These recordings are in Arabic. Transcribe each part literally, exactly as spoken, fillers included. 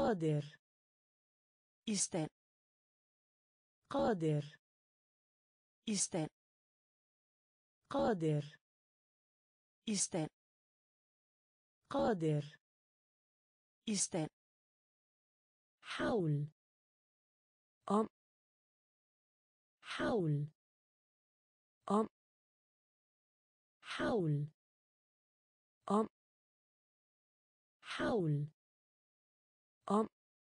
قادر i stand قادر i stand قادر i stand قادر i stand حول om حول om حول om حول om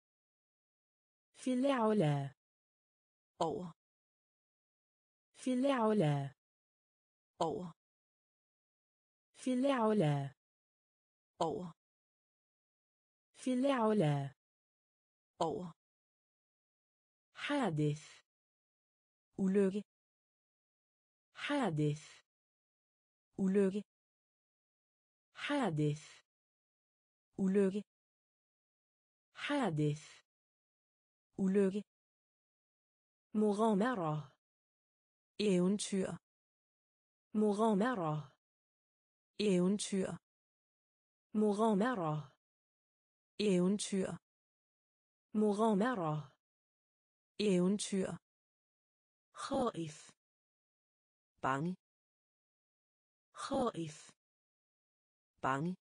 في العلا over في العلا over في العلا over في العلا over حادث ulykke حادث ulykke حادث ulykke حادث ulykke مغامرة eventyr مغامرة eventyr مغامرة eventyr مغامرة eventyr خائف bange خائف bange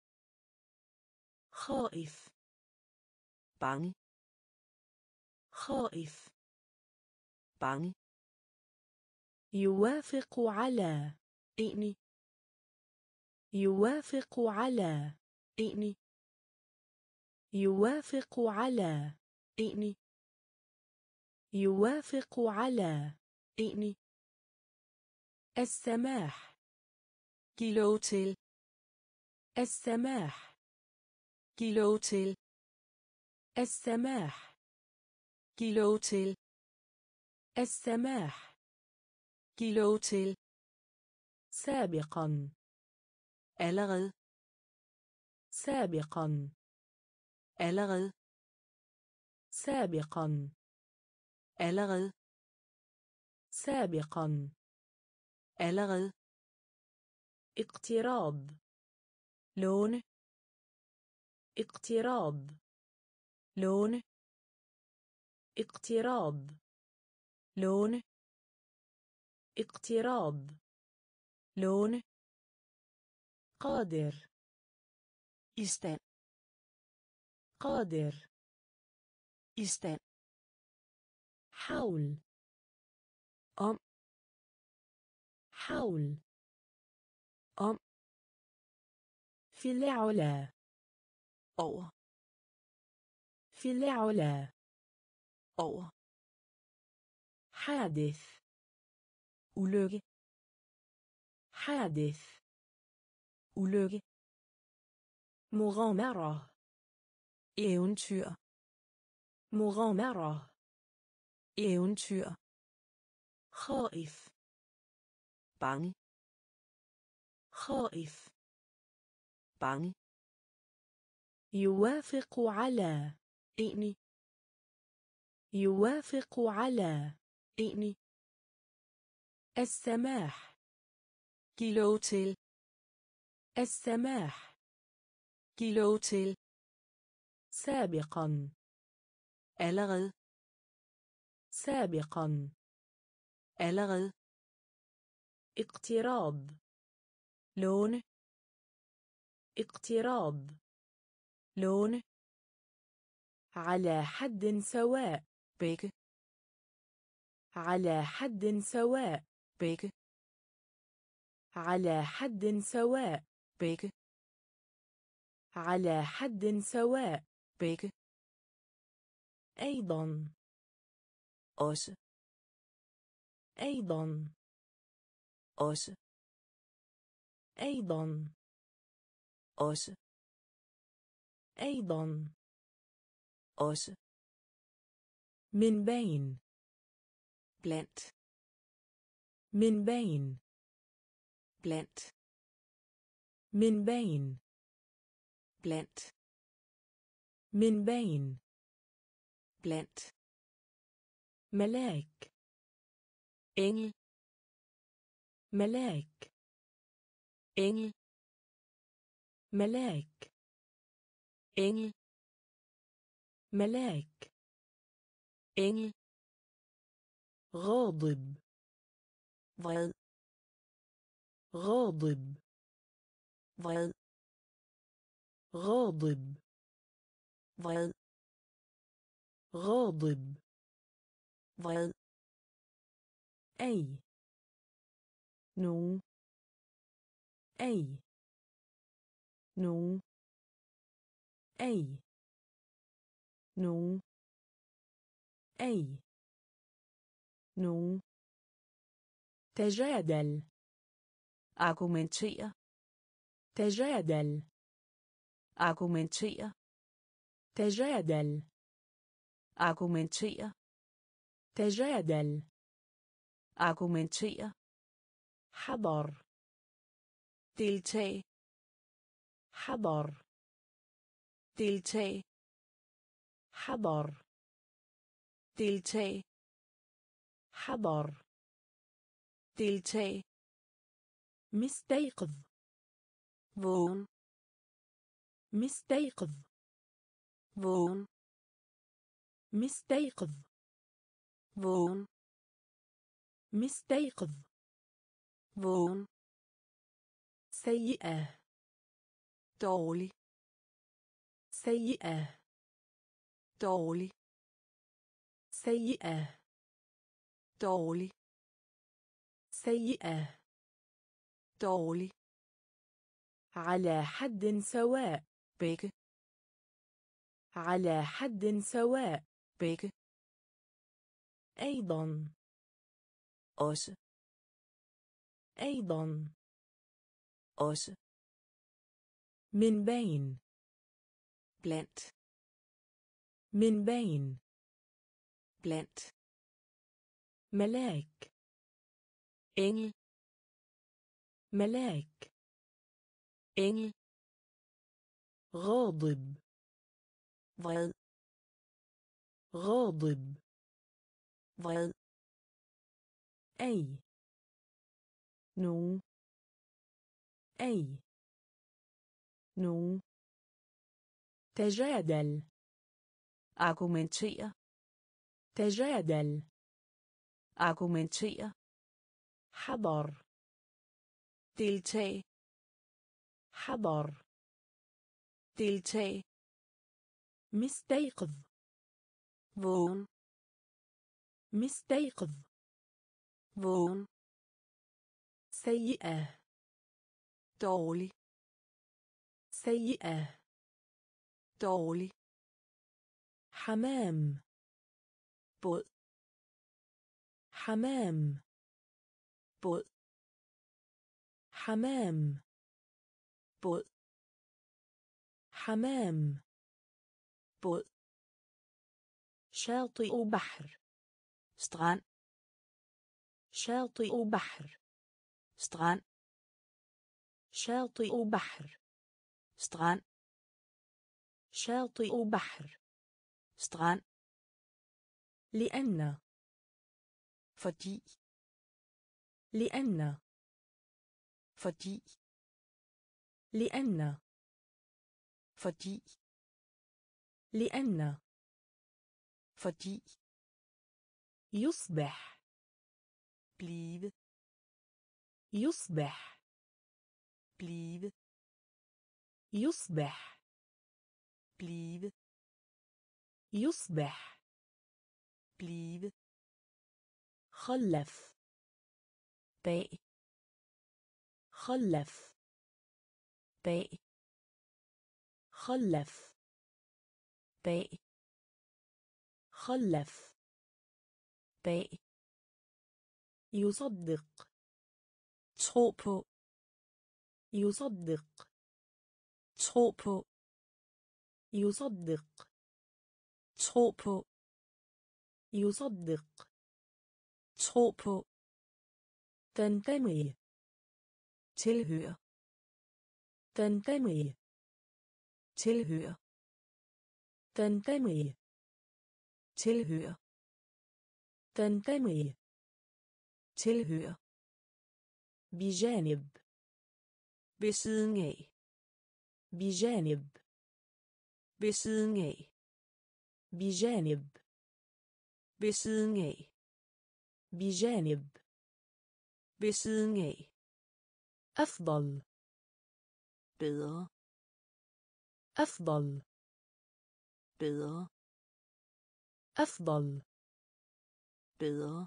خائف bange خائف bange يوافق على enig يوافق على enig يوافق على enig يوافق على enig السماح giv lov til السماح giv lov til السماح giv lov til السماح giv lov til سابقا allerede سابقا allerede سابقا allerede سابقا allerede اقتراب låne اقتراب låne اقتراب låne اقتراب låne قادر i stand قادر i stand حول om حول om في العلا over في العلا over حادث ulykke حادث ulykke مغامرة eventyr مغامرة eventyr خائف bange خائف bange يوافق على enig يوافق على enig السماح giv lov til السماح giv lov til سابقا allerede سابقا allerede اقتراب låne اقتراب låne على حد سواء begge على حد سواء begge على حد سواء begge على حد سواء begge أيضا også أيضا også أيضا også أيضا også من بين blandt من بين blandt من بين blandt من بين blandt ملاك engel ملاك engel ملاك engel ملاك engel, غاضب vred, غاضب vred, غاضب vred, غاضب vred, أي nogen, أي nogen, أي nogen, أي nogen, تجادل argumentere, تجادل argumentere, تجادل argumentere, تجادل argumentere, حضر deltag, حضر deltag, حضر deltag, حضر deltag, مستيقظ vågen, مستيقظ vågen, مستيقظ vågen, مستيقظ vågen, سيئة dårlig, سيئة dårlig, سيئة dårlig, سيئة dårlig, على حد سواء begge, على حد سواء begge, أيضا også, أيضا også, من بين blandt, من بين blandt, ملاك engel, ملاك engel, غاضب vred, غاضب vred, أي nogen, أي nogen, تجادل argumentere, تجادل argumentere, حضر deltag, حضر deltag, مستيقظ vågen, مستيقظ vågen, سيئة dårlig, سيئة dårlig, حمام båd, حمام båd, حمام båd, حمام båd, شاطئ بحر strand, شاطئ بحر strand, شاطئ بحر strand, شاطئ بحر strand, لأن fordi, لأن fordi, لأن fordi, لأن fordi, يصبح blive, يصبح blive, يصبح blive, يصبح blive, خلف bag, خلف bag, خلف bag, خلف bag, يصدق tro på, يصدق tro på, يصدق tro på, يصدق tro på, تنتمي tilhør, تنتمي tilhør, تنتمي tilhør, تنتمي tilhør, بجانب ved siden af, بجانب ved siden af, بجانب ved siden af بجانب ved siden af أفضل bedre أفضل bedre أفضل bedre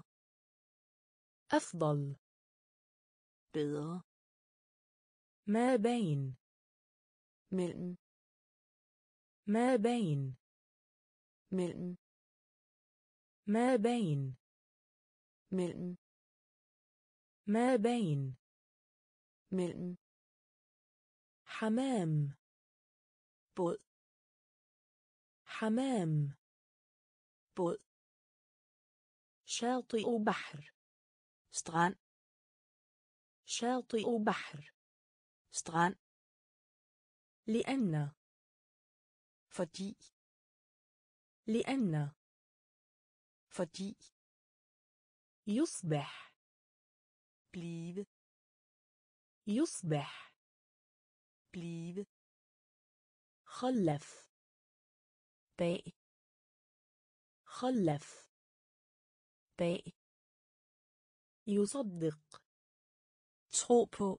أفضل bedre ما بين mellem ما بين mellem ما بين mellem ما بين mellem حمام båd حمام båd شاطئ بحر strand شاطئ بحر strand لأن fordi لأن fordi يصبح blive يصبح blive خلف bag خلف bag يصدق tro på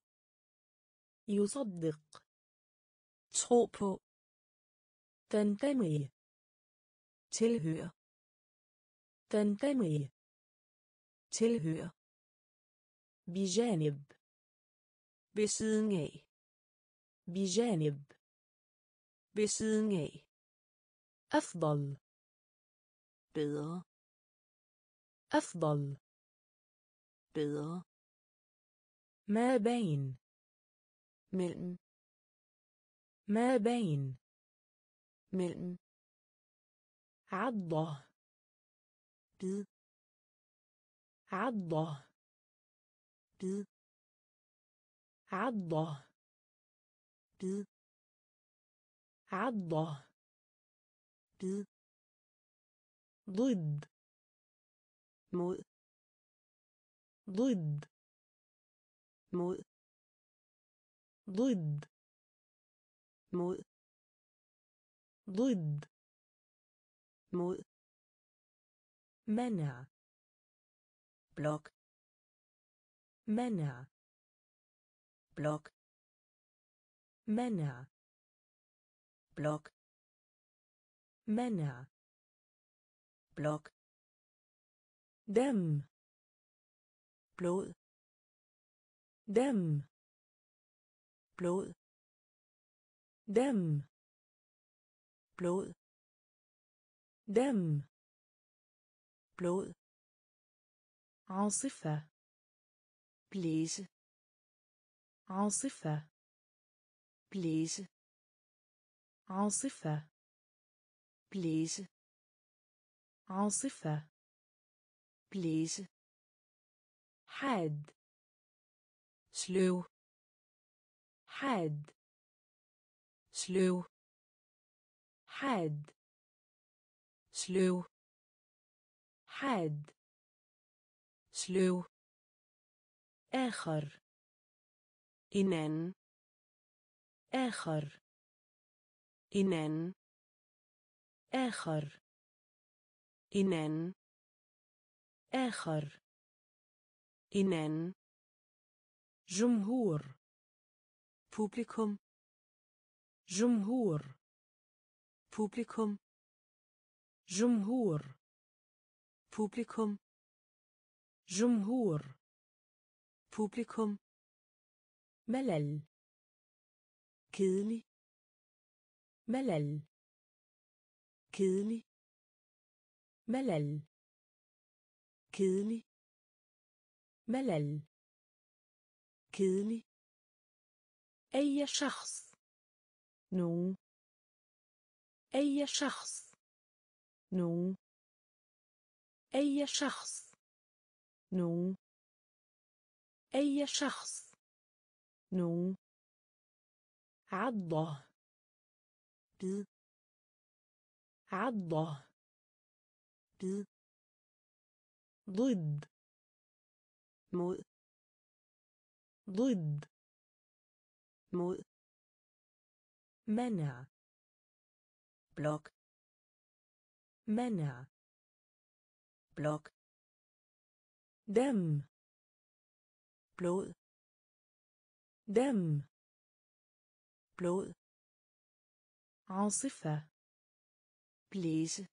يصدق tro på تنتمي tilhør تنتمي tilhør بجانب ved siden af بجانب ved siden af أفضل bedre أفضل bedre ما بين mellem ما بين mellem عضة bid عضة bid عضة bid عضة bid ضد mod ضد mod ضد mod ضد mod منع blok منع blok منع blok منع blok دم blod دم blod دم blod دم blod عاصفة blæse عاصفة blæse عاصفة blæse عاصفة blæse حاد sløv حاد sløv حاد sløv حاد sløv آخر en anden آخر en anden آخر en anden آخر en anden جمهور publikum جمهور publikum جمهور publikum جمهور publikum ملل kedelig ملل kedelig ملل kedelig ملل kedelig أي شخص نو أي شخص نو أي شخص نو أي شخص نو عضة bid عضة bid ضد mod ضد mod منع blok منع blok, دم blod, دم blod, عاصفة blæse,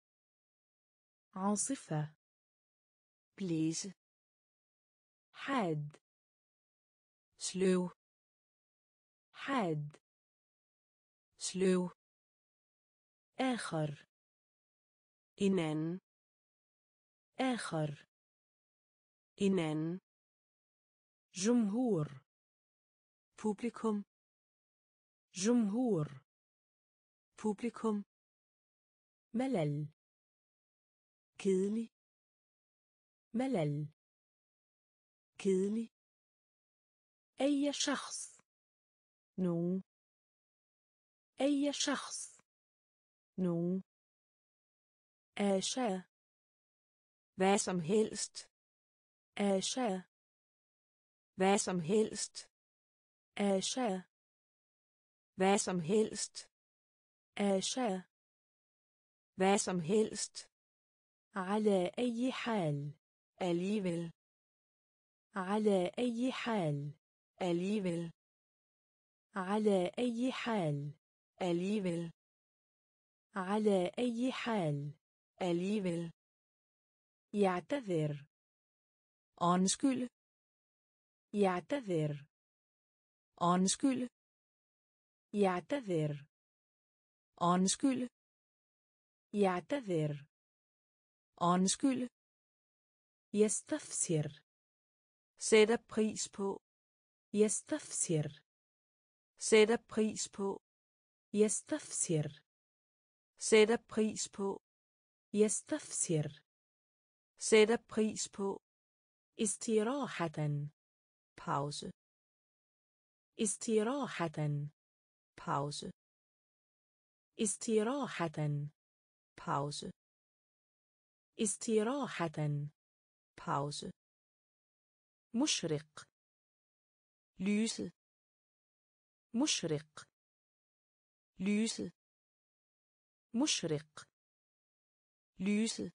عاصفة blæse, حاد sløv, حاد sløv, آخر en anden, آخر en anden, جمهور publikum, جمهور publikum, ملل kedelig, ملل kedelig, أي شخص نو أي شخص نو آشا hvad som helst, آشا hvad som helst, آشا hvad som helst, آشا hvad som helst, على أي حال alligevel, على أي حال alligevel, على أي حال alligevel, على أي حال alligevel, يعتذر undskyld, يعتذر undskyld, يعتذر undskyld, يعتذر undskyld, يستفسر sætter pris på, يستفسر sætter pris på, يستفسر sætter pris på, يستفسر sætter pris på, استراحة pause, استراحة pause, استراحة pause, استراحة pause, مشرق lyse, مشرق lyse, مشرق lyse,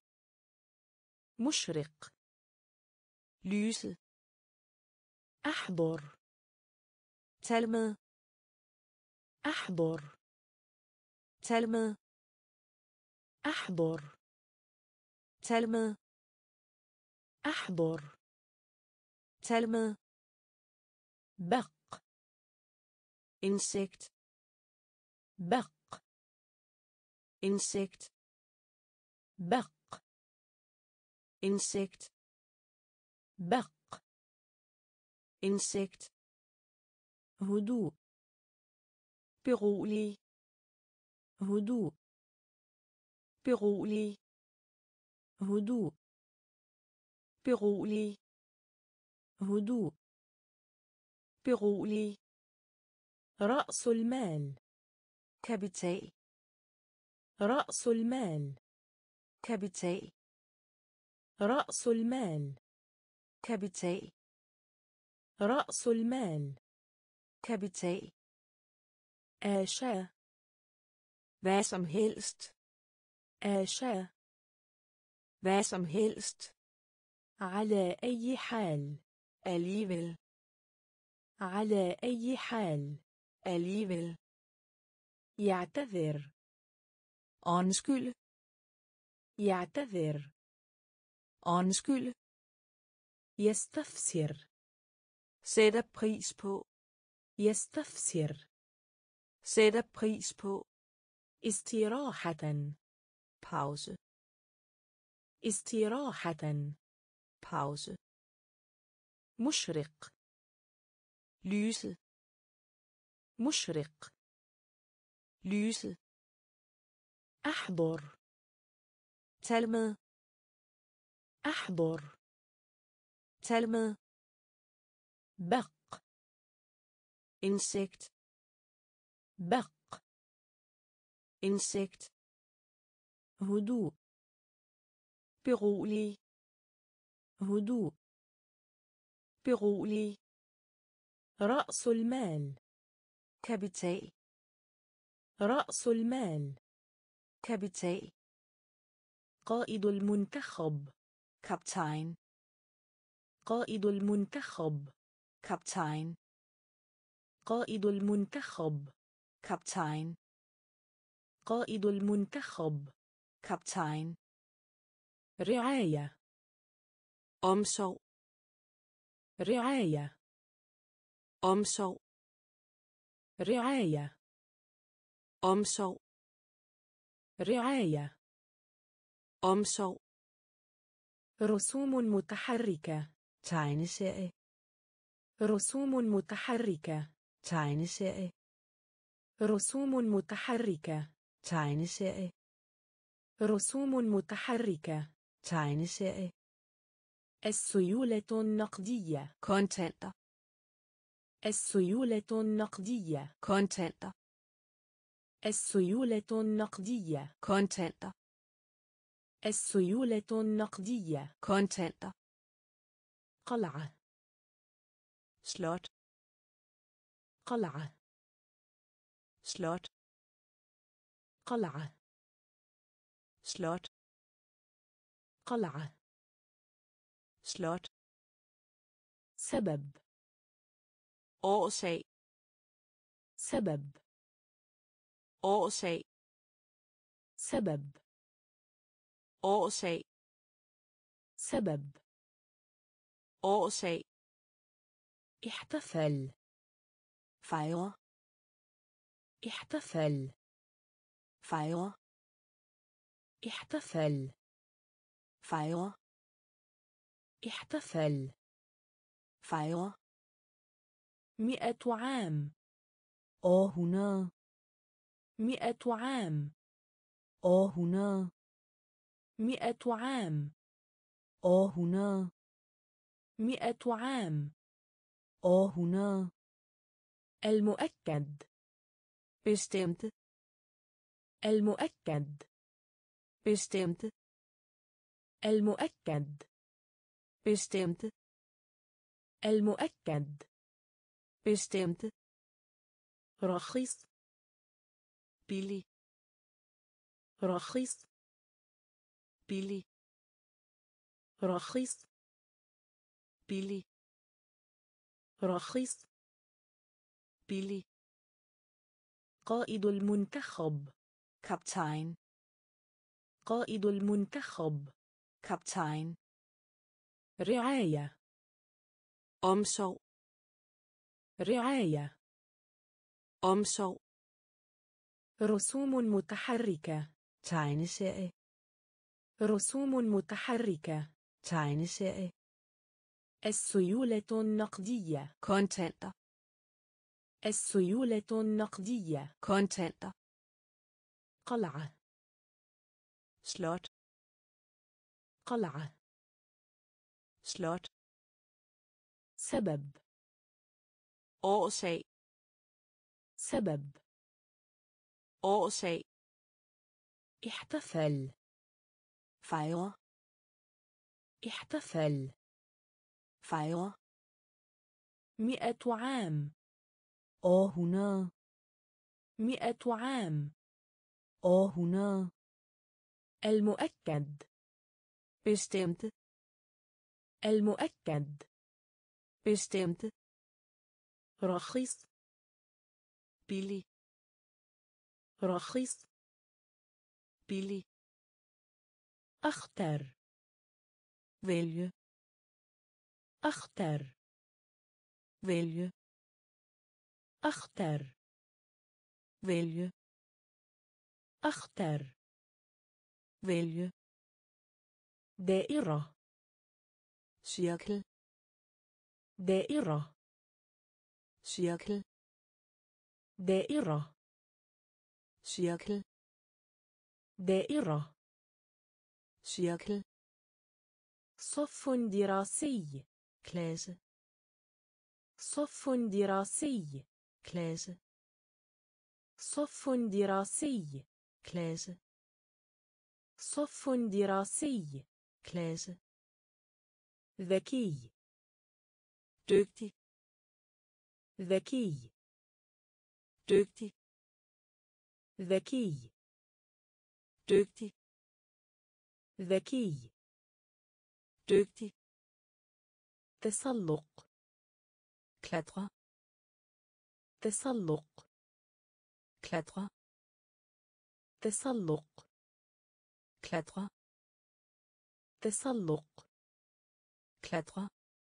مشرق lyse, أحضر tal med, أحضر tal med, أحضر tal med, أحضر tal med, بق insekt, بق insekt, بق insekt, بق insekt, هدوء berolig, هدوء berolig, هدوء berolig, هدوء berolig, رأس المال kapital, رأس المال kapital, رأس المال kapital, رأس المال kapital, آشا hvad som helst, آشا hvad som helst, على أي حال alligevel, على أي حال alligevel, يعتذر undskyld, يعتذر undskyld, يستفسر sætter pris på, يستفسر sætter pris på, استراحة pause, استراحة pause, مشرق lyse, مشرق lyse, أحضر tal med, أحضر tal med, بق insekt, بق insekt, هدوء berolig, هدوء berolig, رأس المال kapital, رأس المال kapital, قائد المنتخب. kaptajn. قائد المنتخب. kaptajn. قائد المنتخب. kaptajn. قائد المنتخب. kaptajn. رعاية. omsorg. رعاية. omsorg. رعاية. omsorg. رعاية. omsorg. رسوم متحركة. tegneserie. رسوم متحركة. tegneserie. رسوم متحركة. tegneserie. رسوم متحركة. tegneserie. السيولة النقدية. kontanter. السيولة النقدية. kontanter. السيولة النقدية. kontanter. السيولة النقدية. kontanter. قلعة. slot. قلعة. slot. قلعة. slot. قلعة. slot. سبب. årsag. سبب. årsag. سبب. årsag. سبب. årsag. احتفل. fejre. احتفل. fejre. احتفل. fejre. احتفل. fejre. مئة عام. århundrede. مئة عام. århundrede. مئة عام. århundrede. مئة عام. århundrede. المؤكد. bestemte. المؤكد. bestemte. المؤكد. bestemte. المؤكد. bestemte. رخيص. billig. رخيص. billig. رخيص. billig. رخيص. billig. قائد المنتخب. kaptajn. قائد المنتخب. kaptajn. رعاية. omsorg. رعاية. omsorg. رسوم متحركة. tegneserie. رسوم متحركة. tegneserie. السيولة النقدية. kontanter. السيولة النقدية. kontanter. قلعة. slot. قلعة. slot. سبب. årsag. سبب. årsag. احتفل. fejre. احتفل. fejre. مئة عام. århundrede. مئة عام. århundrede. المؤكد. bestemte. المؤكد. bestemte. رخيص. billig. رخيص. billig. أخطر. vælge. أخطر. vælge. أخطر. vælge. أخطر. vælge. دائرة. cirkel. دائرة. cirkel. دائرة. cirkel. دائرة. cirkel. صف دراسي. klasse. صف دراسي. klasse. صف دراسي. klasse. صف دراسي. klasse. ذكي. dygtig. ذكي. dygtig. ذكي. dygtig. ذكي. dygtig, تسلق. klatre, تسلق. klatre, تسلق. klatre, تسلق. klatre,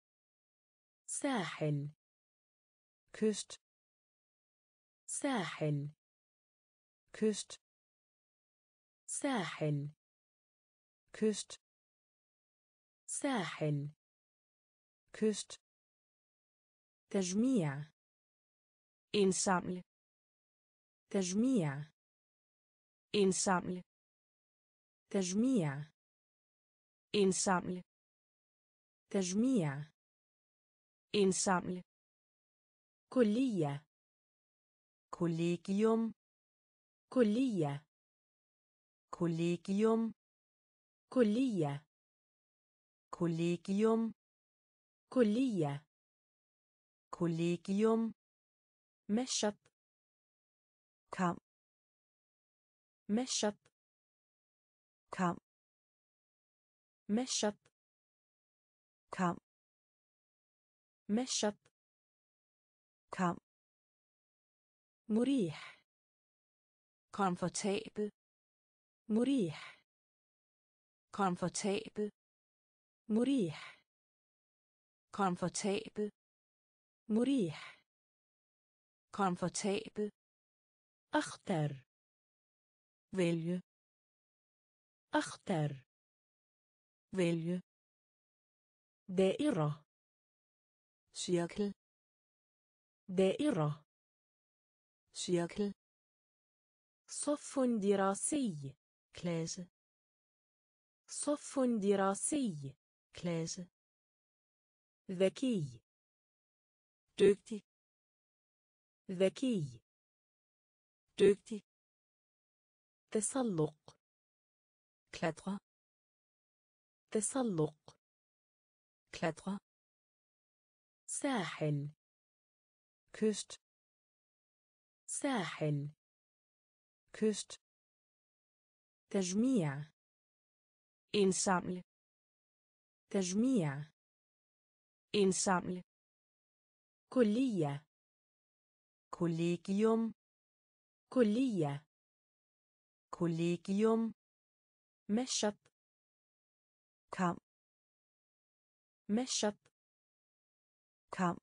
ساحل. kyst, ساحل. kyst, ساحل. kyst, ساحل. kyst, تجميع. indsamle, تجميع. indsamle, تجميع. indsamle, تجميع. indsamle, كلية. kollegium, كلية. kollegium, كلية. kollegium, كلية. kollegium, مشط. kam, مشط. kam, مشط. kam, مشط. kam, مريح. komfortabel, مريح. komfortabel, مريح. komfortabel, مريح. komfortabel, أختر. vælge, أختر. vælge, دائرة. cirkel, دائرة. cirkel, صف دراسي. klasse, صف دراسي. klasse, ذكي. dygtig, ذكي. dygtig, تسلق. klatre, تسلق. klatre, ساحل. kyst, ساحل. kyst, تجميع. indsamle, تجميع. indsamle, كلية. kollegium, كلية. kollegium, مشط. kam, مشط. kam,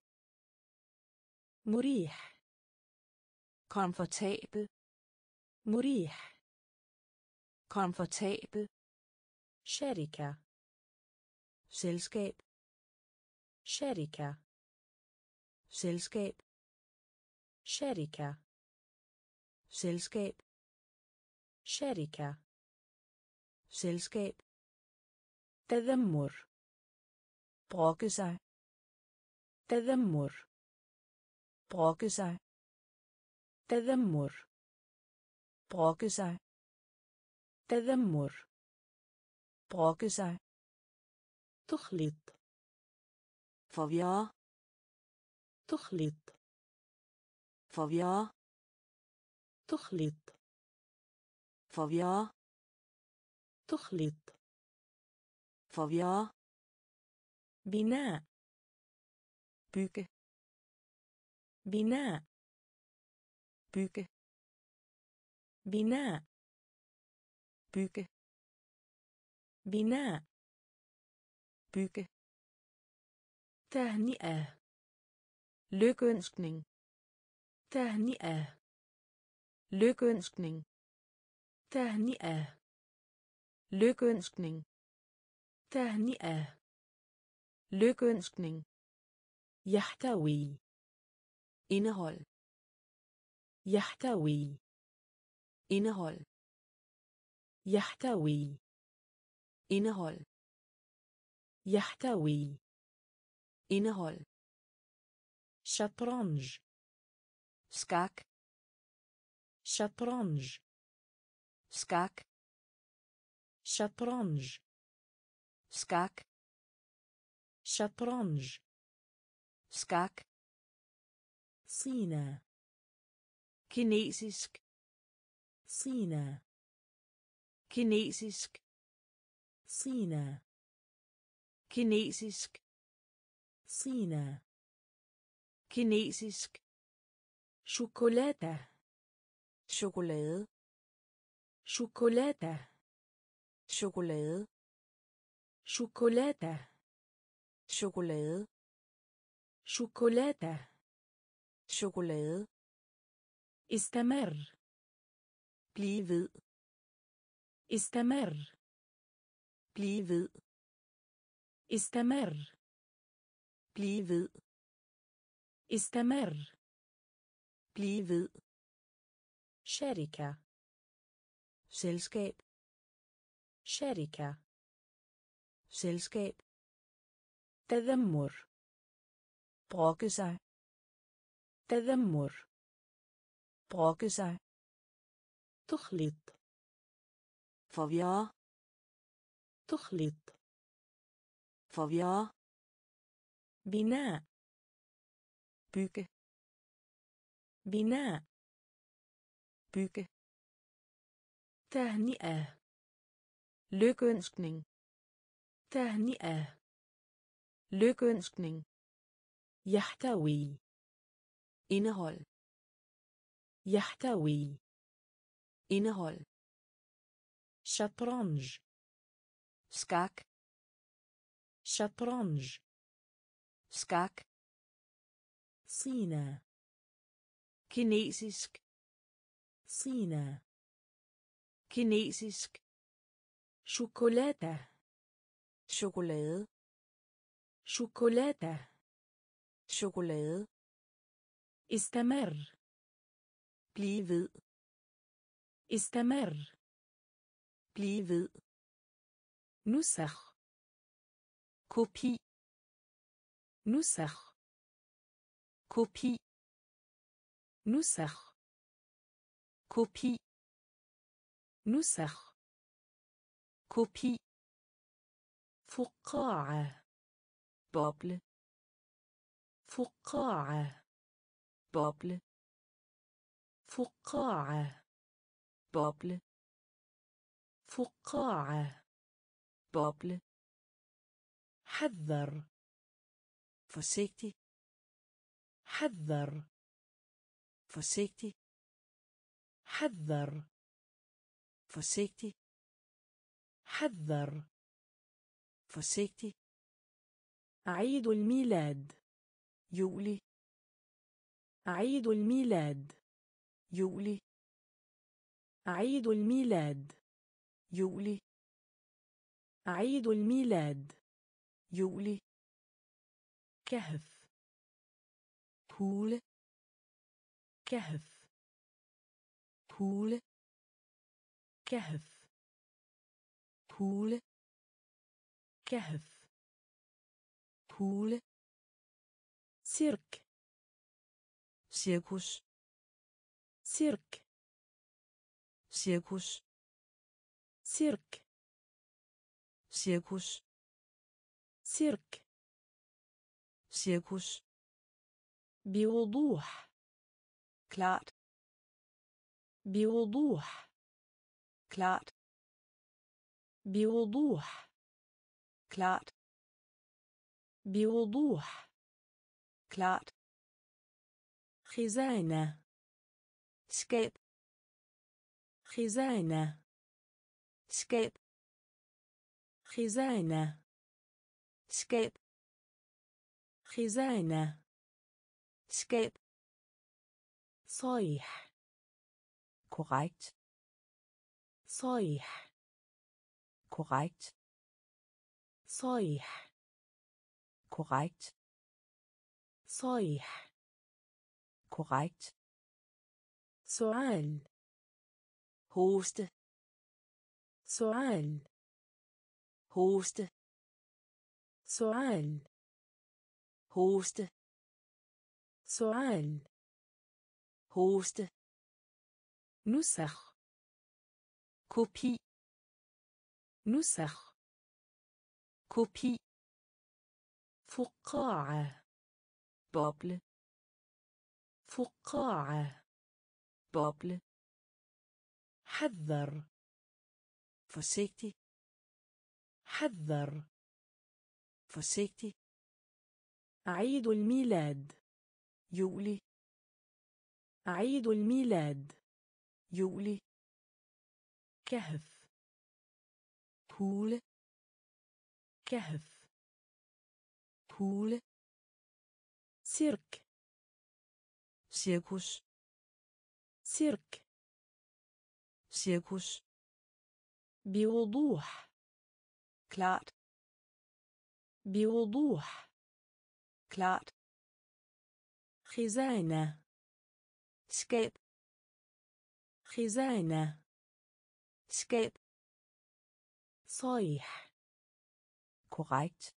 مريح. komfortabel, مريح. komfortabel, شركة. selskab, شركة. selskab, شركة. selskab, شركة. selskab, تذمر. brokke sig, تذمر. brokke sig, تذمر. brokke sig, تذمر. brokke sig, تخلط. forvirre, تخلط. forvirre, تخلط. forvirre, تخلط. forvirre, بناء. bygge, بناء. bygge, بناء. bygge, بناء. bygge, تهنئة. lykønskning, تهنئة. lykønskning, تهنئة. lykønskning, تهنئة. lykønskning, يحتوي. indehold, يحتوي. indehold, يحتوي. indehold, يحتوي. indehold, شطرنج. skak, شطرنج. skak, شطرنج. skak, شطرنج. skak, صينة. kinesisk, صينة. kinesisk, صينة kinesisk صينة kinesisk شوكولاتة chokolade شوكولاتة chokolade شوكولاتة chokolade شوكولاتة chokolade استمر blive ved استمر blive ved استمر blive ved استمر blive ved شركة selskab شركة selskab تذمر brokke sig تذمر brokke sig تخلط forvirre تخلط forvirre بناء bygge بناء bygge تهنئة lykønskning تهنئة lykønskning يحتوي indehold يحتوي indehold شطرنج skak شطرنج skak صينة kinesisk صينة kinesisk شوكولاتة chokolade شوكولاتة chokolade استمر blive ved استمر blive ved نسخ kopi نسخ kopi نسخ kopi نسخ kopi فقاعة boble فقاعة boble فقاعة boble فقاعة boble حذر forsigtig حذر forsigtig حذر forsigtig حذر forsigtig عيد الميلاد juli عيد الميلاد juli عيد الميلاد juli عيد الميلاد juli كهف hule كهف hule كهف hule كهف hule سيرك cirkus سيرك cirkus سيرك cirkus سيرك cirkus بوضوح klart بوضوح klart بوضوح klart بوضوح klart خزانة skab خزانة skab خزانة skab خزانة skab صيح korrekt صيح korrekt صيح korrekt صيح korrekt سؤال hoste سؤال hoste سؤال hoste سؤال hoste نسخ kopi نسخ kopi فقاعة boble فقاعة boble حذر forsigtig حذر. forsigtig. عيد الميلاد. juli, عيد الميلاد. juli. كهف. hule, كهف. hule. سيرك. cirkus, سيرك. cirkus. بوضوح. klart, بوضوح. klart. خزانة. skab, خزانة. skab. صيح. korrekt,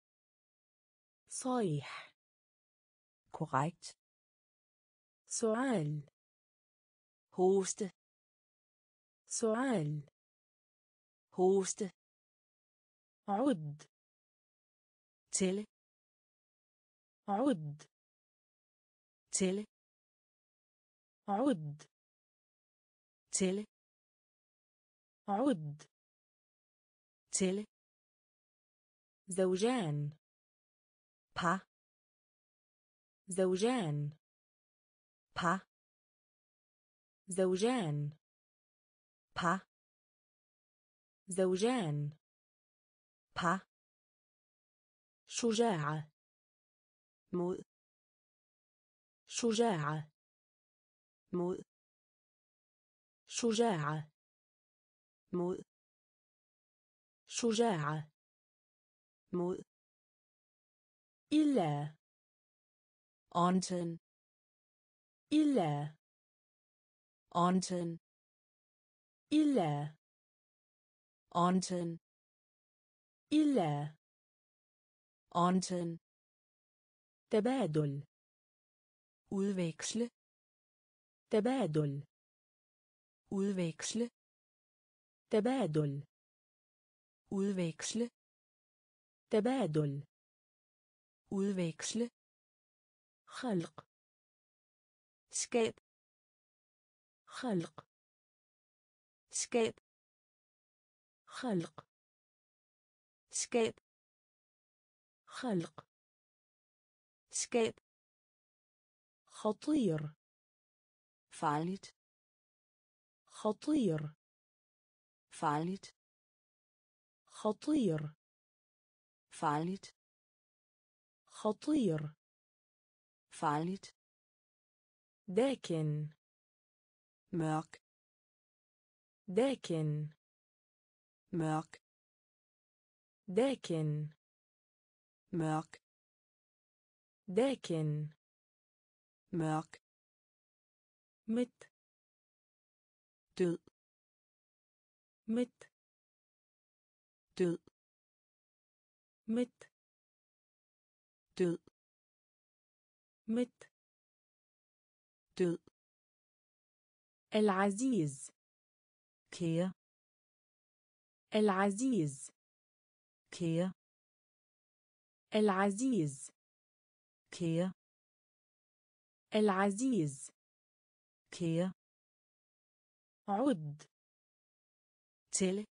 صيح. korrekt. سؤال. hoste, سؤال. hoste. عد. tælle, عد. tælle, عد. tælle, عد. tælle. زوجان. par, زوجان. par, زوجان. par, زوجان. par. شجاعة. mod, شجاعة. mod, شجاعة. mod, شجاعة. mod. إلا. undtagen, إلا. undtagen, إلا. undtagen, إلا. undtagen. تبادل. udveksle, تبادل. udveksle, تبادل. udveksle, تبادل. udveksle. خلق. skab, خلق. skab, خلق. skab, خلق. skab. خطير. farligt, خطير. farligt, خطير. farligt, خطير. farligt. داكن. mørk, داكن. mørk, داكن. mørk, داكن. mørk. مت. død, مت. død, مت. død, مت. død. العزيز. kære, العزيز. kære, العزيز. kære, العزيز. kære. عد. tælle,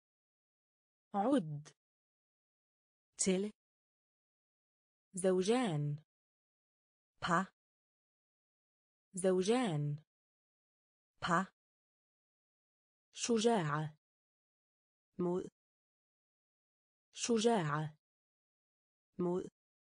عد. tælle. زوجان. par, زوجان. par. شجاعة. mod, شجاعة. mod.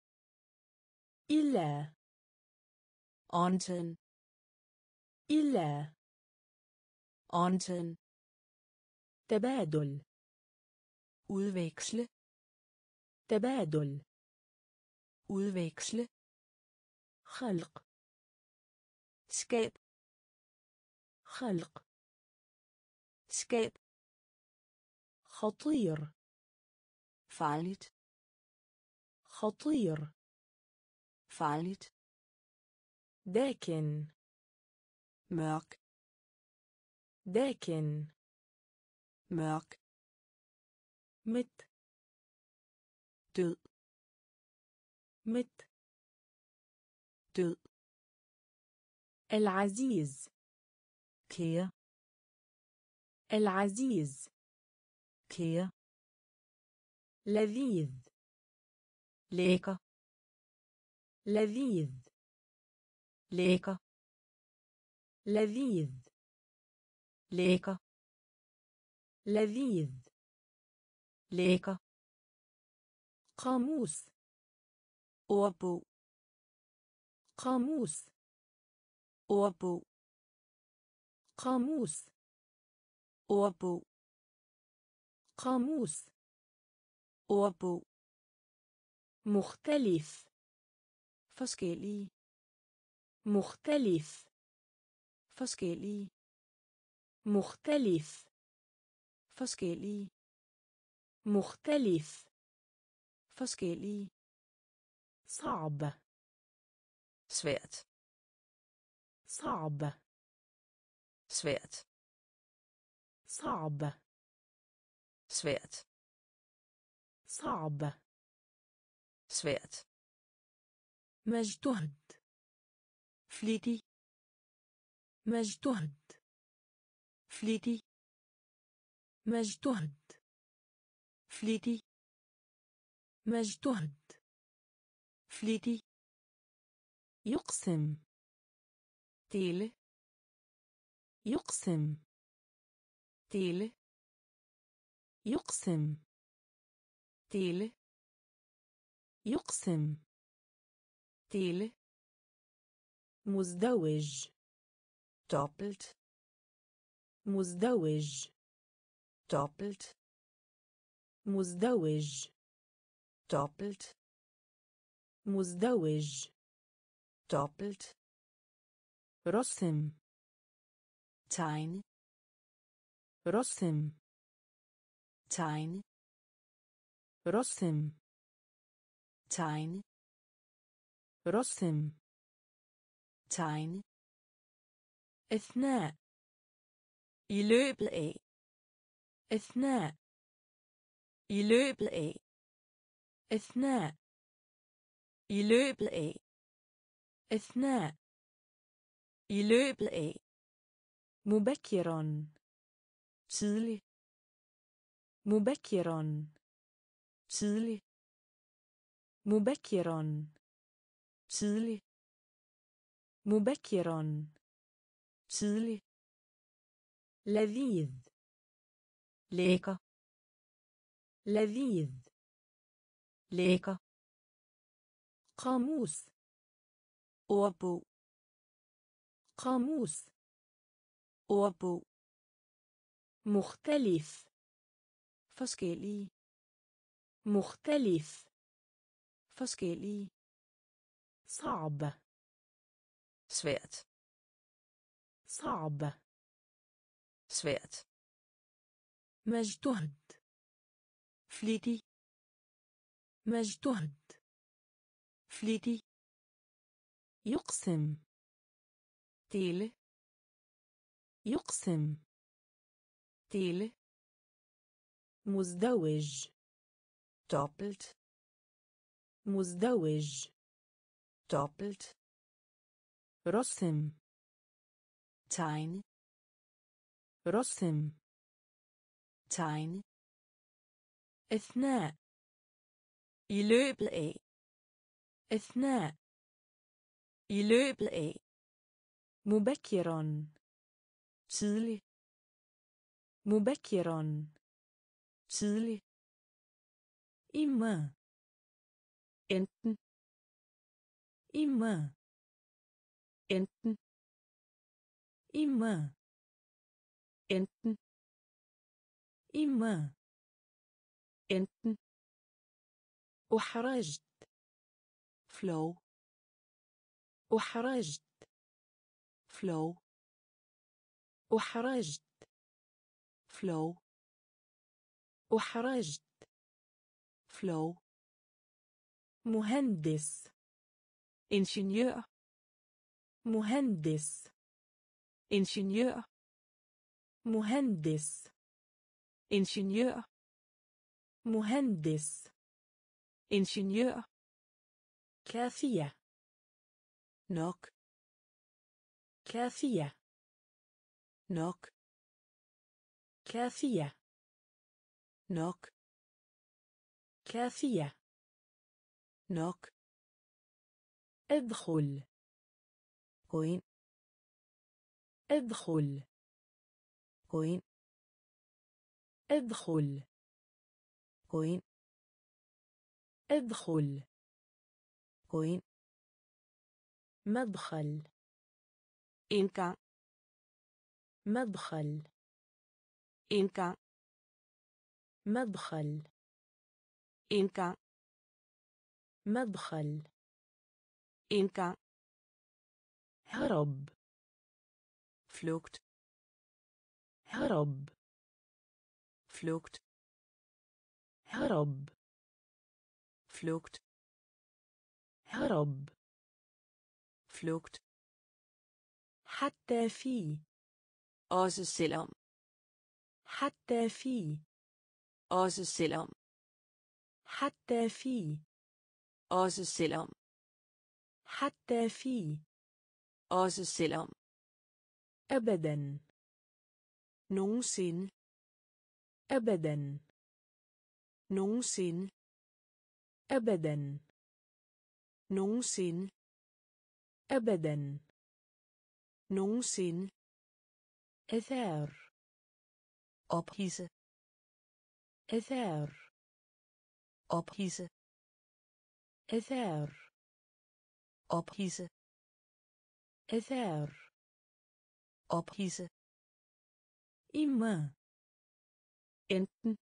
إلا. undtagen, إلا. undtagen. تبادل. udveksle, تبادل. udveksle. خلق. skab, خلق. skab. خطير. farligt, خطير. farligt. داكن. mørk, داكن. mørk. مت. død, مت. død. العزيز. kære, العزيز. kære. لذيذ lækker, لذيذ lækker, لذيذ lækker, لذيذ lækker, قاموس ordbog, قاموس ordbog, قاموس ordbog, قاموس ordbog, مختلف forskellige, مختلف forskellige, مختلف forskellige, مختلف forskellige, صعب svært, صعب svært, صعب svært, صعب svært, مجتهد flittig, مجتهد flittig, مجتهد flittig, مجتهد flittig, يقسم dele, يقسم dele, يقسم dele, يقسم dele, مزدوج dobbelt, مزدوج dobbelt, مزدوج dobbelt, مزدوج dobbelt, رسم tegne, رسم tegne, رسم tegne, رسم tegne, إثناء i løbet af, إثناء i løbet af, إثناء i løbet af, إثناء i løbet af, مبكرا tidlig, مبكرا tidlig, مبكرا tidlig, مبكرا tidlig, لذيذ lækker, لذيذ lækker, قاموس ordbog, قاموس ordbog, مختلف forskellige, مختلف forskellige, صعب svært, صعب svært, مجتهد flittig, مجتهد flittig, يقسم dele, يقسم dele, مزدوج dobbelt, مزدوج dobbelt, رسم tegne, رسم tegne, إثناء i løbet af, إثناء i løbet af, مبكرا tidlig, مبكرا tidlig, إما enten, إما enten, إما enten, إما enten, أحرجت flow, أحرجت flow, أحرجت flow, أحرجت flow, مهندس ingeniør, مهندس ingeniør, مهندس ingeniør, مهندس ingeniør, كافية nok, كافية nok, كافية nok, كافية. nok, ادخل. gå ind, ادخل. gå ind, ادخل. gå ind, ادخل. gå ind, مدخل. indgang, مدخل. indgang, مدخل. indgang, مدخل. indgang, هرب. flugt, هرب. flugt, هرب. flugt, هرب. flugt, حتى في. også selvom, حتى في. også selvom, حتى في. også selvom, حتى في. også selvom, أبدا. nogensinde, أبدا. nogensinde, أبدا. nogensinde, أبدا. nogensinde, إثار. ophidse, إثار. ophidse, إثار. ophidse, إثار. ophidse, إما. enten,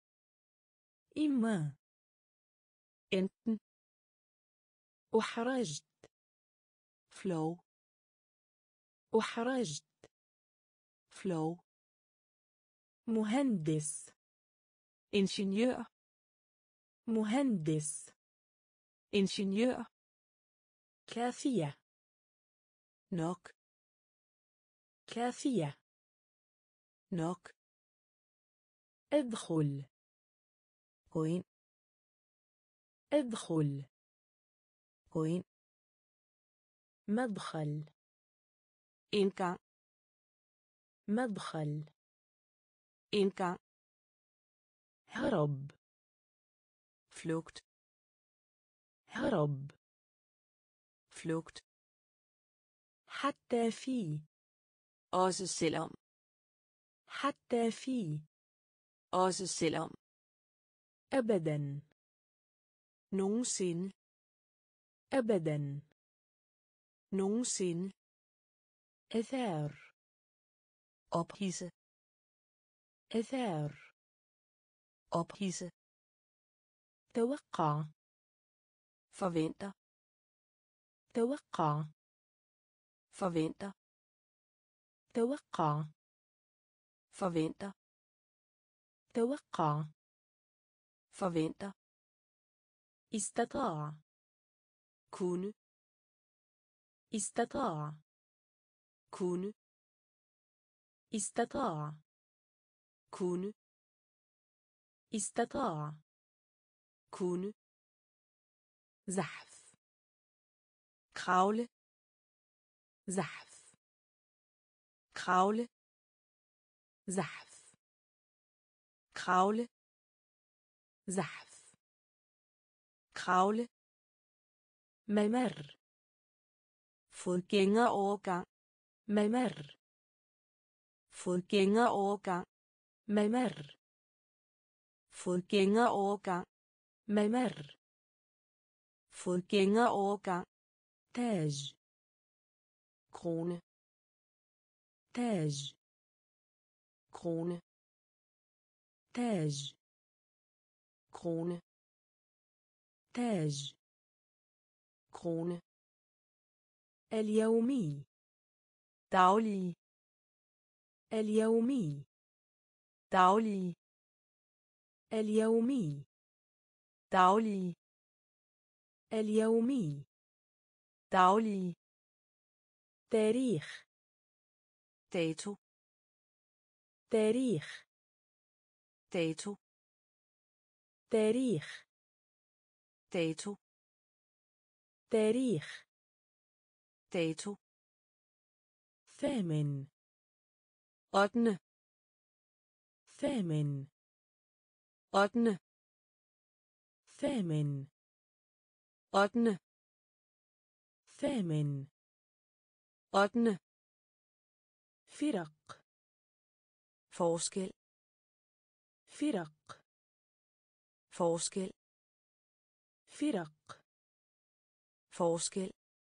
إما. enten, أحرجت. flov, أحرجت. flov, مهندس. ingeniør, مهندس. ingeniør, كافية. nok, كافية. nok, ادخل. gå ind, ادخل. gå ind, مدخل. indgang, مدخل. indgang, هرب. flugt, هرب. flugt, حتى في. også selvom, حتى في. også selvom, أبدا. nogensinde, أبدا. nogensinde, إثار. ophidse, إثار. ophidse, توقع. forventer, توقع. forventer, توقع. forventer, توقع. forventer, استطاع. kunne, استطاع. kunne, استطاع. kunne, استطاع. kunne, زحف. kravle, زحف. kravle, زحف. kravle, زحف. kravle, ممر. fodgængerovergang, ممر. fodgængerovergang, ممر. fodgængerovergang, ممر. fodgængerovergang, تاج. krone, تاج. krone, تاج. krone, تاج. krone, اليومي. daglige, اليومي. daglige, اليومي. daglige, اليومي. daglige, تاريخ. dato, تاريخ. dato, تاريخ. dato, تاريخ. dato, ثامن. ottende, ثامن. ottende, ثامن ottende ثامن ottende فرق forskel فرق forskel فرق forskel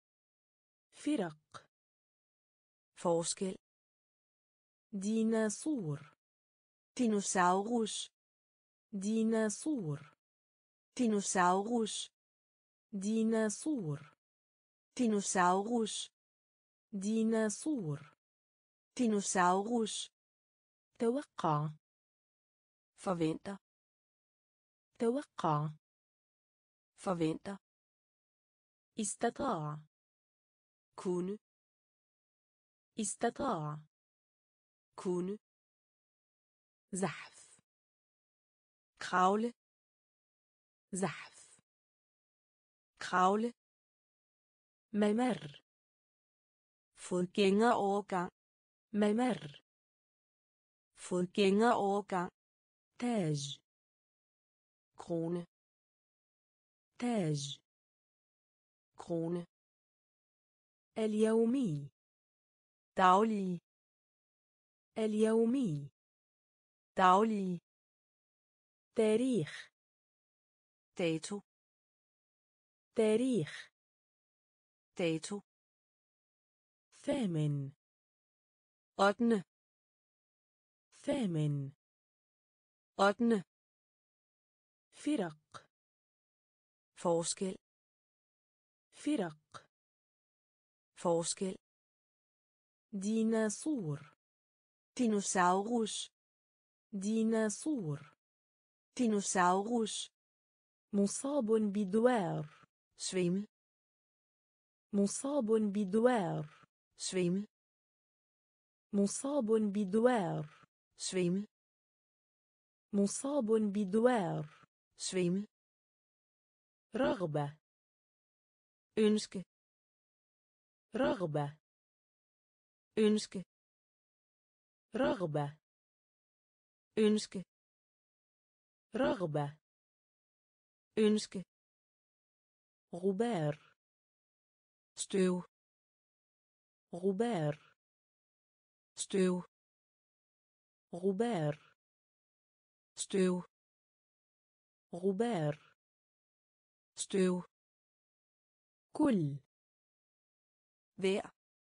فرق forskel ديناصور dinosaurus ديناصور dinosaurus ديناصور dinosaurus ديناصور dinosaurus توقع forventer توقع forventer استطاع kunne استطاع kunne زحف kravle زحف kravle ممر fodgængerovergang ممر fodgængerovergang تاج krone تاج krone اليومي daglige اليومي daglige تاريخ dato تاريخ dato ثامن ottende ثامن ottende فرق forskel فرق forskel ديناصور dinosaurus ديناصور dinosaurus مصاب بدوار svimmel مصاب بدوار svimmel مصاب بدوار svimmel مصاب بدوار svimmel رغبة ønske رغبة ønske رغبة ønske رغبة ønske غبار støv غبار støv غبار støv غبار støv كل vejr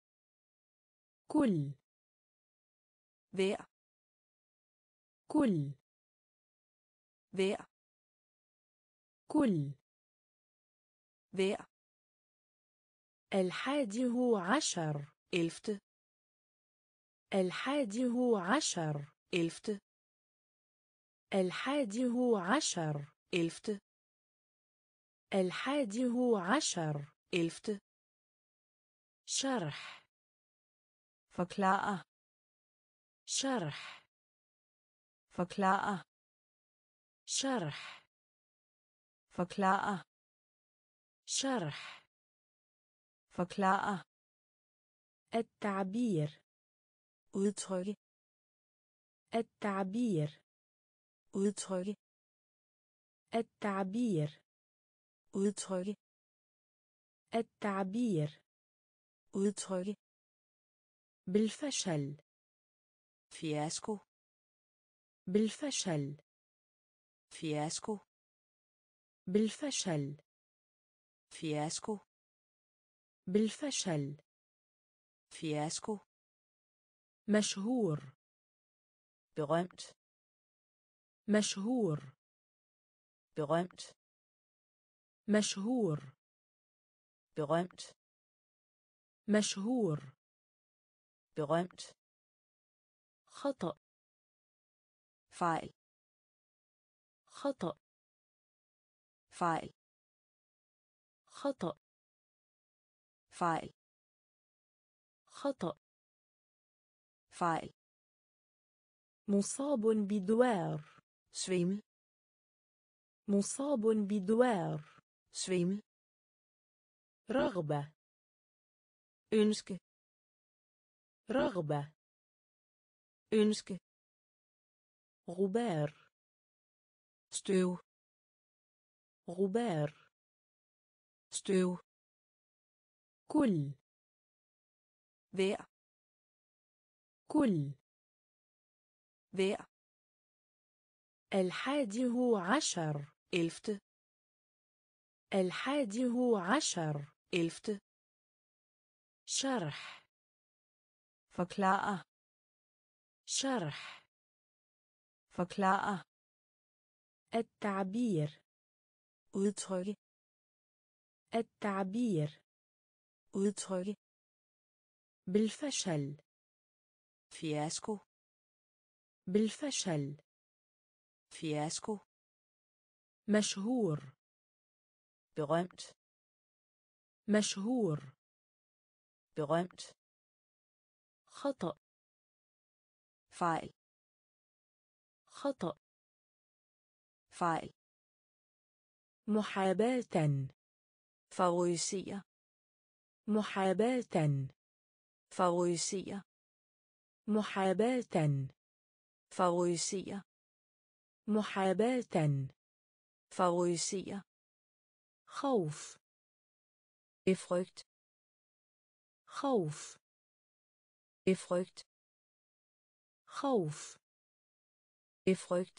كل vejr كل vejr كل vejr الحادي عشر ellevte الحادي عشر ellevte الحادي عشر ellevte الحادي عشر ellevte شرح forklare شرح forklare شرح forklare شرح forklare التعبير udtrykke التعبير udtrykke التعبير udtrykke التعبير udtrykke بالفشل fiasko بالفشل fiasko بالفشل fiasko بالفشل fiasko مشهور berømt مشهور berømt مشهور berømt مشهور berømt خطأ fejl خطأ fejl خطأ fejl خطأ fejl مصاب بدوار svimmel مصاب بدوار svimmel رغبة ønske رغبة ønske غبار støv غبار. støv. كل. vejr. كل. vejr. الحادي عشر. ellevte. الحادي عشر. ellevte. شرح. forklare. شرح. forklare. التعبير. udtrykke. التعبير. udtrykke. بالفشل. fiasko. بالفشل. fiasko. مشهور. berømt. مشهور. berømt. خطأ. fejl. خطأ. fejl. محاباة. favorisere. محاباة. favorisere. محاباة. favorisere. محاباة. favorisere. خوف. befrygt. خوف. befrygt. خوف. befrygt.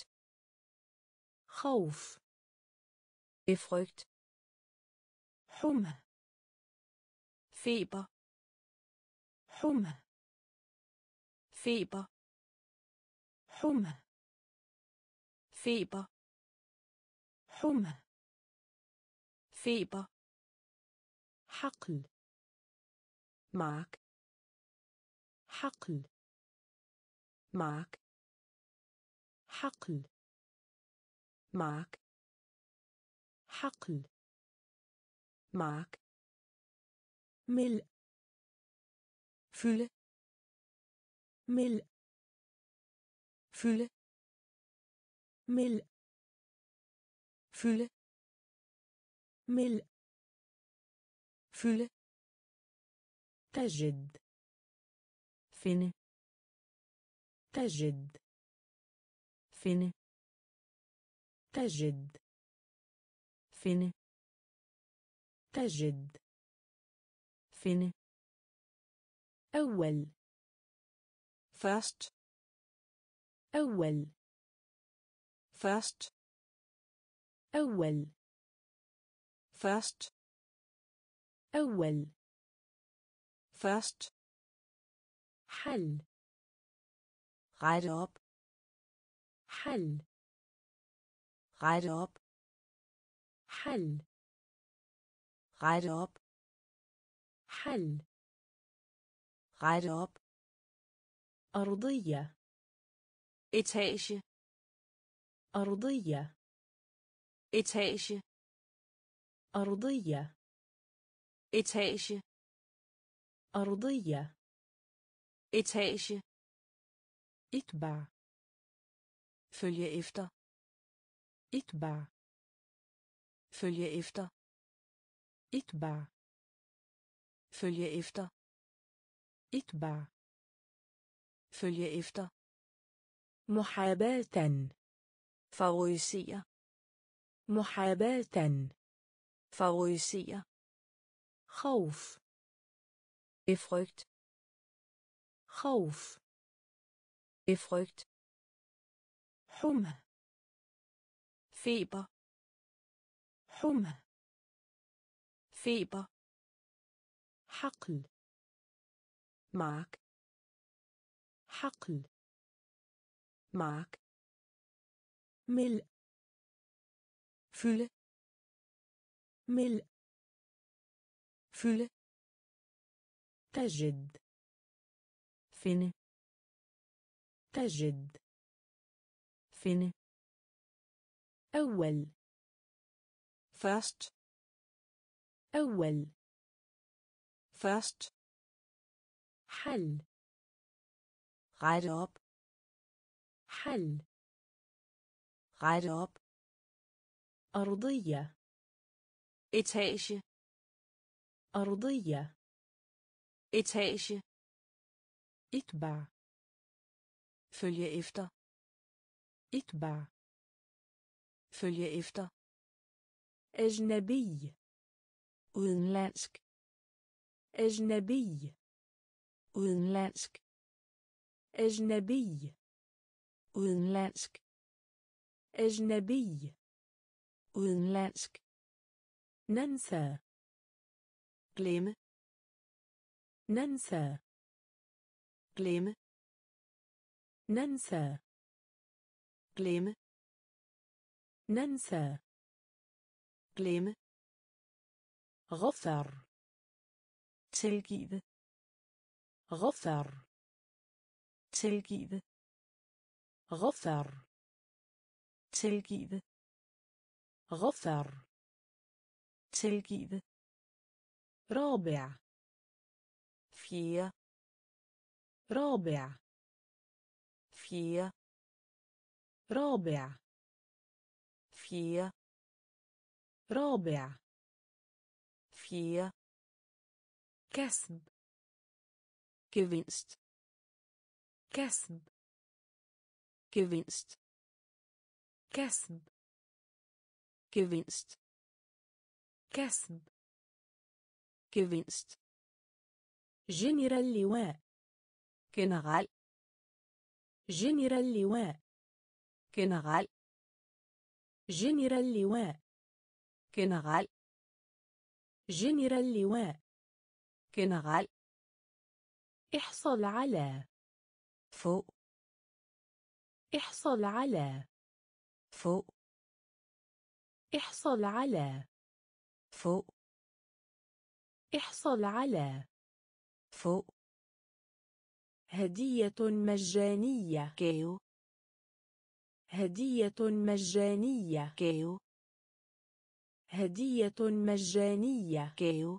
خوف. befrygt. حمى. feber. حمى. feber. حمى. feber. حمى. feber. حقل. mark. حقل. mark. حقل. mark. حقل. mark. ملء. fylde. ملء. fylde. ملء. fylde. ملء. fylde. تجد. finde. تجد. finde. تجد. finde. تجد. finde. أول. først. أول. først. أول. først. أول. først. حل. rette op. حل. rette op. حل. rette op. حل. rette op. أرضية. etage. أرضية. etage. أرضية. etage. أرضية. etage. اتبع. følge efter. اتبع. følge efter. اتبع. følge efter. اتبع. følge efter. محاباة. favorisere. محاباة. favorisere. خوف. befrygt. خوف. befrygt. حمى. feber. حمى. feber. حقل. mark. حقل. mark. ملء. fylde. ملء. fylde. تجد. finde. تجد. finde. أول. først. أول. først. حل. rette op. حل. rette op. أرضية. etage. أرضية. etage. اتبع. følge efter. اتبع. følge efter. أجنبي udenlandsk أجنبي udenlandsk أجنبي udenlandsk أجنبي udenlandsk ننسى glemme ننسى glemme ننسى glemme ننسى glemme غفر tilgive غفر tilgive غفر tilgive غفر tilgive رابع fjerde رابع fjerde رابع fjerde رابع fjerde كسب gevinst كسب gevinst كسب gevinst كسب gevinst جنرال لواء general جنرال لواء general جنرال لواء general جنرال لواء general احصل على få احصل على få احصل على få احصل على få هدية مجانية gave هدية مجانية gave هدية مجانية gave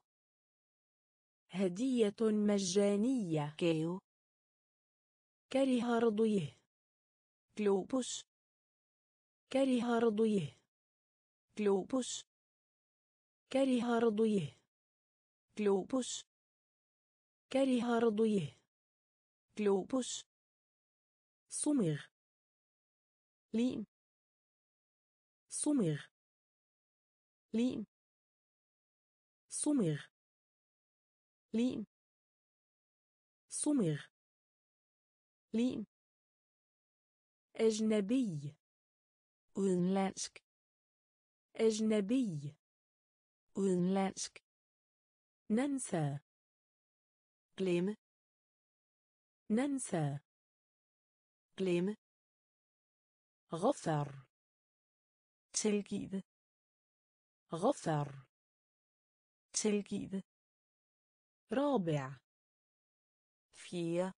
هدية مجانية gave كره رضيه globus كره رضيه globus كره رضيه globus كره رضيه globus صمغ lim صمغ lim صمغ lim صمغ lim أجنبي udenlandsk أجنبي udenlandsk ننسى glemme ننسى glemme غفر tilgive غفر tilgive رابع fjerde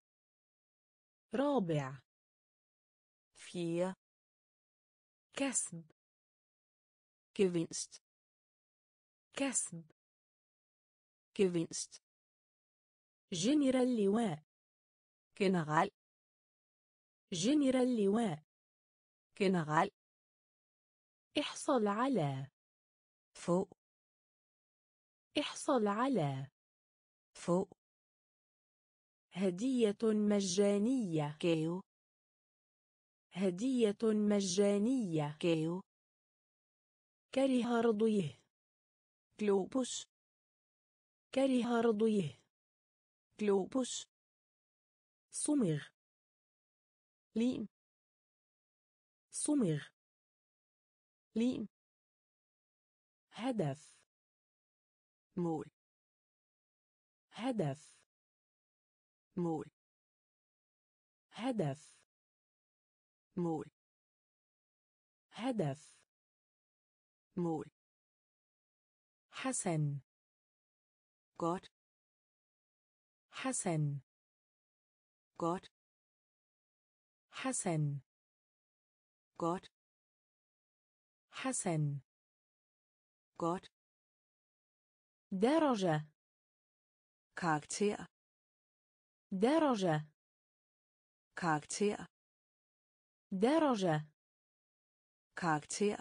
رابع fjerde كسب gevinst كسب gevinst جنرال لواء general جنرال لواء general احصل على få احصل على få هدية مجانية gave هدية مجانية gave كره رضيه globus كره رضيه globus صمغ lim صمغ lim هدف mål هدف mål هدف mål هدف mål حسن godt حسن godt حسن godt حسن godt درجة karakter درجة karakter درجة karakter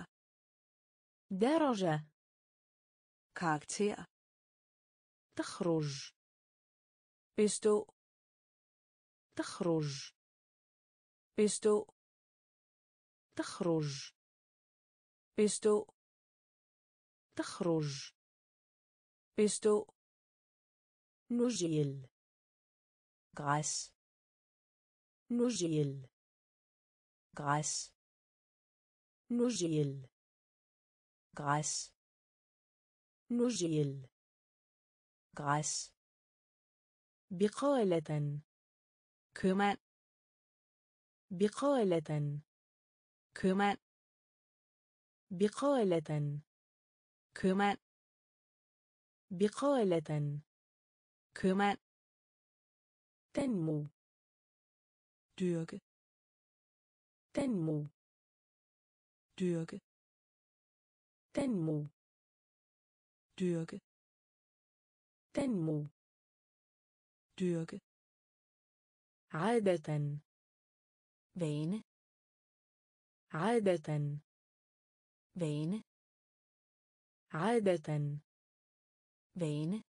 درجة karakter تخرج bestå تخرج bestå تخرج bestå تخرج bestå نجيل græs نجيل græs نجيل græs نجيل græs بقالة købmand بقالة købmand بقالة købmand بقالة købmand تنمو dyrke تنمو dyrke تنمو dyrke تنمو dyrke عادة vane عادة vane عادة vane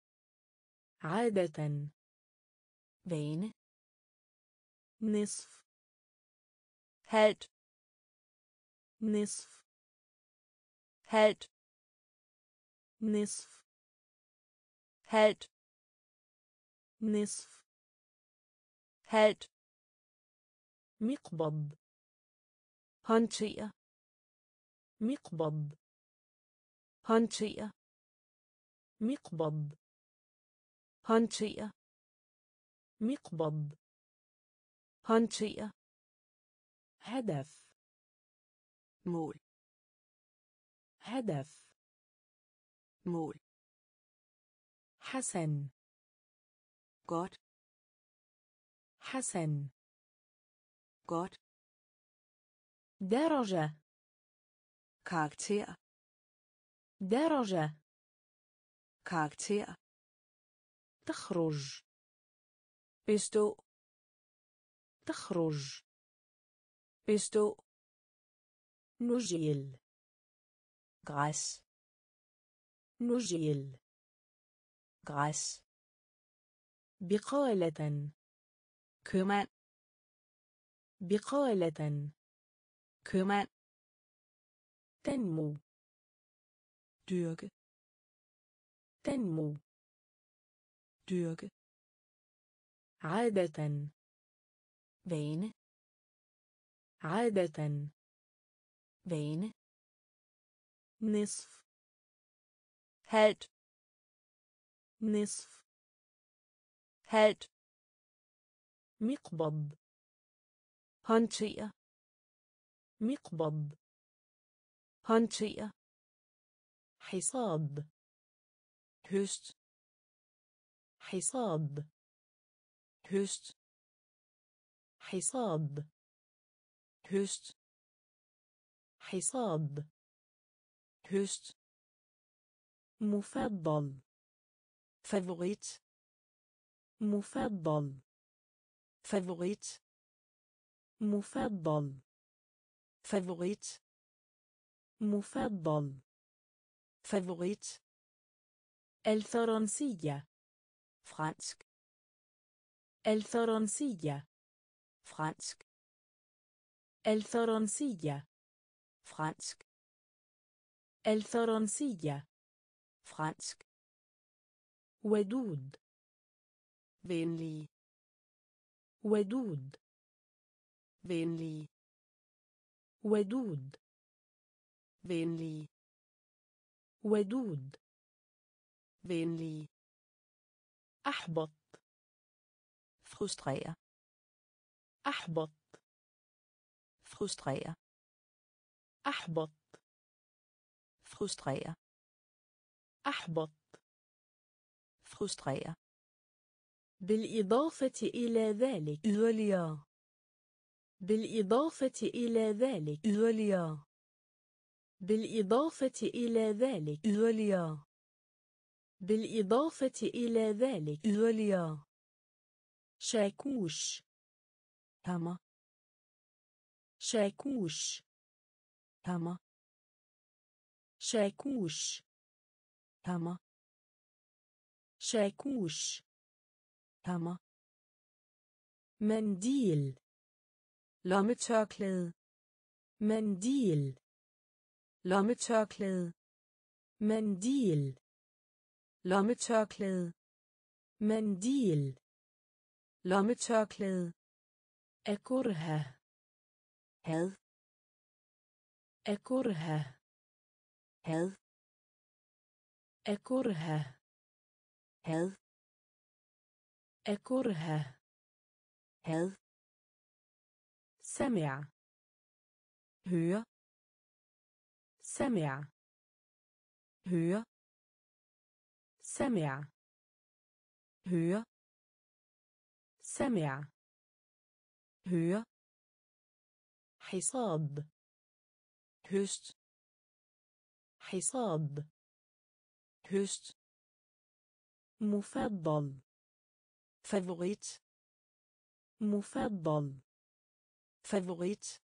عادة vane نصف halvt نصف halvt نصف halvt نصف halvt مقبض håndtere مقبض håndtere مقبض håndtere مقبض håndtere هدف mål هدف mål حسن godt حسن godt درجة karakter درجة karakter تخرج bestå تخرج bestå نجيل græs نجيل græs بقالة købmand بقالة købmand تنمو dyrke تنمو dyrke عادة vane عادة vane نصف halvt نصف halvt مقبض håndtere مقبض håndtere حصاد høst حصاد høst حصاد høst حصاد høst مفضل favorit مفضل favorit مفضل favorit مفضل favorit الفرنسية fransk الفرنسية fransk الفرنسية fransk الفرنسية fransk ودود venlig ودود venlig ودود venlig ودود venlig أحبط frustrere أحبط frustrere أحبط frustrere أحبط frustrere بالإضافة إلى ذلك yderligere بالإضافة إلى ذلك yderligere بالإضافة إلى ذلك yderligere بالإضافة إلى ذلك yderligere شاكوش hammer شاكوش hammer شاكوش hammer شاكوش hammer منديل lommetørklæde منديل lommetørklæde منديل lommetørklæde منديل lommetørklæde أكره had أكره had أكره had أكره had سمع høre سمع høre سمع høre سمع høre حصاد høst حصاد høst مفضل favorit مفضل favorit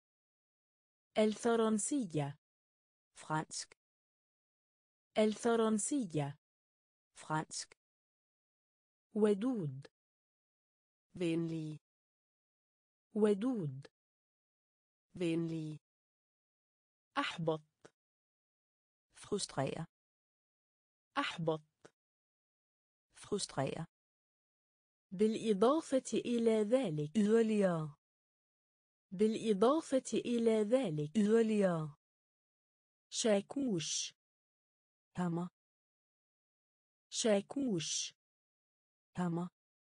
الفرنسية fransk الفرنسية fransk ودود venlig ودود venlig أحبط frustrere أحبط frustrere بالإضافة إلى ذلك yderligere بالإضافة إلى ذلك yderligere شاكوش hammer شاكوش hammer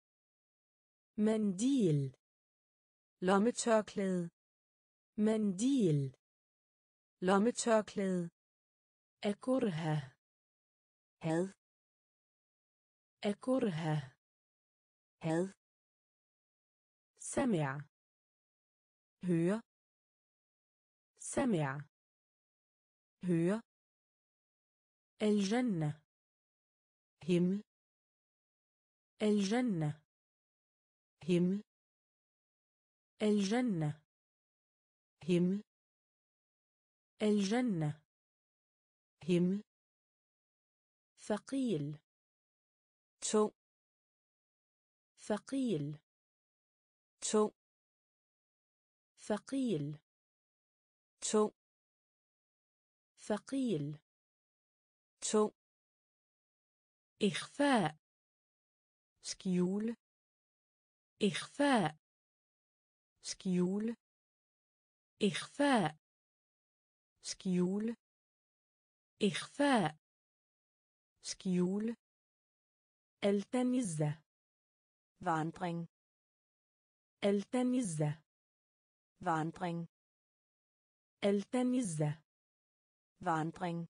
منديل lommetørklæde منديل lommetørklæde أكره had أكره had سمع høre سمع høre الجنة himmel الجنة himmel الجنة himmel الجنة himmel ثقيل tung ثقيل tung ثقيل tung ثقيل tung إخفاء skjule إخفاء skjule إخفاء skjule إخفاء skjule التمز vandring التمز vandring التمز vandring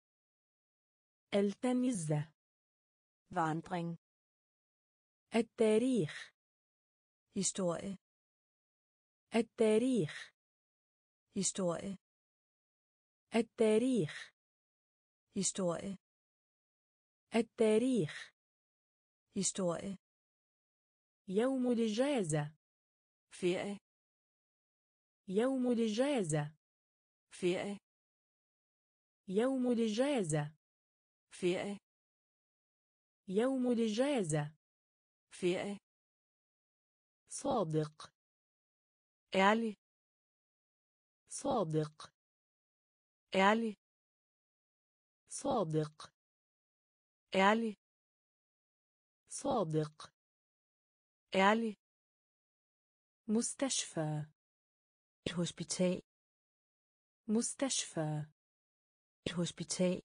التمز vandring التاريخ historie التاريخ historie التاريخ historie التاريخ historie يوم الإجازة ferie يوم الإجازة ferie يوم الإجازة ferie يوم الإجازة ferie صادق ærlig صادق ærlig صادق ærlig صادق ærlig مستشفى et hospital مستشفى et hospital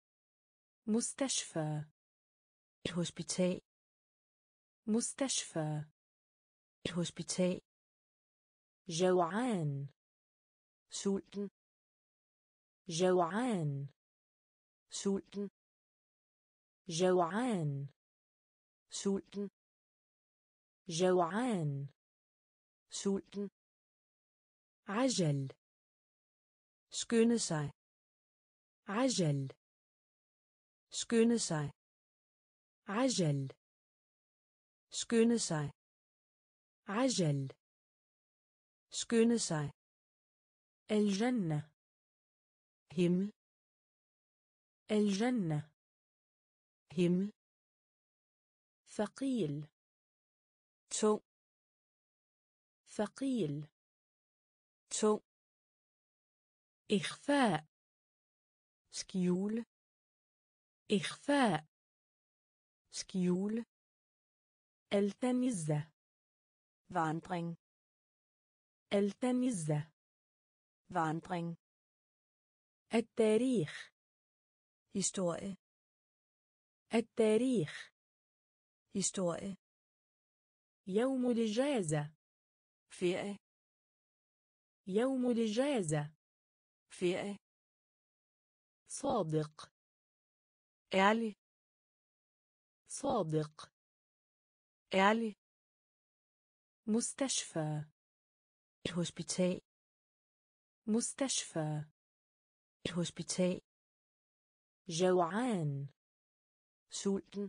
مستشفى et hospital مستشفى et hospital جوعان sulten جوعان sulten جوعان sulten جوعان sulten عجل skynde sig عجل skynde sig عجل skynde sig عجل skynde sig الجنة himmel الجنة himmel ثقيل tung ثقيل tung إخفاء skjule إخفاء. skjule. التمس. vandring. التمس. vandring. التاريخ. historie. التاريخ. historie. يوم الإجازة. ferie. يوم الإجازة. ferie. صادق. ærlig. صادق. ærlig. مستشفى. et hospital. مستشفى. et hospital. جوعان. sulten.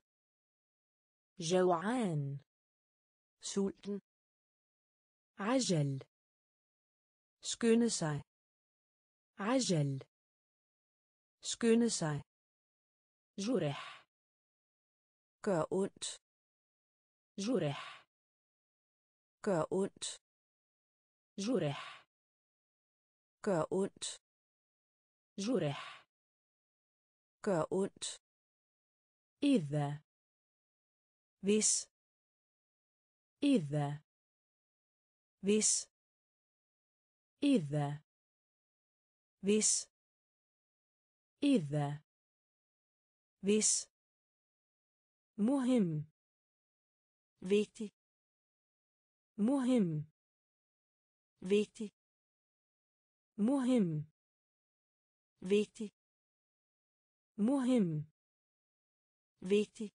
جوعان. sulten. عجل. skynde sig. عجل. skynde sig. جرح. gør ondt. جرح. gør ondt. جرح. gør ondt. جرح. gør ondt. إذا. hvis. إذا. hvis. إذا. hvis. إذا. hvis. مهم. vigtig. مهم. vigtig. مهم. vigtig. مهم. vigtig.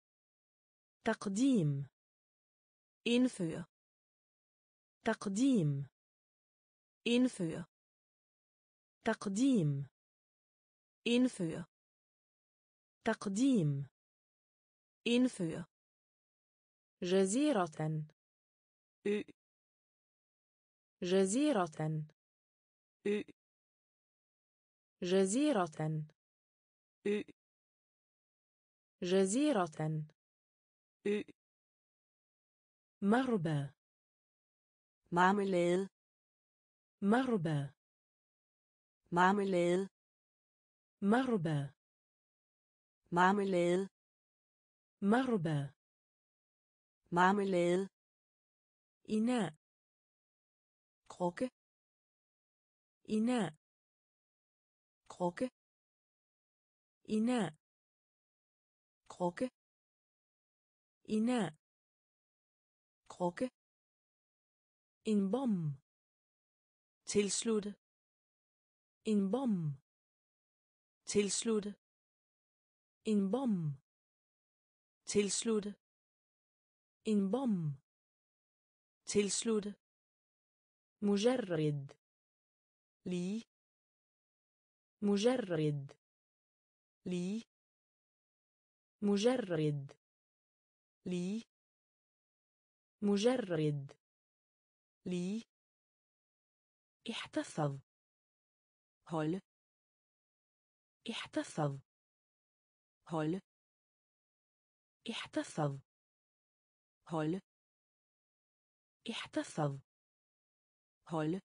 تقديم. indføre. تقديم. indføre. تقديم. indføre. تقديم. indføre. جزيرة. ø. جزيرة. ø. جزيرة. ø. جزيرة. ø. مربى. marmelade. مربى. marmelade. مربى. marmelade. مربى. marmelade. إناء. krukke. إناء. krukke. إناء. krukke. إناء. krukke. انضم. tilslutte. انضم. tilslutte. انضم. tilslutte. انضم. tilslutte. مجرد. lige. مجرد. lige. مجرد. lige. مجرد. lige. احتفظ. holde. احتفظ. holde. احتفظ. holde. احتفظ. holde.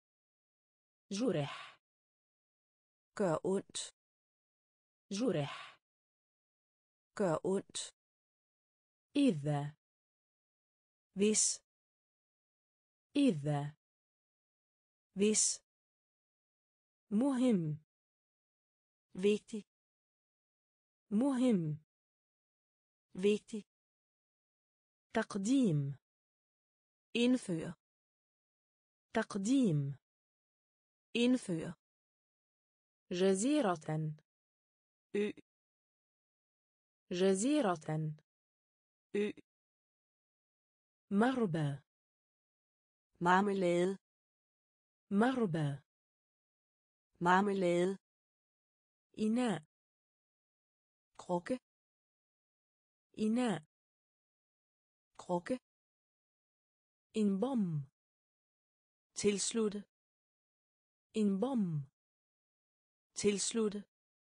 جرح. gør ondt. جرح. gør ondt. إذا. hvis. إذا. hvis. مهم. vigtig. مهم. vigtig. تقديم. indføre. تقديم. indføre. جزيرة. ø. جزيرة. ø. مربى. marmelade. مربى. marmelade. إناء. krukke. إناء. krukke. انضم. tilslutte. انضم. tilslutte.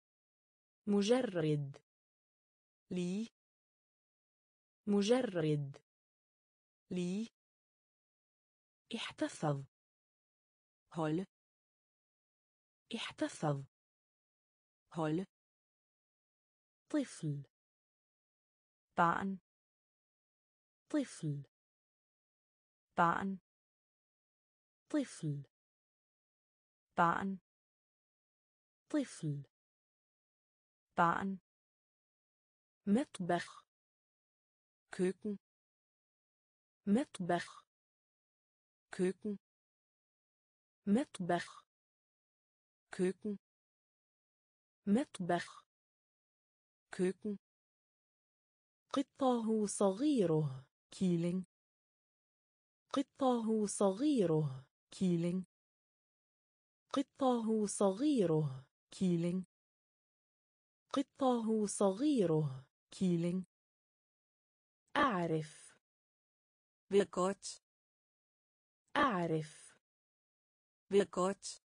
مجرد. lige. مجرد. lige. احتفظ. holde. احتفظ. holde. طفل barn طفل barn طفل barn طفل barn مطبخ køkken مطبخ køkken مطبخ køkken مطبخ køkken قطه صغيره killing قطه صغيره killing قطه صغيره killing قطه صغيره killing أعرف ved godt أعرف ved godt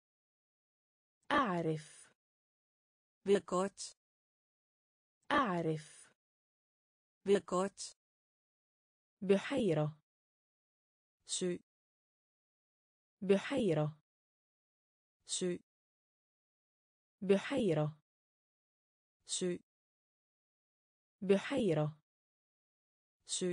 أعرف ved godt أعرف ved godt بحيرة sø بحيرة sø بحيرة sø بحيرة sø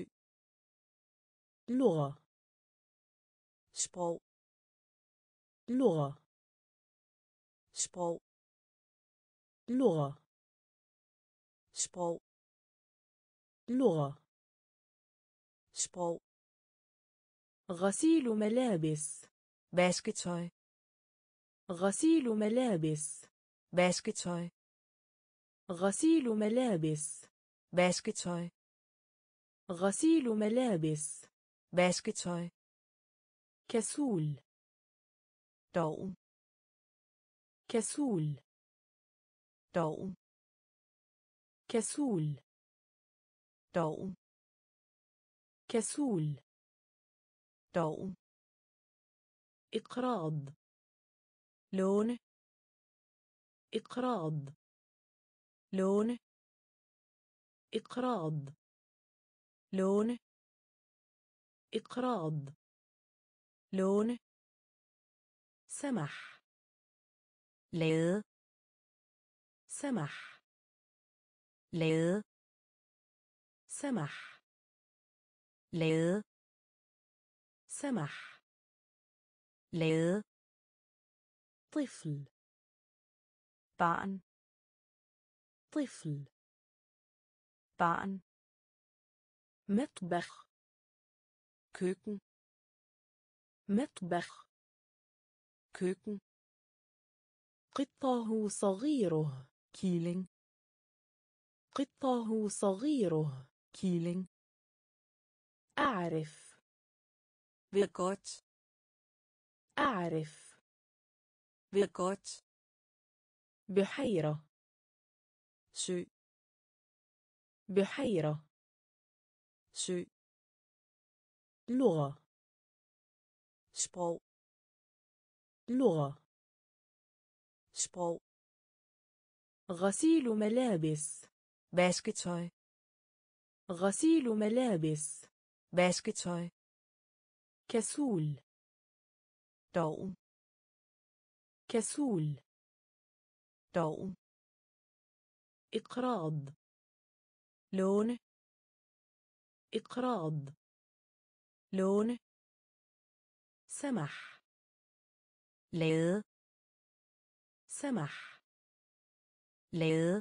لغة sprog لغة sprog لغة sprog لغة sprog غسيل ملابس vasketøj غسيل ملابس vasketøj غسيل ملابس vasketøj غسيل ملابس vasketøj كسول doven كسول doven كسول doven كسول doven إقراض låne إقراض låne إقراض låne إقراض låne سمح lade سمح lade سمح lade سمح lade طفل barn طفل barn مطبخ køkken مطبخ køkken قطه صغيره killing قطه صغيره killing أعرف ved godt أعرف ved godt بحيرة sø بحيرة sø لغة sprog لغة sprog غسيل ملابس vasketøj غسيل ملابس vasketøj كسول doven كسول doven إقراض låne إقراض låne سمح lade سمح lade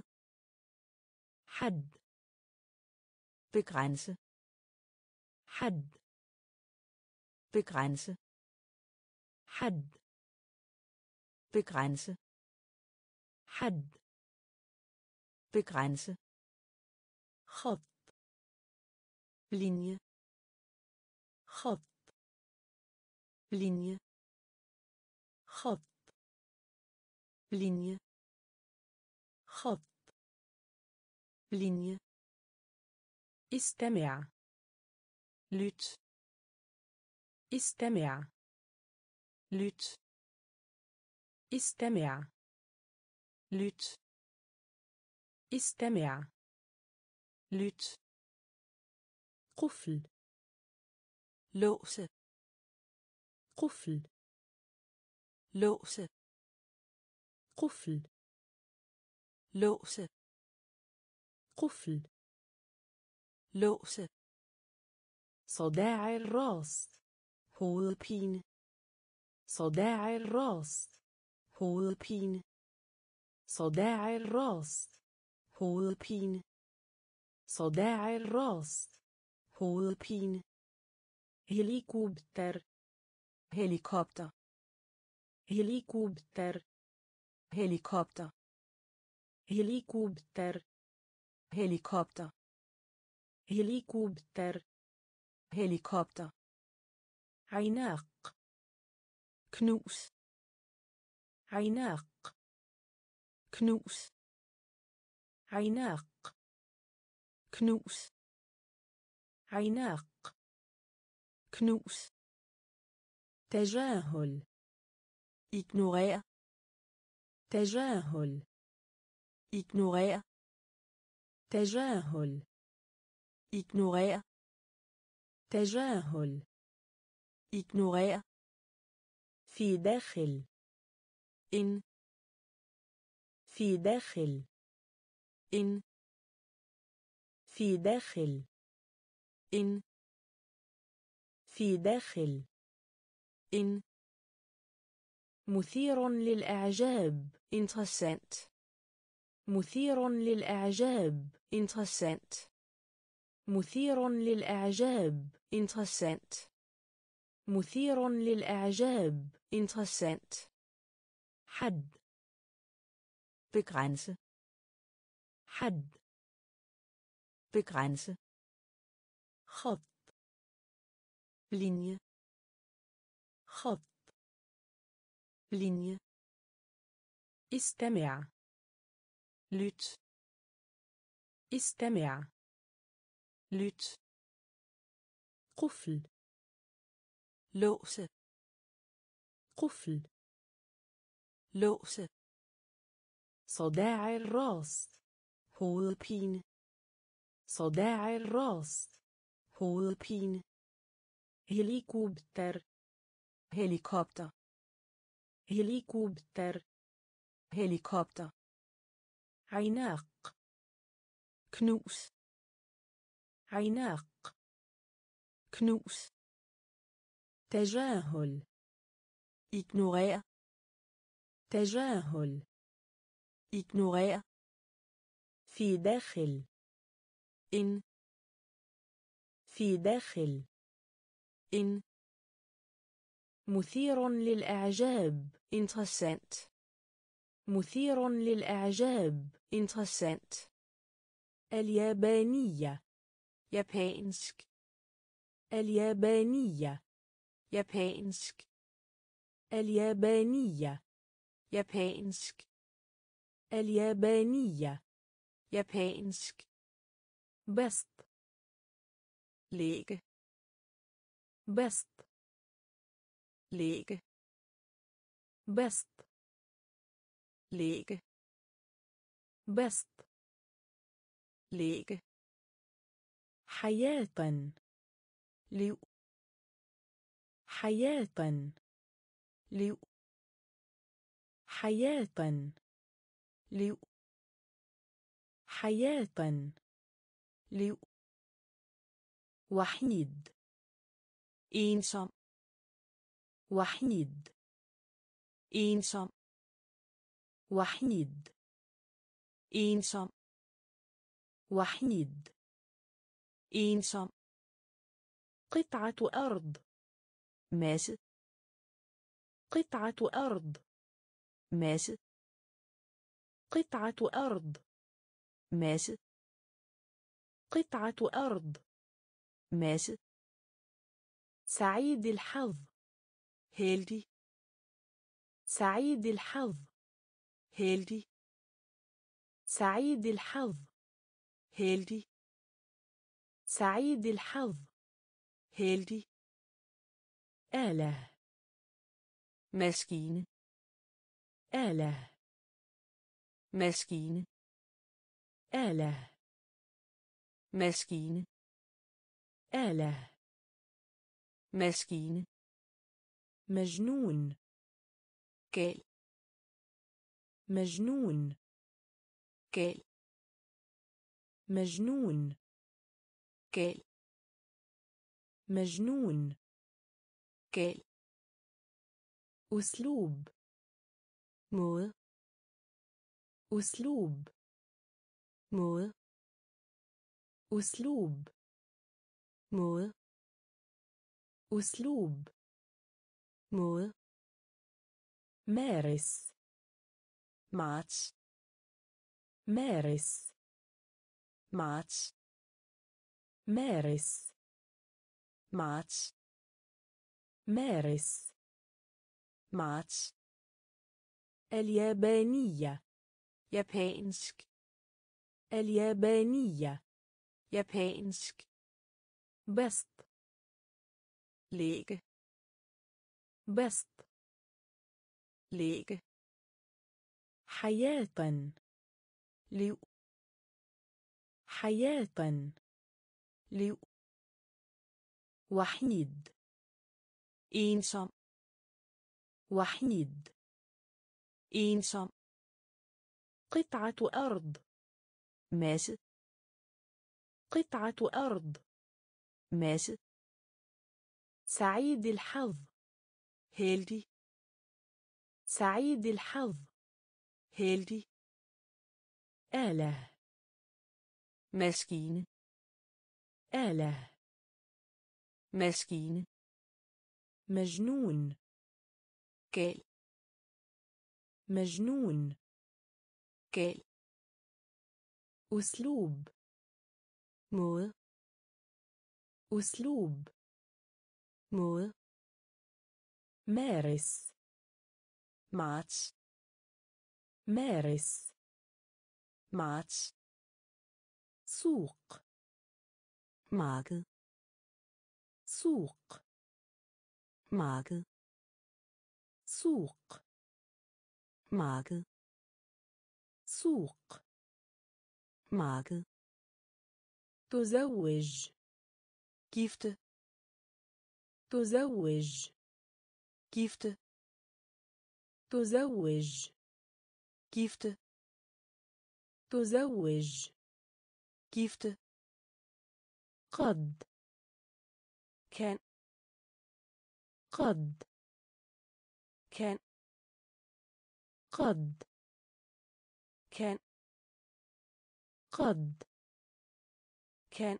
حد begrænse حد begrænse حد begrænse حد begrænse خط linje خط linje خط linje خط linje استمع lyt استمع lyt استمع lyt استمع lyt قفل låse قفل låse قفل låse قفل. låse. صداع الراس. hovedpine. صداع الراس. hovedpine. صداع الراس. hovedpine. صداع الراس. hovedpine. هليكوبتر. helikopter. هليكوبتر. helikopter. هليكوبتر. helikopter. هليكوبتر. helikopter. عناق. knus. عناق. knus. عناق. knus. عناق. knus. تجاهل. ignorer. تجاهل. ignorer. تجاهل. ignorer. تجاهل. ignorer. في داخل. in. في داخل. in. في داخل. in. في داخل. in. مثير للإعجاب. interessant. مثير للإعجاب. interessant. مثير للإعجاب. interessant. مثير للإعجاب. interessant. حد. begrænse. حد. begrænse. خط. linje. خط. linje. استمع. lyt. استمع. lyt. قفل. låse. قفل. låse. صداع الراس. hovedpine. صداع الراس. hovedpine. هليكوبتر. helikopter. هليكوبتر. helikopter. عناق. knus. عناق. knus. تجاهل. ignorer. تجاهل. ignorer. في داخل. in. في داخل. in. مثير للإعجاب. interessant. مثير للإعجاب. interessant. اليابانية. japansk. اليابانية. japansk. اليابانية. japansk. اليابانية. japansk. بسط. lægge. بسط. lægge. بسط. lægge. بسط. lægge. حياة. liv. حياة. liv. حياة. liv. حياة. liv. وحيد. ensom. وحيد. ensom. وحيد. ensom. وحيد. ensom. قطعة أرض. masse. قطعة أرض. masse. قطعة أرض. masse. قطعة أرض. masse. سعيد الحظ. heldig. سعيد الحظ. heldig. سعيد الحظ. heldig. سعيد الحظ. heldig. آلة. maskine. آلة. maskine. آلة. maskine. آلة. maskine. مجنون. gal. مجنون. gal. مجنون gal مجنون gal أسلوب måde أسلوب måde أسلوب måde أسلوب måde مارس marts مارس marts مارس marts مارس marts اليابانية japansk اليابانية japansk بسط lægge بسط lægge حياة liv حياة liv وحيد ensom وحيد ensom قطعة أرض masse قطعة أرض masse سعيد الحظ heldig سعيد الحظ heldig آلة maskine آلة maskine مجنون gal مجنون gal أسلوب måde أسلوب måde مارس marts مارس marts سوق marked سوق marked سوق marked سوق marked تزوج gifte تزوج gifte تزوج gifte تزوج gifte قد kan قد kan قد kan قد kan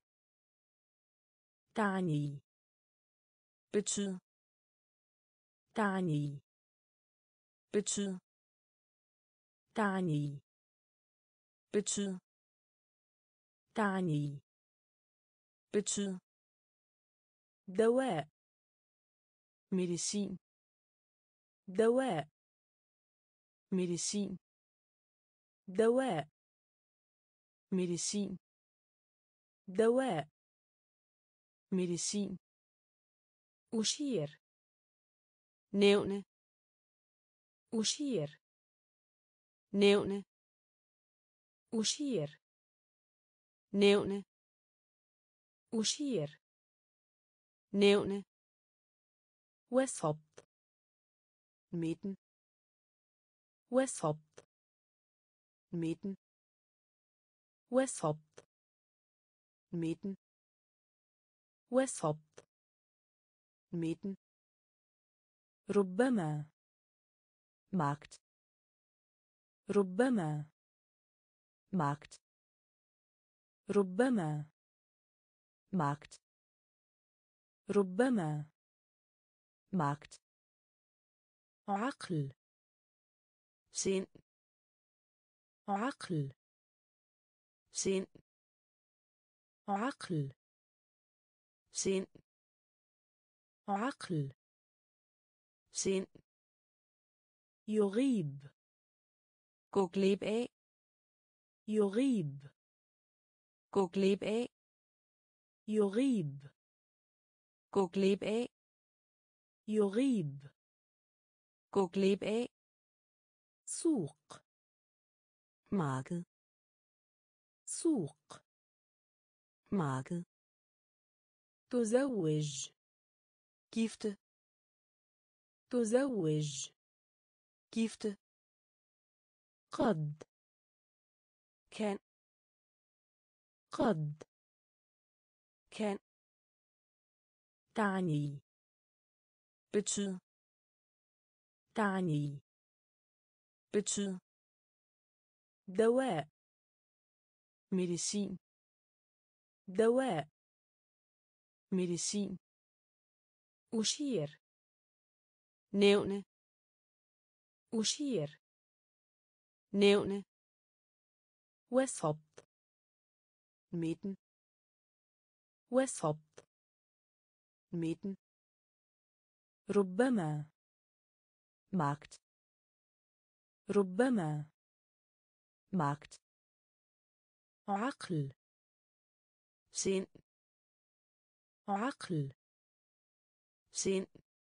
تعني betyde تعني betyde تعني betyde تعني betyde دواء medicin دواء medicin دواء medicin دواء medicin أشير nævne أشير nævne أشير nævne أشير nævne وسط midten وسط midten وسط midten وسط midten ربما magt ربما magt ربما magt ربما magt عقل sind عقل sind عقل sind عقل sind يغيب gå glip af يغيب gå glip af يغيب gå glip af يغيب gå glip af سوق marked سوق marked تزوج gifte تزوج gifte قد kan قد kan تعني betyde تعني betyde دواء medicin دواء medicin أشير nævne أشير nævne وسط midten وسط midten ربما magt ربما magt عقل sind عقل sind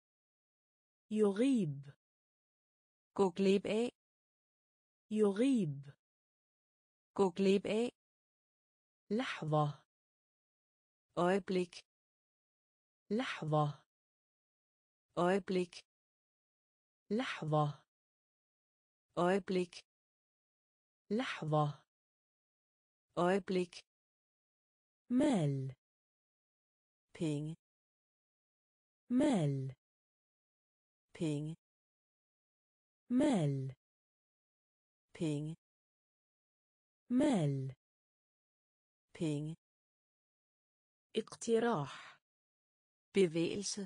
يغيب gå glip af يغيب gå glip af لحظة øjeblik لحظة øjeblik لحظة øjeblik لحظة øjeblik مال penge مال penge مال penge مال penge اقتراح bevægelse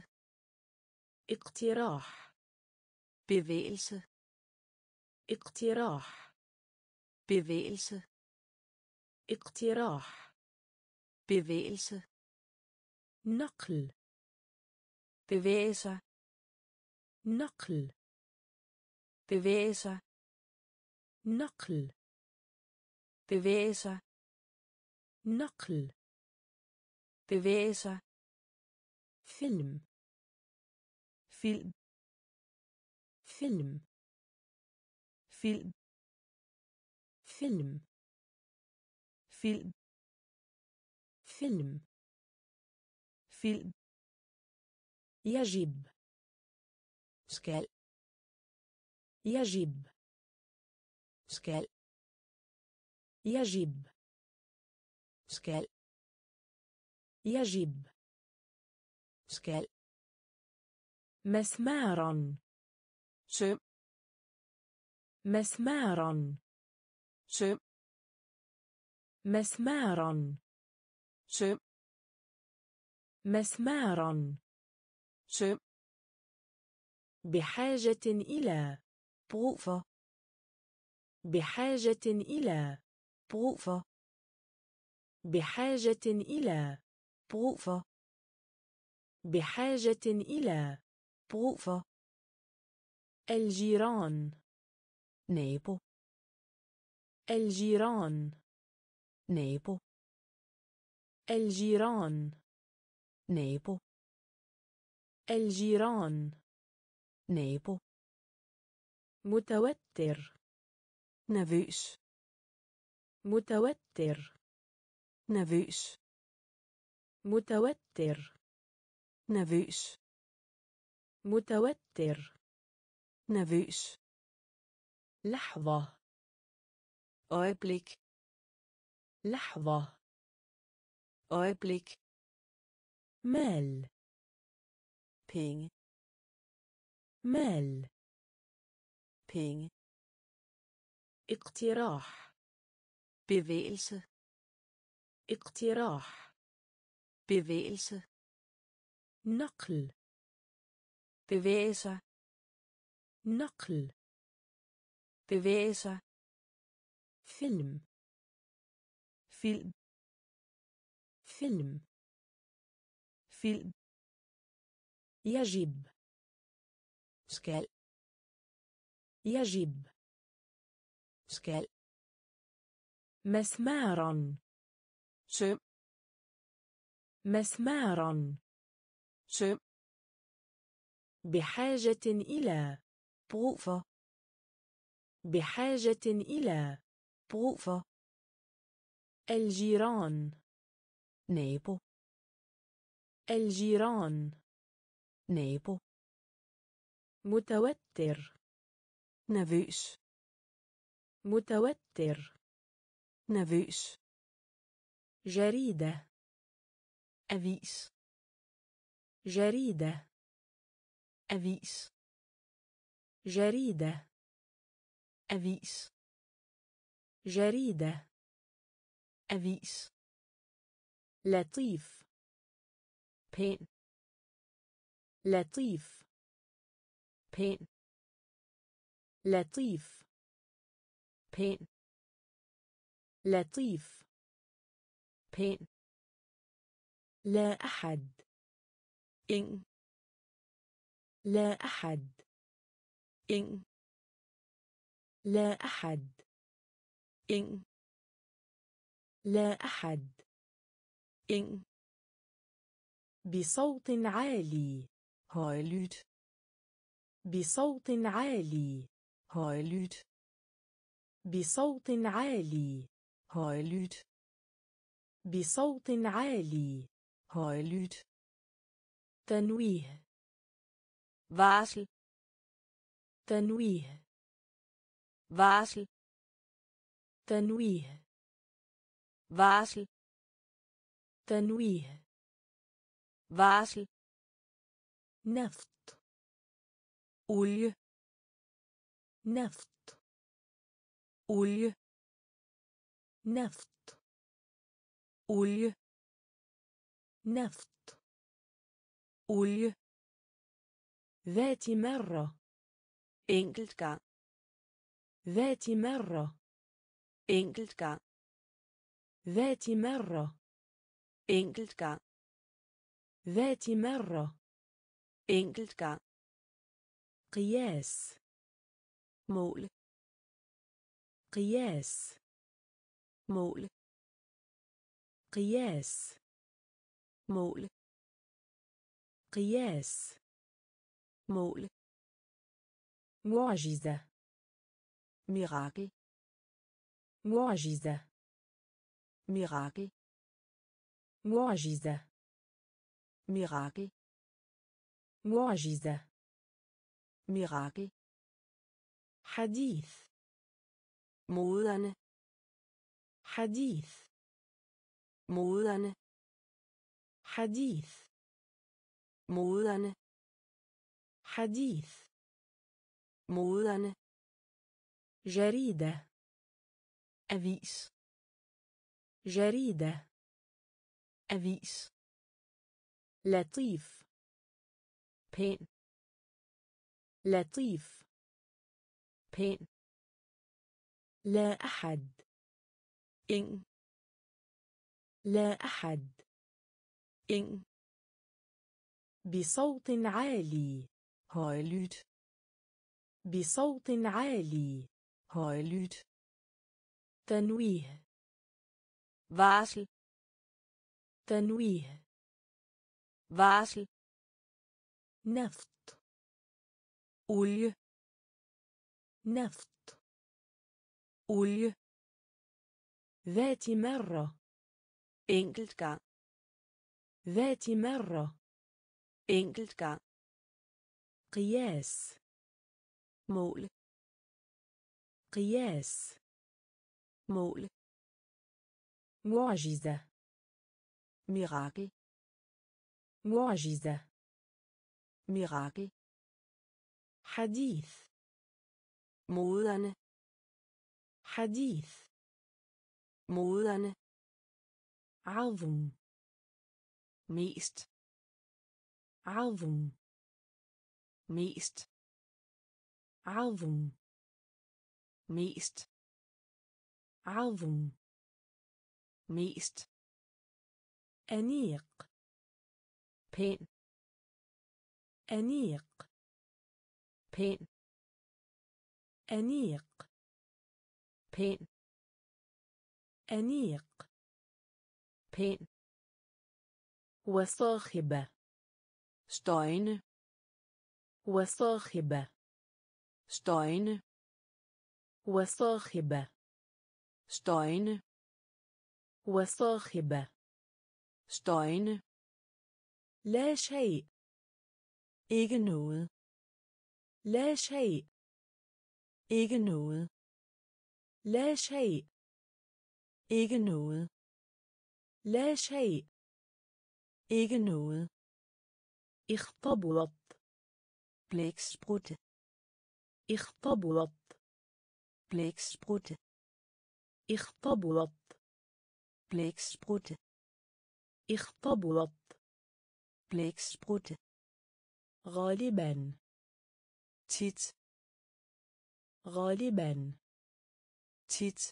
اقتراح bevægelse اقتراح bevægelse اقتراح bevægelse نقل bevæge sig نقل bevæge sig نقل bevæge sig نقل bevæge sig فيلم film فيلم film فيلم film فيلم film يجب skal يجب skal يجب skal يجب skal مسمارا søm مسمارا søm مسمارا søm مسمارا søm بحاجة إلى brug for بحاجة إلى brug for بحاجة إلى brug for بحاجة إلى brug for الجيران nabo الجيران nabo الجيران nabo الجيران nabo متوتر nervøs متوتر nervøs متوتر nervøs متوتر nervøs لحظة øjeblik لحظة øjeblik مال penge مال penge اقتراح bevægelse اقتراح bevægelse نقل bevæge sig نقل bevæge sig فيلم film فيلم film يجب skal يجب skal مسمارا søm مسمارا søm بحاجة إلى brug for بحاجة إلى brug for الجيران nabo الجيران nabo متوتر nervøs متوتر nervøs جريدة avis جريدة avis جريدة avis جريدة avis لطيف pæn لطيف pæn لطيف pæn لطيف pæn لا أحد ingen لا أحد ingen لا أحد ingen لا أحد ingen بصوت عالي højlydt بصوت عالي højlydt بصوت عالي højlydt بصوت عالي højlydt تنويه varsel تنويه varsel تنويه varsel تنويه varsel نفط olie نفط olie نفط olie نفط olie ذات مرة enkelt gang ذات مرة enkelt gang ذات مرة enkelt gang ذات مرة enkelt gang قياس mål قياس mål قياس mål قياس mål معجزة mirakel معجزة mirakel معجزة mirakel معجزة mirakel حديث moderne حديث moderne حديث moderne حديث moderne جريدة avis جريدة avis لطيف pæn لطيف pæn لا أحد ingen لا أحد ingen بصوت عالي højlydt بصوت عالي højlydt تنويه varsel تنويه varsel نفط olie نفط olie ذات مرة enkelt gang ذات مرة enkelt gang قياس mål قياس mål معجزة mirakel معجزة mirakel حديث moderne حديث moderne عظم mest عظم mest عظم mest عظم mest أنيق pæn أنيق pæn أنيق pæn أنيق pæn وصاخبة støjende وصاخبة støjende وصاخبة støjende وصاخبة støjende لا شيء ikke noget لا شيء ikke noget لا شيء ikke noget لا شيء. Ikke noget. اختبرت. Blæksprutte. اختبرت. Blæksprutte. اختبرت. Blæksprutte. اختبرت. Blæksprutte. غالبا. tit. غالبا. tit.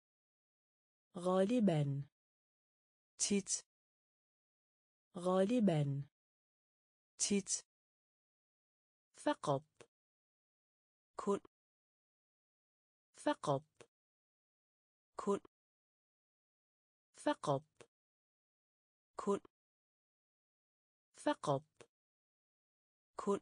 غالبا. tit. غالبا. tit. فقط. kun. فقط. kun. فقط. kun. فقط. kun.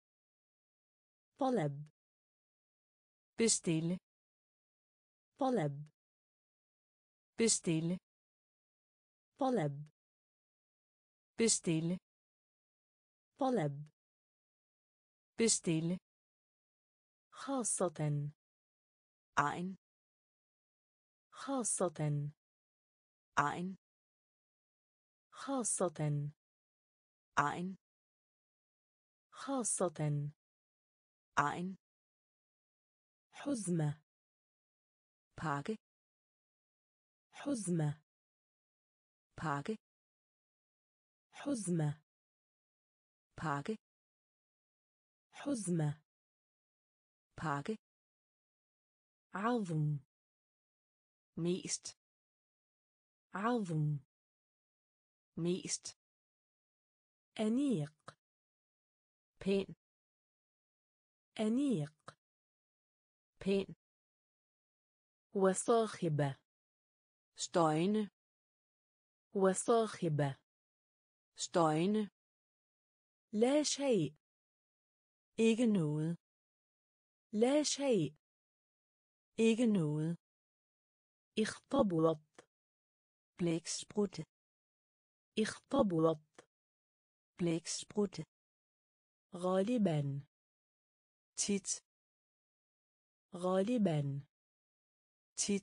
طلب. bestille. طلب. bestille. طلب. bestille. طلب. bestille. خاصة. ein. خاصة. ein. خاصة. ein. خاصة. ein. حزمة. pakke. حزمة. pakke. حزمة. pakke. حزمة. pakke. عظم. mest. عظم. mest. أنيق. pæn. أنيق. pæn. وصاخبة. støjende. وصاخبة. støjende. لا شيء. ikke noget. لا شيء. ikke noget. اختبرت. blæksprutte. اختبرت. blæksprutte. غالبا. tit. غالبا. tit.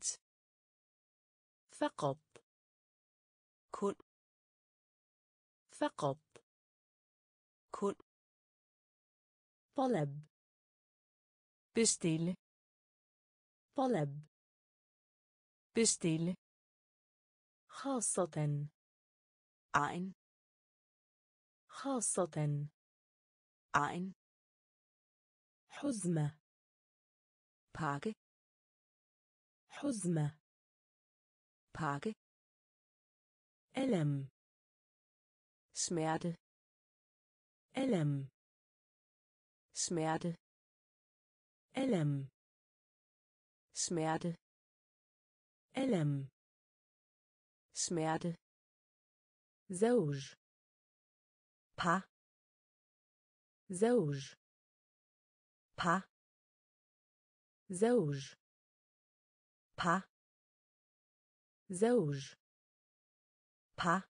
فقط. kun. فقط. kun. طلب. bestille. طلب. bestille. خاصة. ein. خاصة. ein. حزمة. pakke. حزمة. pakke. ألم. smerte. ألم. smerte. ألم. smerte. ألم. smerte. زوج. par. زوج. par. زوج. par. زوج. par.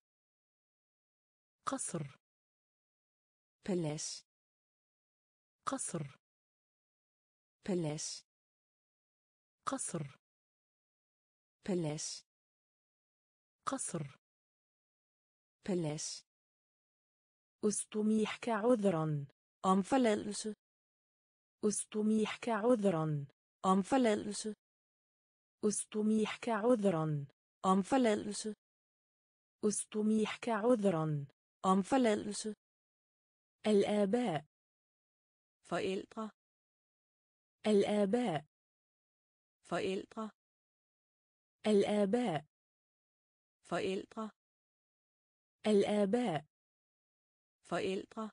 قصر. palads. قصر. palads. قصر. palads. قصر. palads. أستميحك عذرا. om forladelse. أستميحك عذرا. om forladelse. أستميحك عذرا. om forladelse. أستميحك عذرا. om forladelse. الآباء. forældre. الآباء. forældre. الآباء. forældre. الآباء. forældre.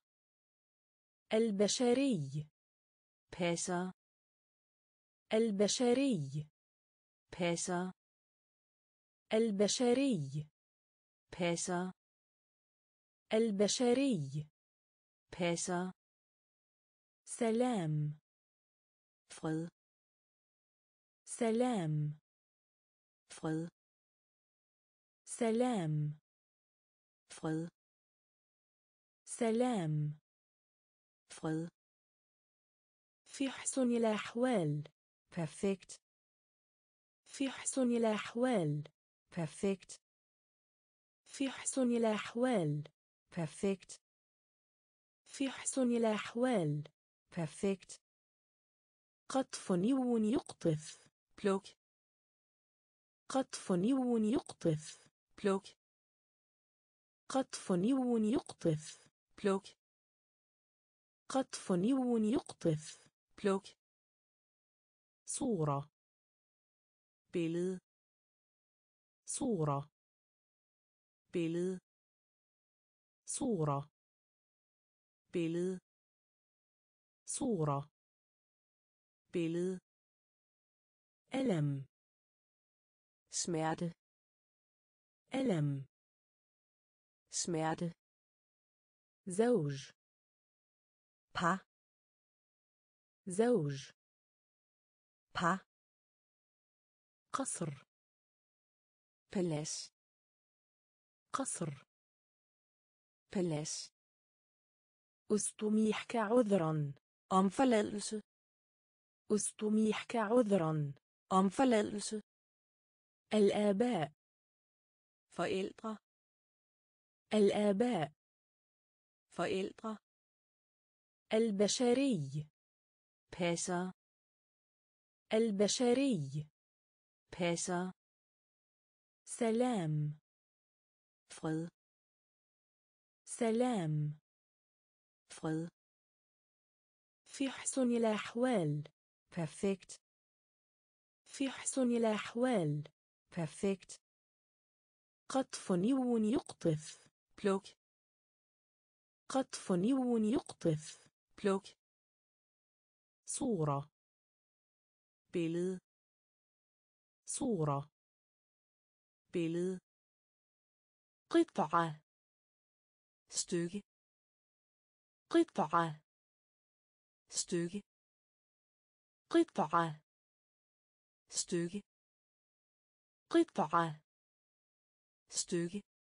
البشري. passer. البشري. passer. البشري. passer. البشري. passer. سلام. fred. سلام. fred. سلام. fred. سلام. fred. في حسن الأحوال. perfekt. في حسن الأحوال. perfekt. في حسن الأحوال. perfekt, في حسن الأحوال. perfekt, قطف نيو يقطف. pluk, قطف نيو يقطف. pluk, قطف نيو يقطف. pluk, قطف نيو يقطف. pluk, صورة. billede, صورة. billede, صورة. billede, صورة. billede, ألم. smerte, ألم. smerte, زوج. par, زوج. par, قصر. palads, قصر. palads, أستميحك عذرا. om forladelse, أستميحك عذرا. om forladelse, الآباء. forældre, الآباء. forældre, البشري. passer, البشري. passer, سلام. fred, سلام. fred, في حسن الأحوال. perfekt, في حسن الأحوال. perfekt, قطف نيو يقطف. pluk, قطف نيو يقطف. pluk, صورة. billede, صورة. billede, قطعة. stykke, قطعة. stykke, قطعة. stykke, قطعة. stykke,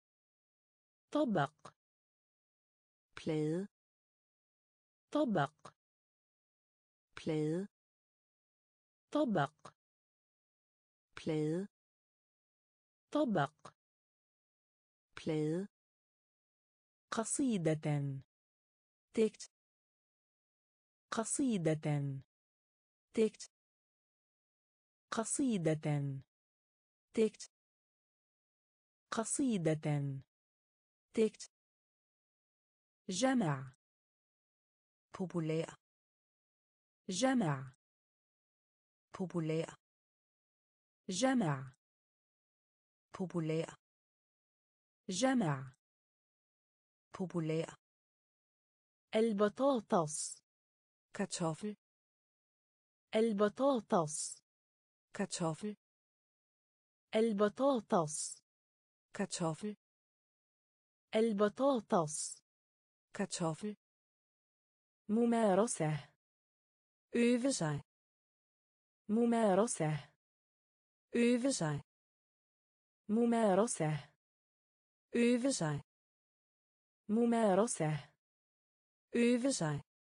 طبق. plade, طبق. plade, طبق. plade, طبق. plade, قصيدة. digt, قصيدة. digt, قصيدة. digt, قصيدة. digt, جمع. populær, جمع. populær, جمع. populær, جمع. populær, البطاطس. kartoffel, البطاطس. kartoffel, البطاطس. kartoffel, البطاطس. kartoffel, ممارسة. øve sig, ممارسة. øve sig, ممارسة. øve sig, ممارسة. øve sig,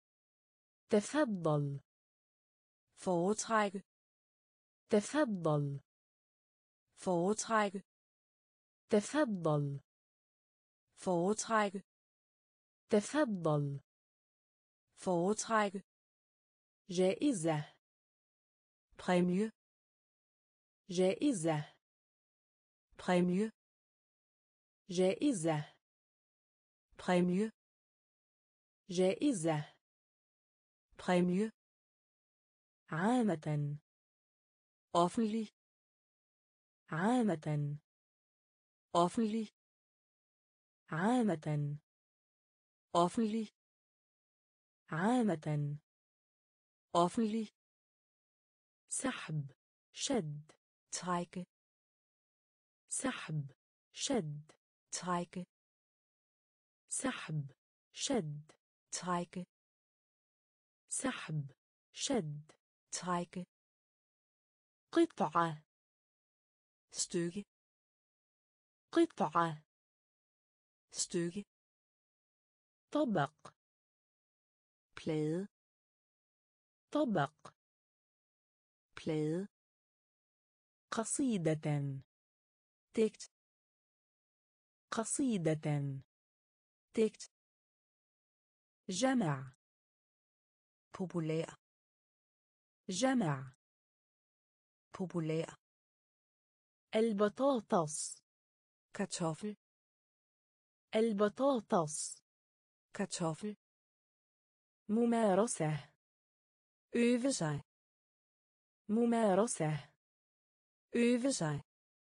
تفضل. foretrække, تفضل. foretrække, تفضل. foretrække, تفضل. foretrække, جائزة. præmie, جائزة. præmie, جائزة. præmie, جائزة. præmie, عامة. offentlig, عامة. offentlig, عامة. offentlig, عامة. offentlig, سحب. شد. trække, سحب. شد. trække, سحب. شد. trække, سحب. شد. trække, قطعة. stykke, قطعة. stykke, طبق. plade, طبق. plade, قصيدة. digt, قصيدة. digt, جمع. populær, جمع. populær, البطاطس. kartoffel, البطاطس. kartoffel, ممارسة. øve sig, ممارسة. øve sig,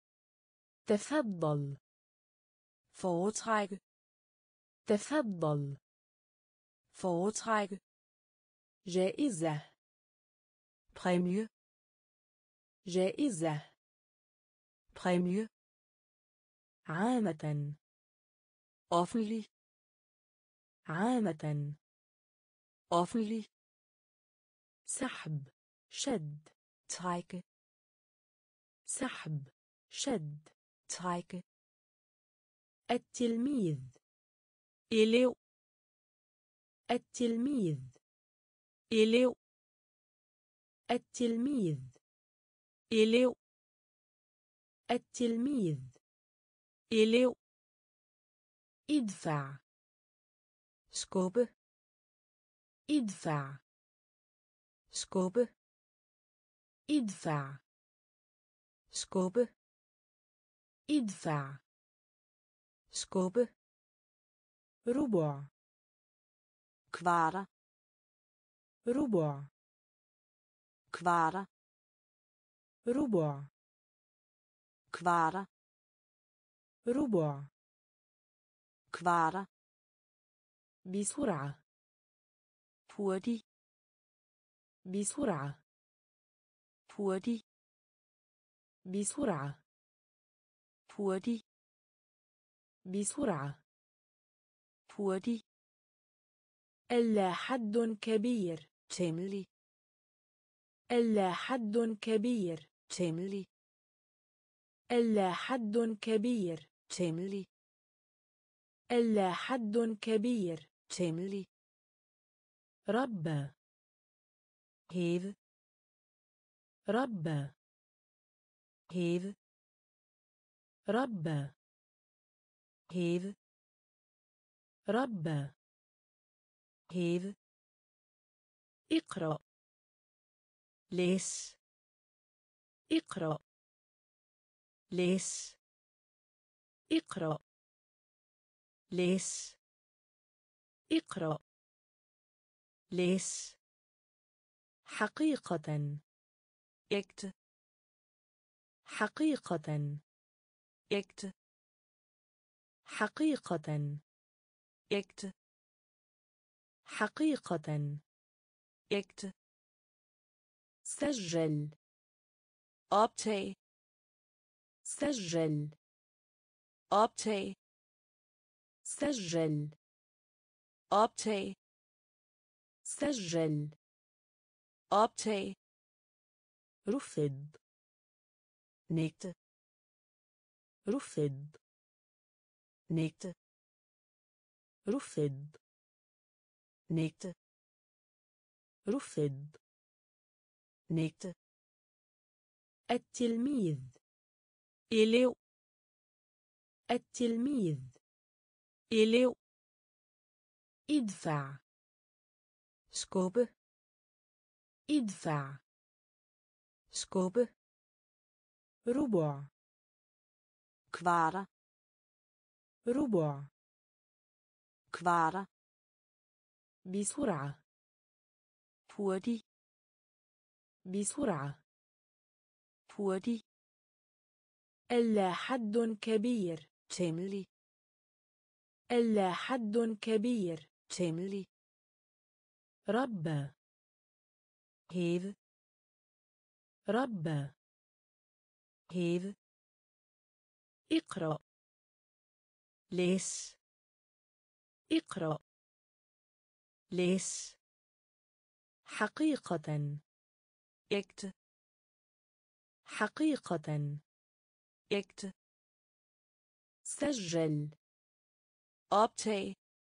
تفضل. foretrække, تفضل. foretrække, جائزة. præmie, جائزة. præmie, عامة. offentlig, عامة. offentlig, سحب. شد. trække, سحب. شد. trække, التلميذ. elev, التلميذ. elev, التلميذ. elev, التلميذ. elev, ادفع. skubbe, ادفع. skubbe, ادفع. skubbe, ادفع. skubbe, ربع. kvarter, ربع. kvarter, ربع. kvarter, ربع. kvarter, بسرعة. hurtig, بسرعة. hurtig, بسرعة. hurtig, بسرعة. hurtig, ألا حد كبير. temmelig, ألا حد كبير. temmelig, ألا حد كبير. temmelig, ألا حد كبير. temmelig, رب. hæve, رب. hæve, رب. hæve, رب. hæve, اقرأ. læs, اقرأ. læs, اقرأ. læs, اقرأ. læs, حقيقة. ægte, حقيقة. ægte, حقيقة. ægte, حقيقة. ægte, سجل. optag, سجل. optag, سجل. optag, سجل. optag, رفض. nægte, رفض. nægte, رفض. nægte, رفض. nægte, التلميذ. elev, التلميذ. elev, ادفع. skubbe, ادفع. skubbe, ربع. kvarter, ربع. kvarter, بسرعة. hurtig, بسرعة. hurtig, ألا حد كبير. temmelig, ألا حد كبير. temmelig, رب. hæve, رب. hæve, اقرأ. læs, اقرأ. læs, حقيقة. ægte, حقيقة. ægte, سجل. optag,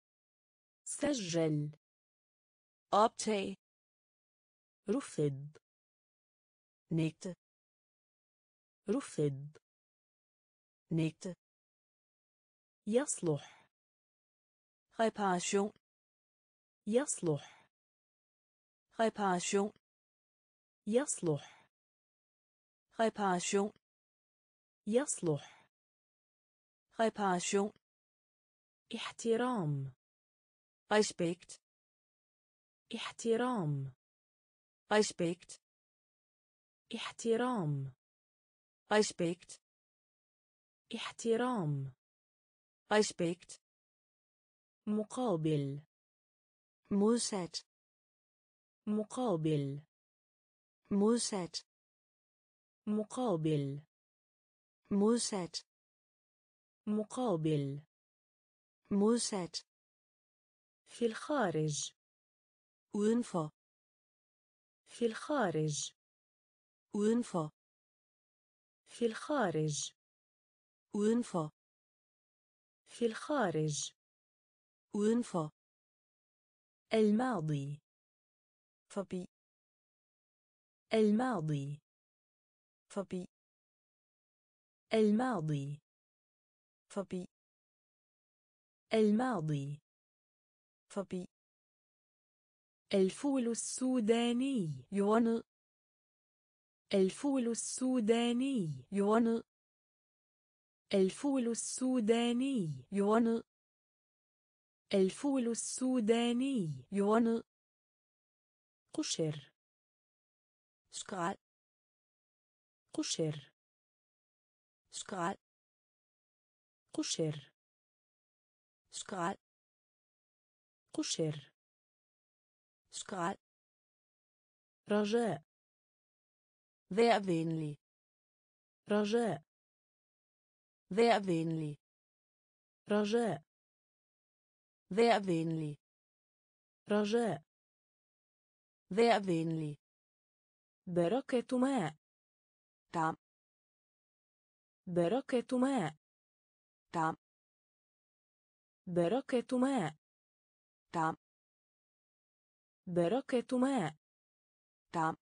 سجل. optag, رفض. nægte, رفض. nægte, يصلح. reparation, يصلح. reparation, يصلح. reparation, يصلح. reparation, احترام. respekt, احترام. respekt, احترام. respekt, احترام. respekt, مقابل. modsat, مقابل. modsat, مقابل. modsat, مقابل. modsat, في الخارج. udenfor, في الخارج. udenfor, في الخارج. udenfor, في الخارج. udenfor, الماضي. forbi, الماضي. forbi, الماضي. forbi, الماضي. forbi, الفول السوداني. jordnød, الفول السوداني. jordnød, الفول السوداني. jordnød, الفول السوداني. jordnød, قشر. skrald, قشر. skrald, قشر. skrald, قشر. skrald, رجاء. vær venlig, رجاء. vær venlig, رجاء. vær venlig, رجاء. vær venlig, بركة ماء. dam, بركة ماء. dam, بركة ماء. dam, بركة ماء. dam,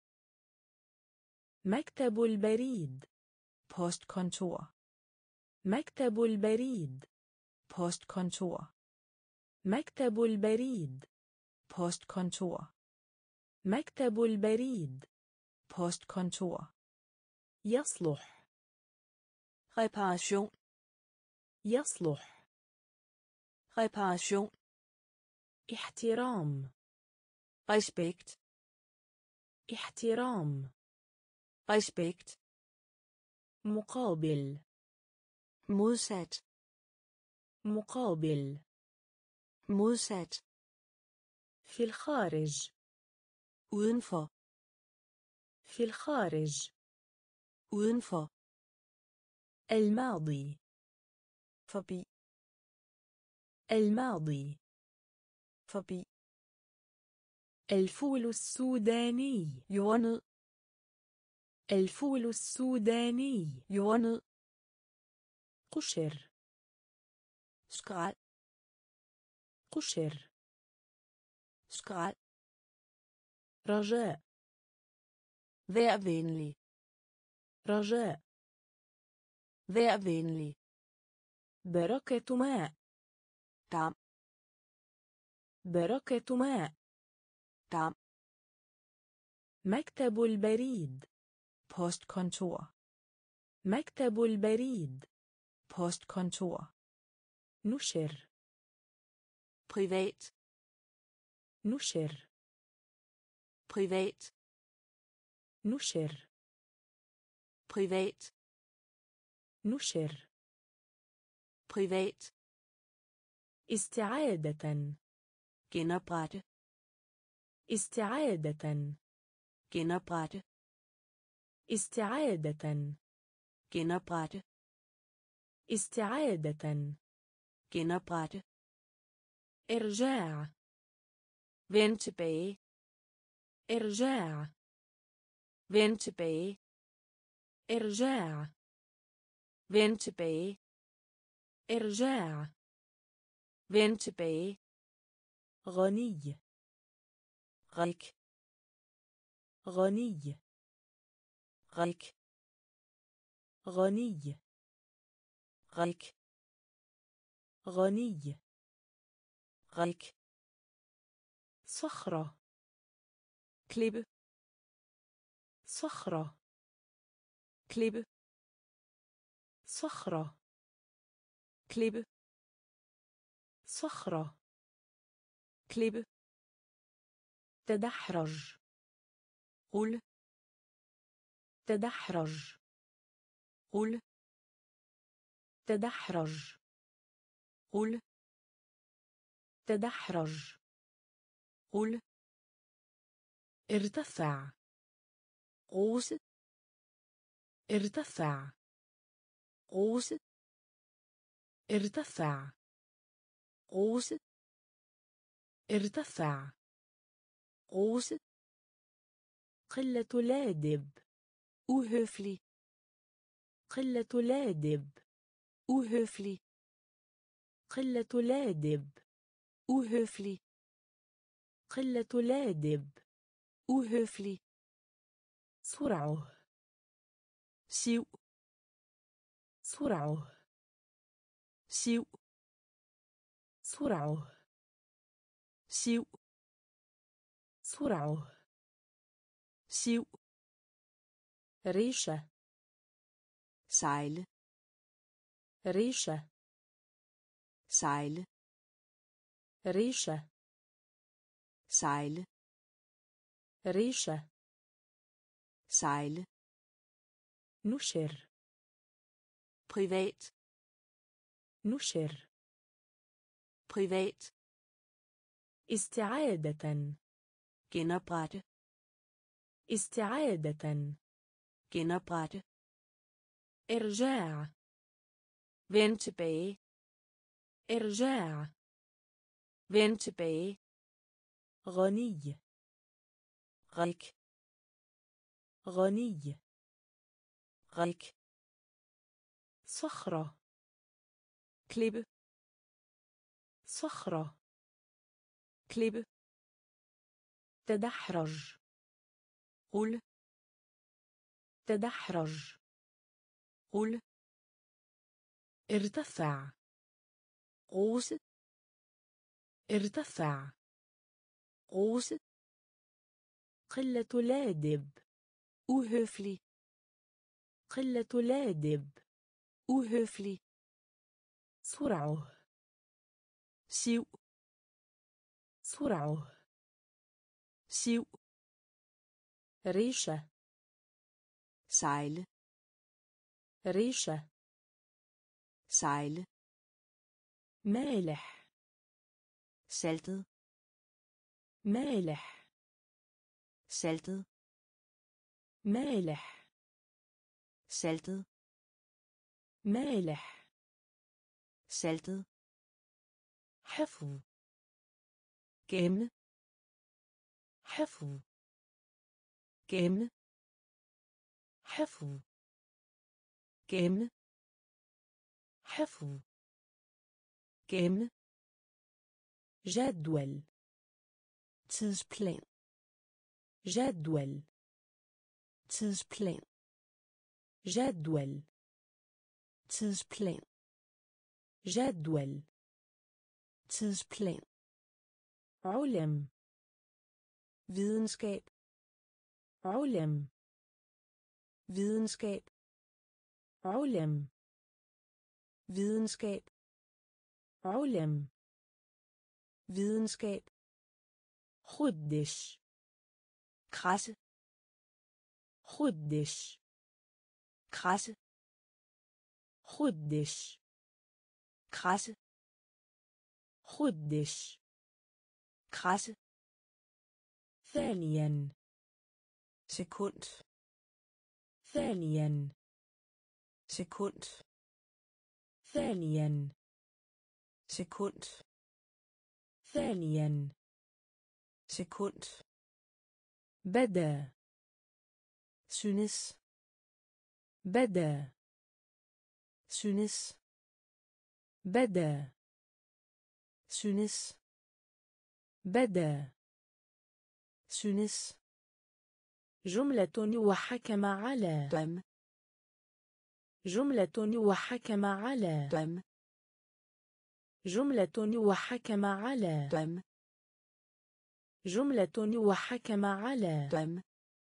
مكتب البريد. postkontor, مكتب البريد. postkontor, مكتب البريد. postkontor, مكتب البريد. postkontor, يصلح. reparation, يصلح. reparation, احترام. respekt, احترام. respekt, مقابل. modsat, مقابل. modsat, في الخارج. udenfor, في الخارج. udenfor, الماضي. forbi, الماضي. forbi, الفول السوداني. jordnød, الفول السوداني. jordnød, قشر. skrald, قشر. skrald, رجاء. vær venlig, رجاء. vær venlig, بركة ماء. dam, بركة ماء. dam, مكتب البريد. postkontor, مكتب البريد. postkontor, نشر. privat, نشر. privat, نشر. privat, نشر. privat, استعادة. genoprette, استعادة. genoprette, استعادة. genoprette, استعادة. genoprette, إرجاع. vend tilbage, إرجاع. vend tilbage, إرجاع. vend tilbage, إرجاع. vend tilbage, غني. rig, غني. rig, غني. rig, غني. rik, صخرة. klippe, صخرة. klippe, صخرة. klippe, صخرة. klippe, تدحرج. rulle, تدحرج. rulle, تدحرج. rulle, تدحرج. rulle, ارتفع. rose, ارتفع. rose, ارتفع. rose, ارتفع. rose, قلة لادب. uhøflig, قلة لادب. uhøflig, قلة لادب. uhøflig, قلة لادب. uhøflig, سرعه. siv, سرعه. siv, سرعه. siv, سرعه. siv, ريشة. sejle, ريشة. sejle, ريشة. sejle, ريشة. sejle, نشر. privat, نشر. privat, استعادة. genoprette, استعادة. genoprette, إرجاع. vend tilbage, إرجاع. vend tilbage, غني. rik, غني. rik, صخرة. klippe, صخرة. klippe, تدحرج. rulle, تدحرج. rulle, ارتفع. rose, ارتفع. rose, قلة لادب. uhøflig, قلة لادب. uhøflig, سرعه. siv, سرعه. siv, ريشة. sejle, ريشة. sejle, مالح. saltet, مالح. saltet, مالح. saltet, مالح. saltet, حفظ. gemme, حفظ. gemme, حفظ. gemme, حفظ. gemme, جدول. tidsplan, جدول. tidsplan, جدول. tidsplan, جدول. tidsplan, علم. videnskab, علم. videnskab, علم. videnskab, علم. videnskab, خدش. krasse, خدش. krasse, خدش. krasse, خدش. krasse, ثانيا. sekund, ثانيا. sekund, ثانيا. sekund, ثانيا. sekund, بدا. synes, بدا. synes, بدا. synes, بدا. synes, جملة وحكم على. døm, جملة وحكم على. døm, جملة وحكم على. døm جملة وحكم على. døm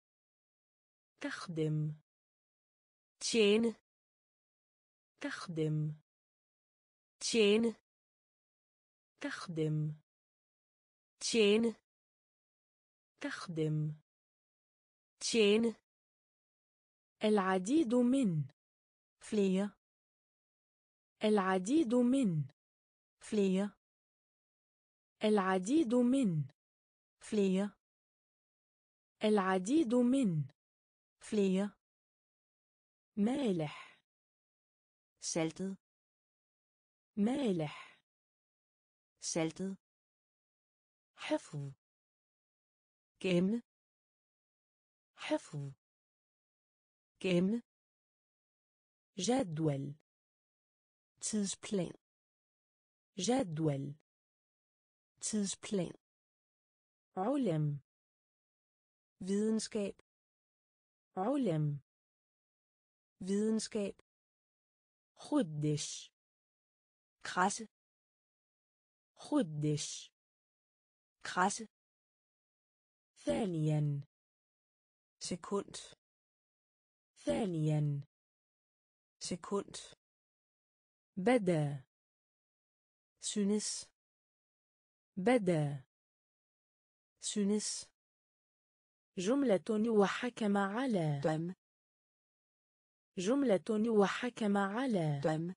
تخدم. tjene تخدم. tjene تخدم. tjene تخدم. tjene العديد من. flere العديد من. flere العديد من. flere العديد من. flere مالح. saltet مالح. saltet حفظ. gemme حفظ. gemme جدول. tidsplan جدول. tidsplan علم. videnskab علم. videnskab خدش. krasse خدش. krasse ثانيا. sekund ثانيا. sekund بدا. synes بدا. synes جملة وحكم على. døm جملة وحكم على. døm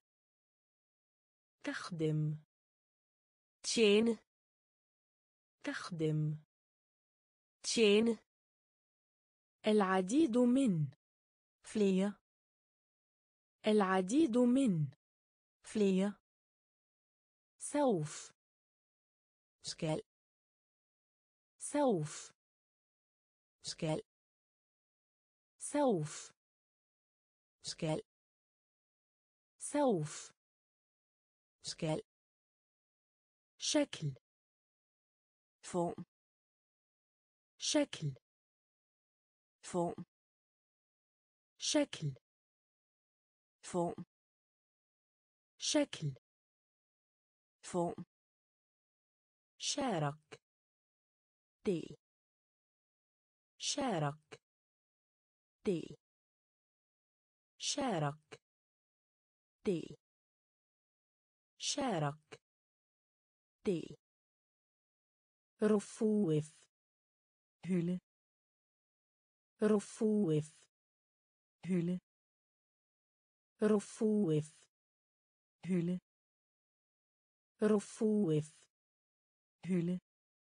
تخدم. tjene تخدم. tjene العديد من. flere العديد من. flere سوف. skal سوف. skal سوف. skal سوف. skal شكل. form شكل. form شكل. form شكل. form شارك. del شارك. del شارك. del شارك. del رفوف. hylde رفوف. hylde رفوف. hylde رفوف. hylde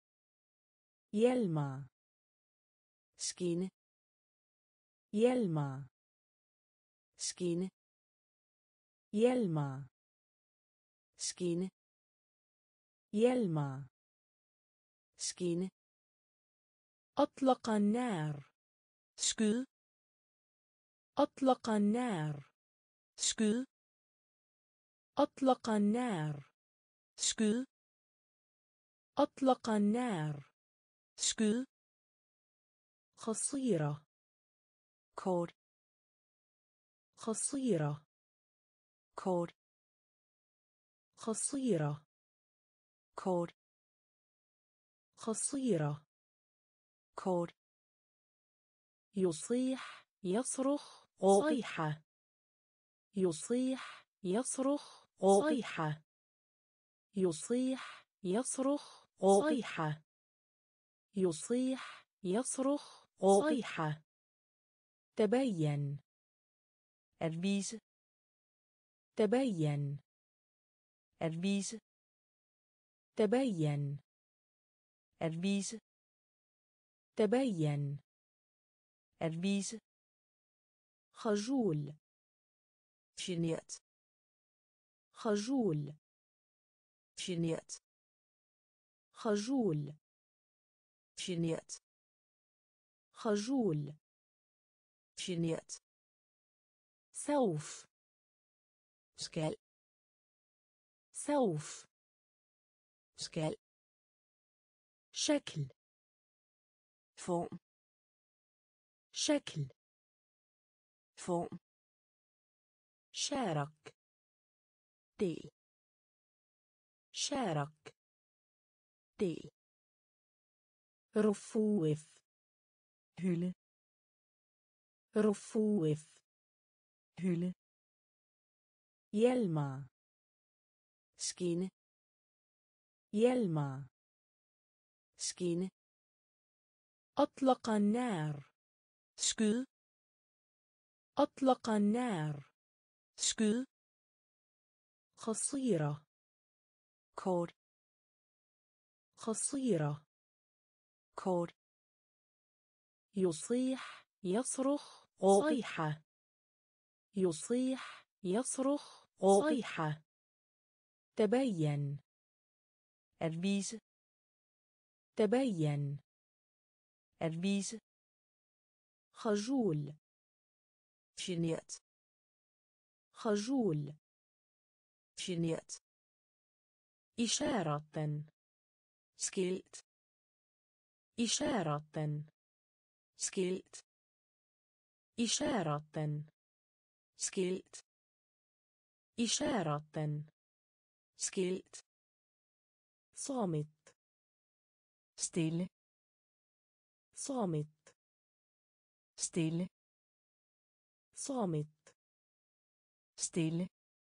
يلمع. skinne يلمع. skinne يلمع. skinne يلمع. skinne أطلق النار. skyd أطلق النار. skyd أطلق النار. skyd أطلق النار. skyd قصيرة. kort قصيرة. kort قصيرة. kort قصيرة. kort يصيح. يصرخ. råbe صيحة. يصيح. يصرخ. råbe صيحة. يصيح. يصرخ. råbe صيحة. يصيح. يصرخ. råbe صيحة. تبين. at vise تبين. at vise تبين. at vise تبين. at vise خجول. genert خجول. genert خجول. genert خجول. genert سوف. skal سوف. skal شكل. form شكل. form شارك. del شارك. del, رفوف. hylde, رفوف. hylde, يلمع. skinne, يلمع. skinne, أطلق النار. skyde, أطلق النار. skyde, قصيرة. kort, قصيرة. kort, يصيح يصرخ råbe, صيحة. يصيح يصرخ råbe, صيحة. تبين. at vise, تبين. at vise, خجول. genert, خجول. genert, إشارة. skilt, إشارة. skilt, إشارة. skilt, إشارة. skilt, صامت. stille, صامت. stille, صامت. stille,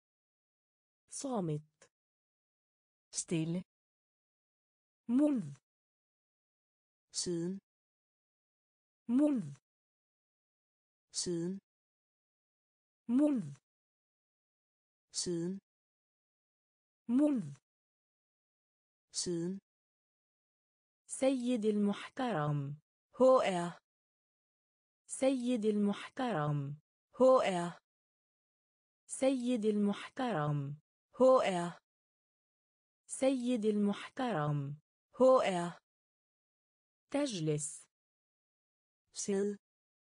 صامت. stille, منذ. siden, منذ. siden, منذ. siden, منذ. siden, سيد المحترم. hr, سيد المحترم. hr, سيد المحترم. hr, سيد المحترم. hr, تجلس. sidde,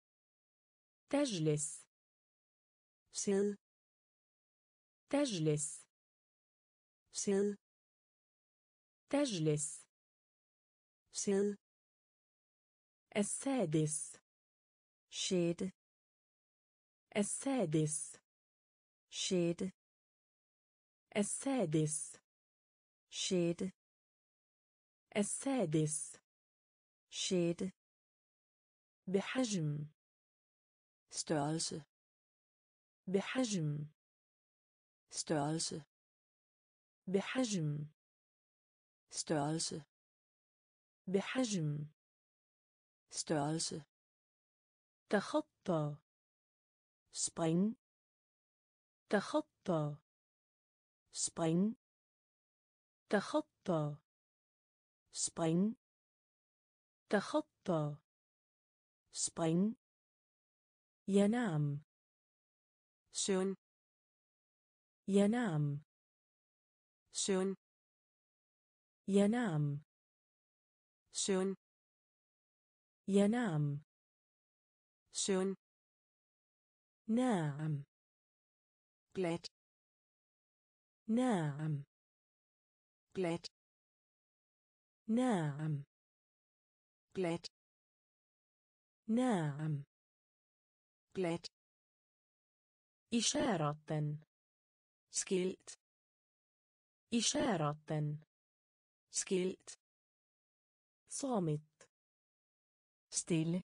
تجلس. sidde, تجلس. sidde, تجلس. sidde, السادس. sjette, السادس. sjette, السادس. sjette, السادس. sjette, بحجم. størrelse, بحجم. størrelse, بحجم. størrelse, بحجم. størrelse, تخطى. spring, تخطى. spring, تخطى. spring, تخطى. spring, ينام. søvn, ينام. søvn, ينام. søvn, ينام. søvn, ناعم. glat, ناعم. glat, ناعم. glat, ناعم. glat, إشارة. skilt, إشارة. skilt, صامت. stille,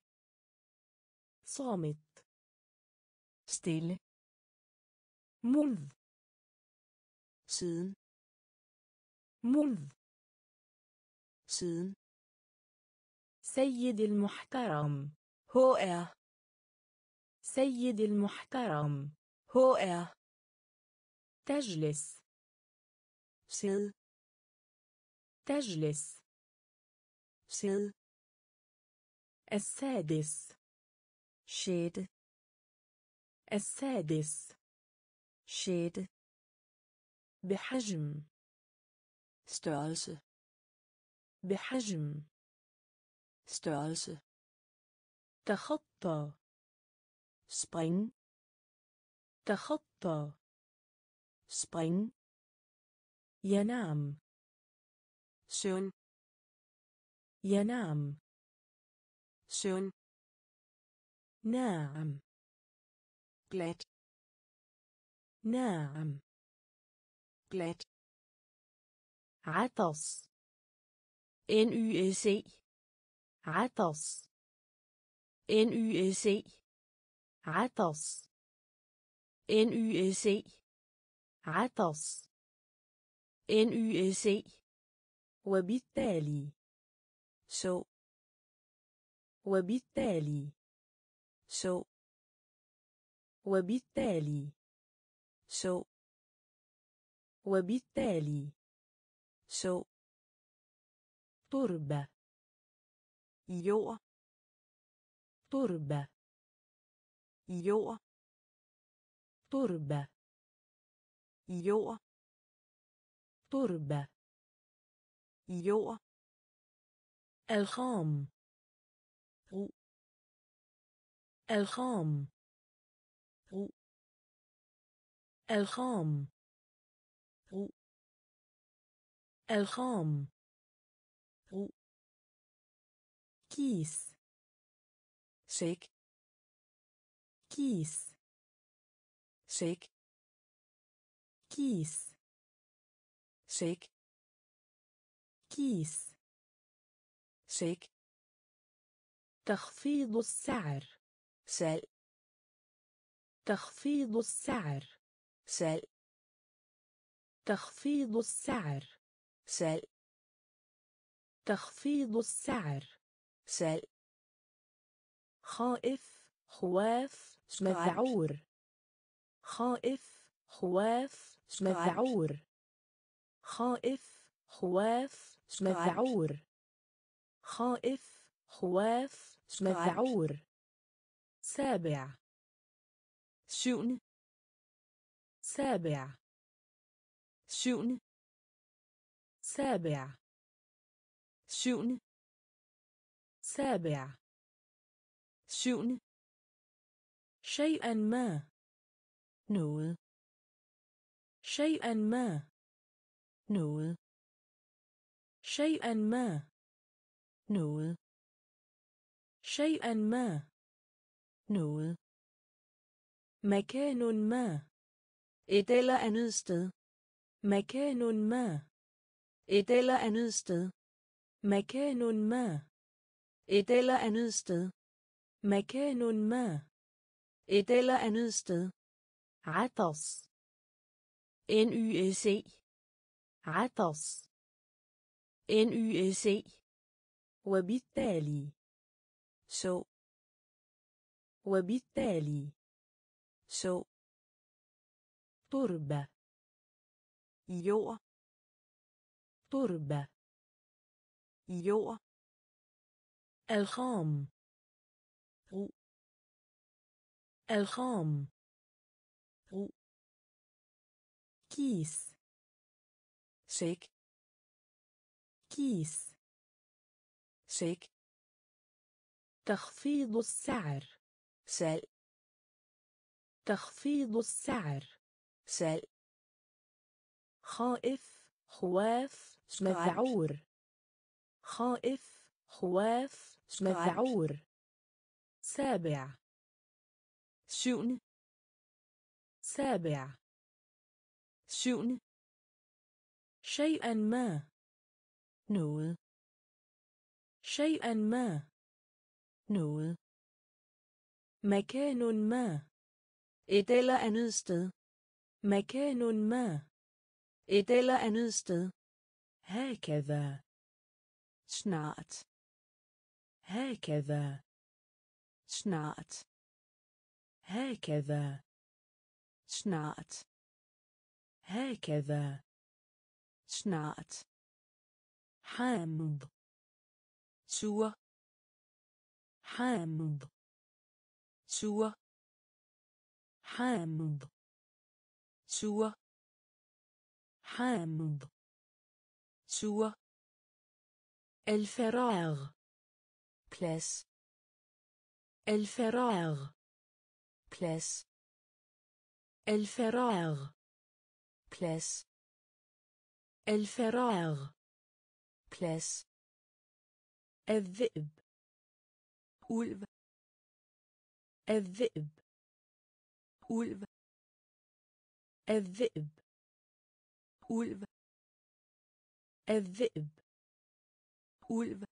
صامت. stille, منذ. siden, منذ. siden, سيد المحترم. hr, سيد المحترم. hr, تجلس. sidde, تجلس. sidde, السادس. sjette, السادس. sjette, بحجم. størrelse, بحجم. størrelse, تخطى. spring, تخطى. spring, ينام. søvn, ينام. søvn, ناعم. glat, ناعم. glat, عطس N Y S E عطس N Y S E عطس N Y S E عطس N Y S E وبالتالي så وبالتالي så وبالتالي så وبالتالي så تربة jord تربة jord تربة jord تربة jord الخام brug الخام brug الخام brug الخام brug كيس sæk كيس sæk كيس sæk كيس sæk تخفيض السعر salg تخفيض السعر salg تخفيض السعر salg تخفيض السعر salg خائف خواف مذعور خائف خواف مذعور خائف خواف مذعور خائف خواف مذعور سابع syvende سابع syvende سابع syvende سابع syvende شيئا ما noget شيئا ما noget شيئا ما noget شيئا ما noget مكان ما et eller andet sted مكان ما et eller andet sted مكان ما et eller andet sted مكان ما et eller andet sted عطس N Y S E عطس N Y S E وبالتالي så وبالتالي så تربة jord تربة jord الخام brug الخام brug كيس sæk كيس sæk تخفيض السعر salg تخفيض السعر salg خائف خواف مذعور خائف خواف مذعور سابع syvende سابع syvende شيئا ما noget شيئا ما noget مكان ما et eller andet sted مكان ما et eller andet sted هكذا snart هكذا snart هكذا snart هكذا snart حامض sur حامض sur حامض sur حامض sur الفراغ plads الفراغ plads الفراغ plads الفراغ plads الذئب ulv الذئب ulv الذئب ulv الذئب. ulv.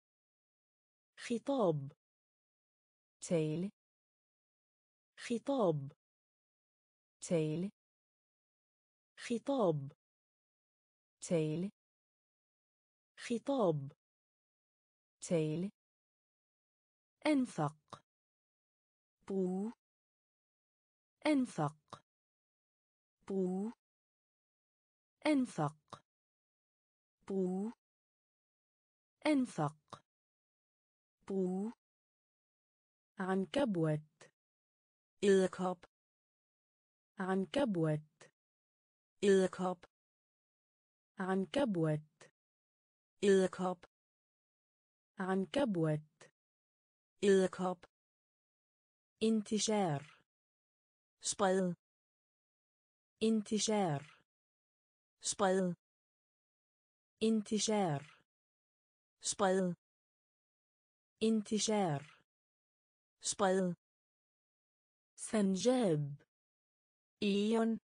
خطاب. tale. خطاب. tale. خطاب. tale. خطاب. tale. أنفق. bruge. أنفق. bruge. أنفق. bruge. أنفق. bruge. عنكبوت. edderkop. عنكبوت. edderkop. عنكبوت. edderkop. عنكبوت. edderkop. انتشار. spred. انتشار. spred. انتشار. spred. انتشار. spred. سنجاب. eon.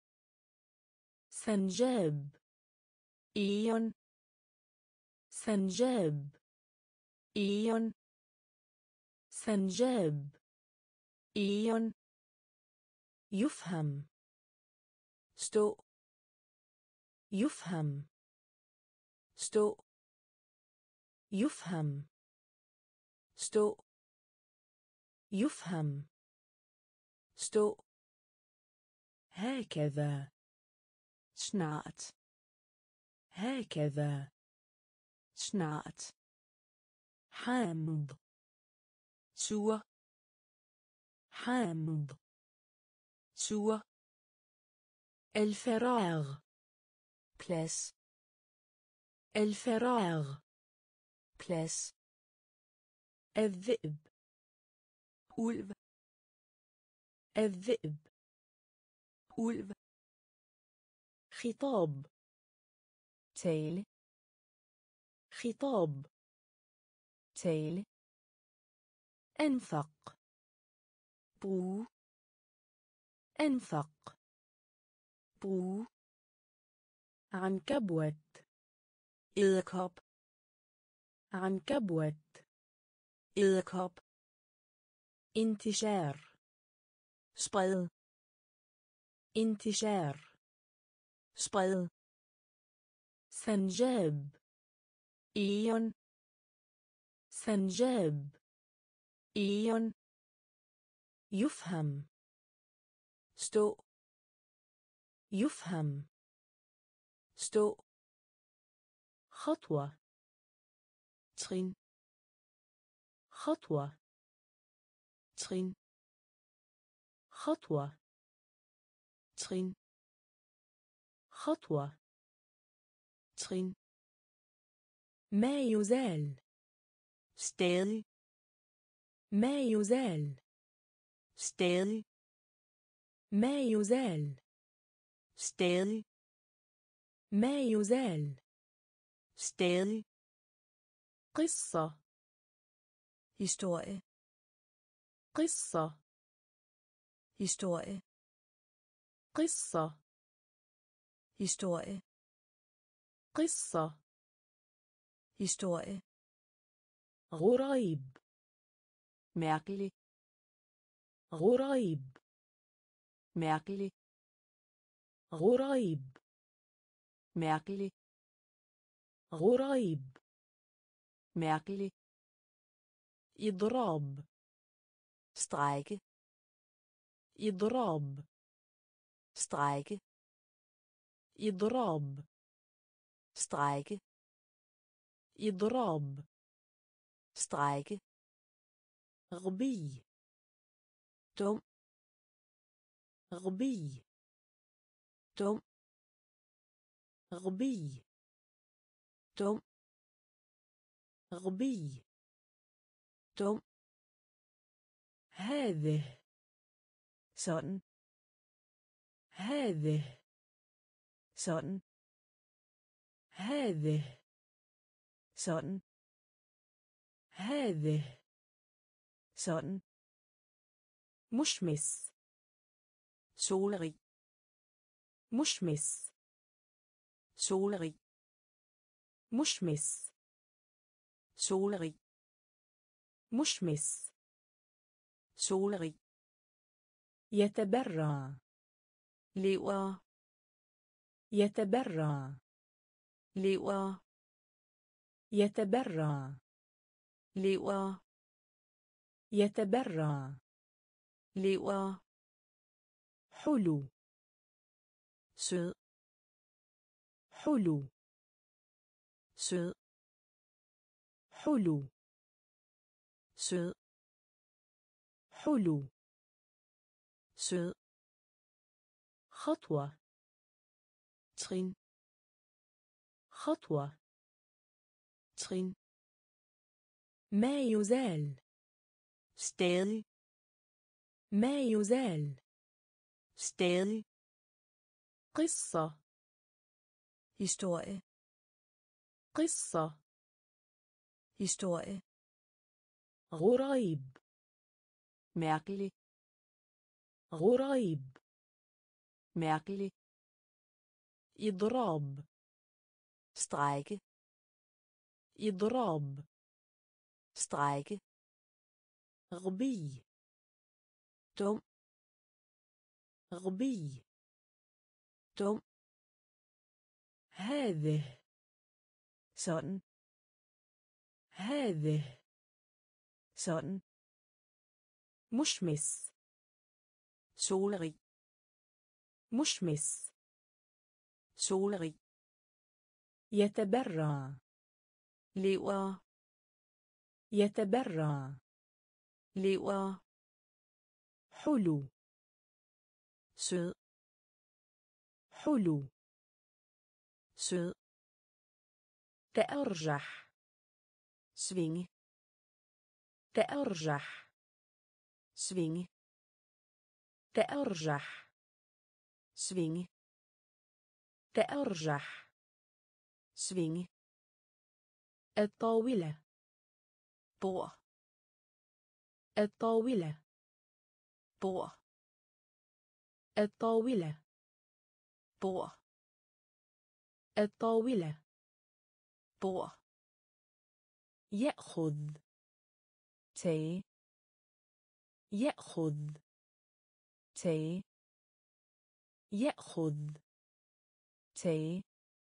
سنجاب. eon. سنجاب. eon. سنجاب. eon. يفهم. stå. يفهم. stå. يفهم. stå. يفهم. stå. هكذا. snart. هكذا. snart. حامض. sur. حامض. sur. الفراغ. plads. الفراغ. plads. الذئب. ulv. الذئب. ulv. خطاب. tale. خطاب. tale. أنفق. bruge. أنفق. bruge. عنكبوت. edderkop. عنكبوت. edderkop. انتشار. spred. انتشار. spred. سنجاب. eon. سنجاب. eon. يفهم. stå. يفهم. stå. خطوة. trin. خطوة. trin. خطوة. trin. خطوة. trin. ما يزال. stadig. ما يزال. stadig. ما يزال. stadig. ما يزال. stadig. قصة. historie. قصة. historie. قصة. historie. قصة. historie. غريب. mærkelig. غريب. mærkelig. غريب. mærkelig. غريب. mærkelig. إضراب. strejke. إضراب. strejke. إضراب. strejke. إضراب. strejke. غبي. dum. غبي. dum. غبي. dum. غبي. dum. هذه. sådan. هذه. sådan. هذه. sådan. هذه. sådan. مشمس. solerig. مشمس. solerig. مشمس solerig مشمس solerig يتبرع lever يتبرع lever يتبرع lever يتبرع lever حلو sød حلو sød حلو sød حلو sød خطوة trin خطوة trin ما يزال stadig ما يزال stadig قصة historie قصة historie غريب mærkelig غريب mærkelig إضراب strække إضراب strække غبي dum غبي dum هذه sådan هذه sådan مشمس solerig مشمس solerig يتبرع lever يتبرع lever حلو sød حلو sød تأرجح svinge تأرجح svinge تأرجح svinge تأرجح svinge الطاولة bord الطاولة bord الطاولة bord الطاولة bord يأخذ tage يأخذ tage يأخذ tage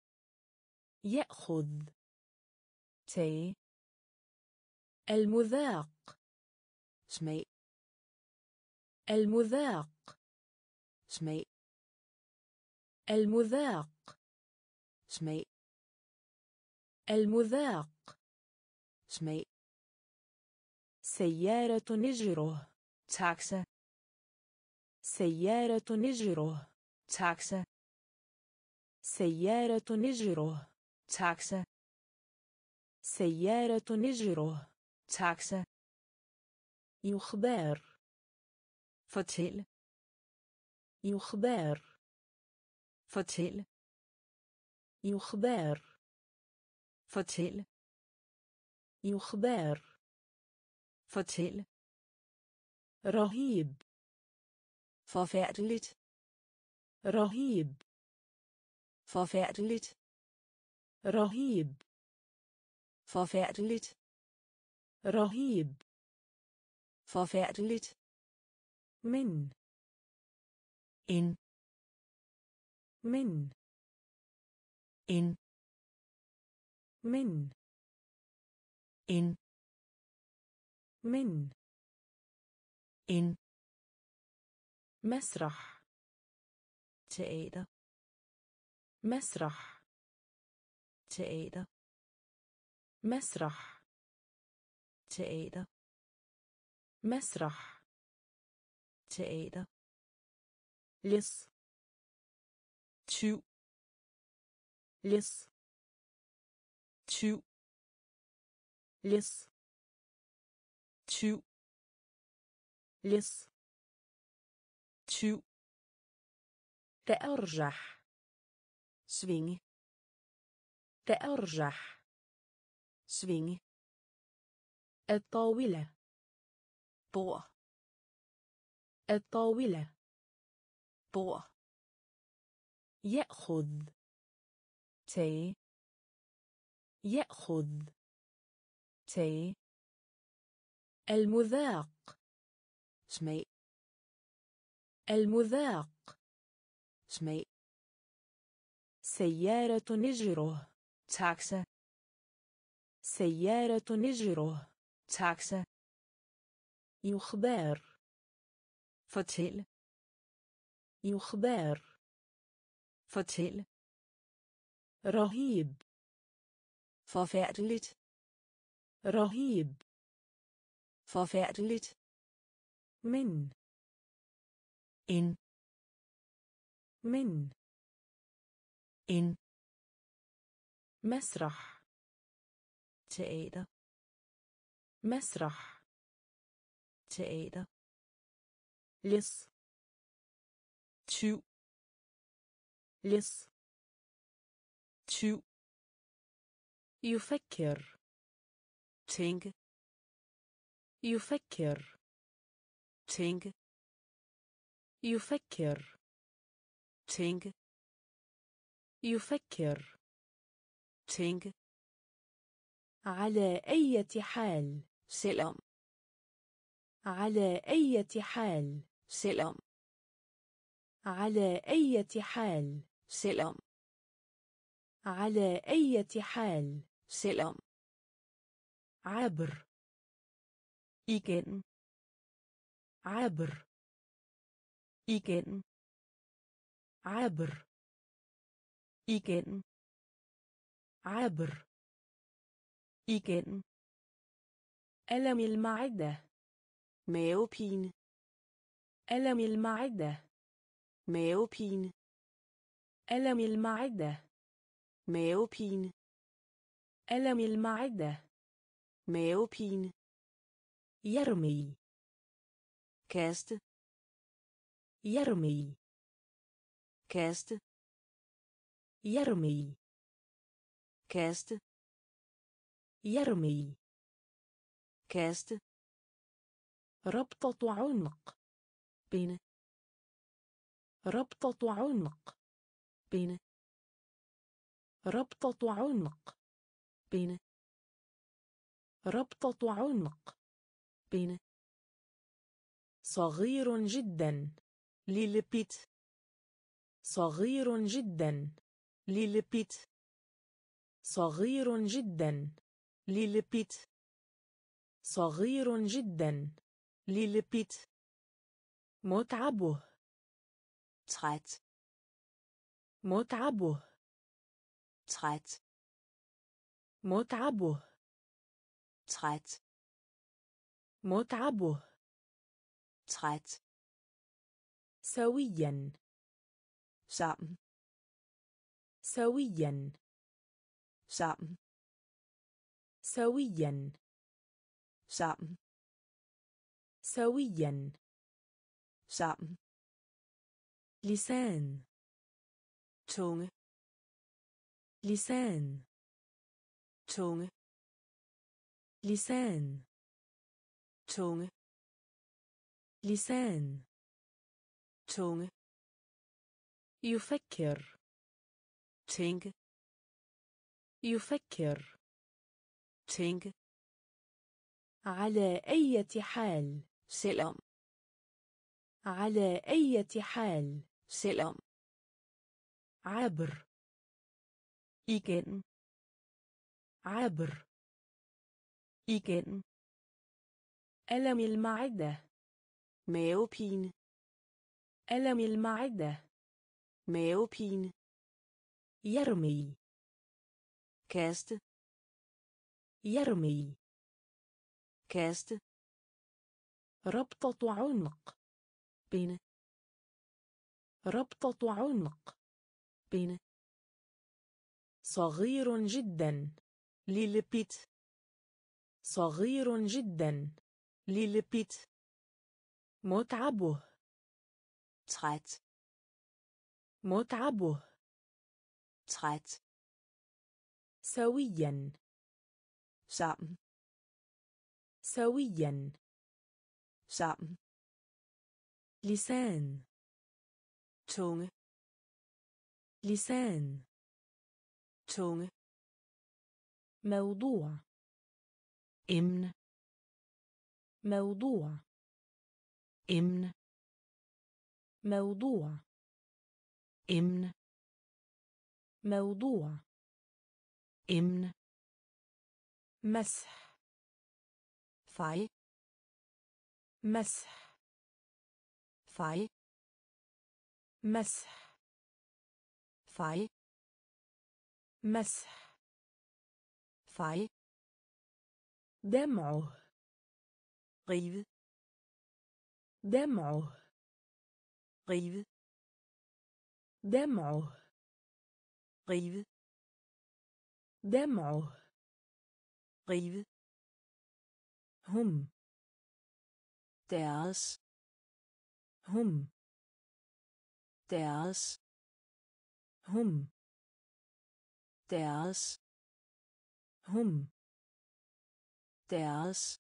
يأخذ tage المذاق smag المذاق smag المذاق smag المذاق smag سيارة نجره taxa سيارة نجره taxa سيارة نجره taxa سيارة نجره taxa يخبر fortælle يخبر fortælle يخبر fortælle يخبر fortælle رهيب forfærdeligt رهيب forfærdeligt رهيب forfærdeligt رهيب forfærdeligt من en من en من en من en مسرح teater مسرح teater مسرح teater مسرح teater لص tyv لص tyv لص tyv لص tyv تأرجح svinge تأرجح svinge الطاولة bord الطاولة bord يأخذ tage يأخذ tage, المذاق smag, المذاق smag, سيارة نجره taxa, سيارة نجره taxa, يخبر fortælle, يخبر fortælle, رهيب forfærdeligt, رهيب forfærdeligt, من en, من en, مسرح teater, مسرح teater, لص tyv, لص tyv, يفكر tænke, يفكر tænke, يفكر tænke, يفكر tænke, على أي حال selvom, على أي حال selvom, على أي حال selvom, على أي حال selvom, عبر igen, عبر igen, عبر igen, عبر igen, ألم المعدة mavepine, ألم المعدة mavepine, ألم المعدة mavepine, ألم المعدة mavepine, يرمي kaste, يرمي kaste, يرمي kaste, يرمي kaste, ربطة عنق binde, ربطة عنق binde, ربطة عنق binde, ربطة عنق binde, صغير جدا lille bit, صغير جدا lille bit, صغير جدا lille bit, صغير جدا lille bit, متعبه træt, متعبه træt, متعبه træt, متعبه træt, سويا sammen, سويا sammen, سويا sammen, سويا sammen, لسان tunge, لسان tunge, لسان tunge, لسان tunge, يفكر tænke, يفكر tænke, على أي حال selvom, على أي حال selvom, عبر igen, عبر igen, ألم المعدة mavepine, ألم المعدة mavepine, يرمي kaste, يرمي kaste, ربطة عنق binde, ربطة عنق binde, صغير جدا lille bit, صغير جدا lille bit, متعبه træt, متعبه træt, سويا sammen, سويا sammen, لسان tunge, لسان tunge, موضوع emne موضوع emne موضوع emne موضوع emne مسح fejl مسح fejl مسح fejl مسح fejl دمعه rive دمعه rive دمعه rive دمعه rive هم deres هم deres هم deres هم deres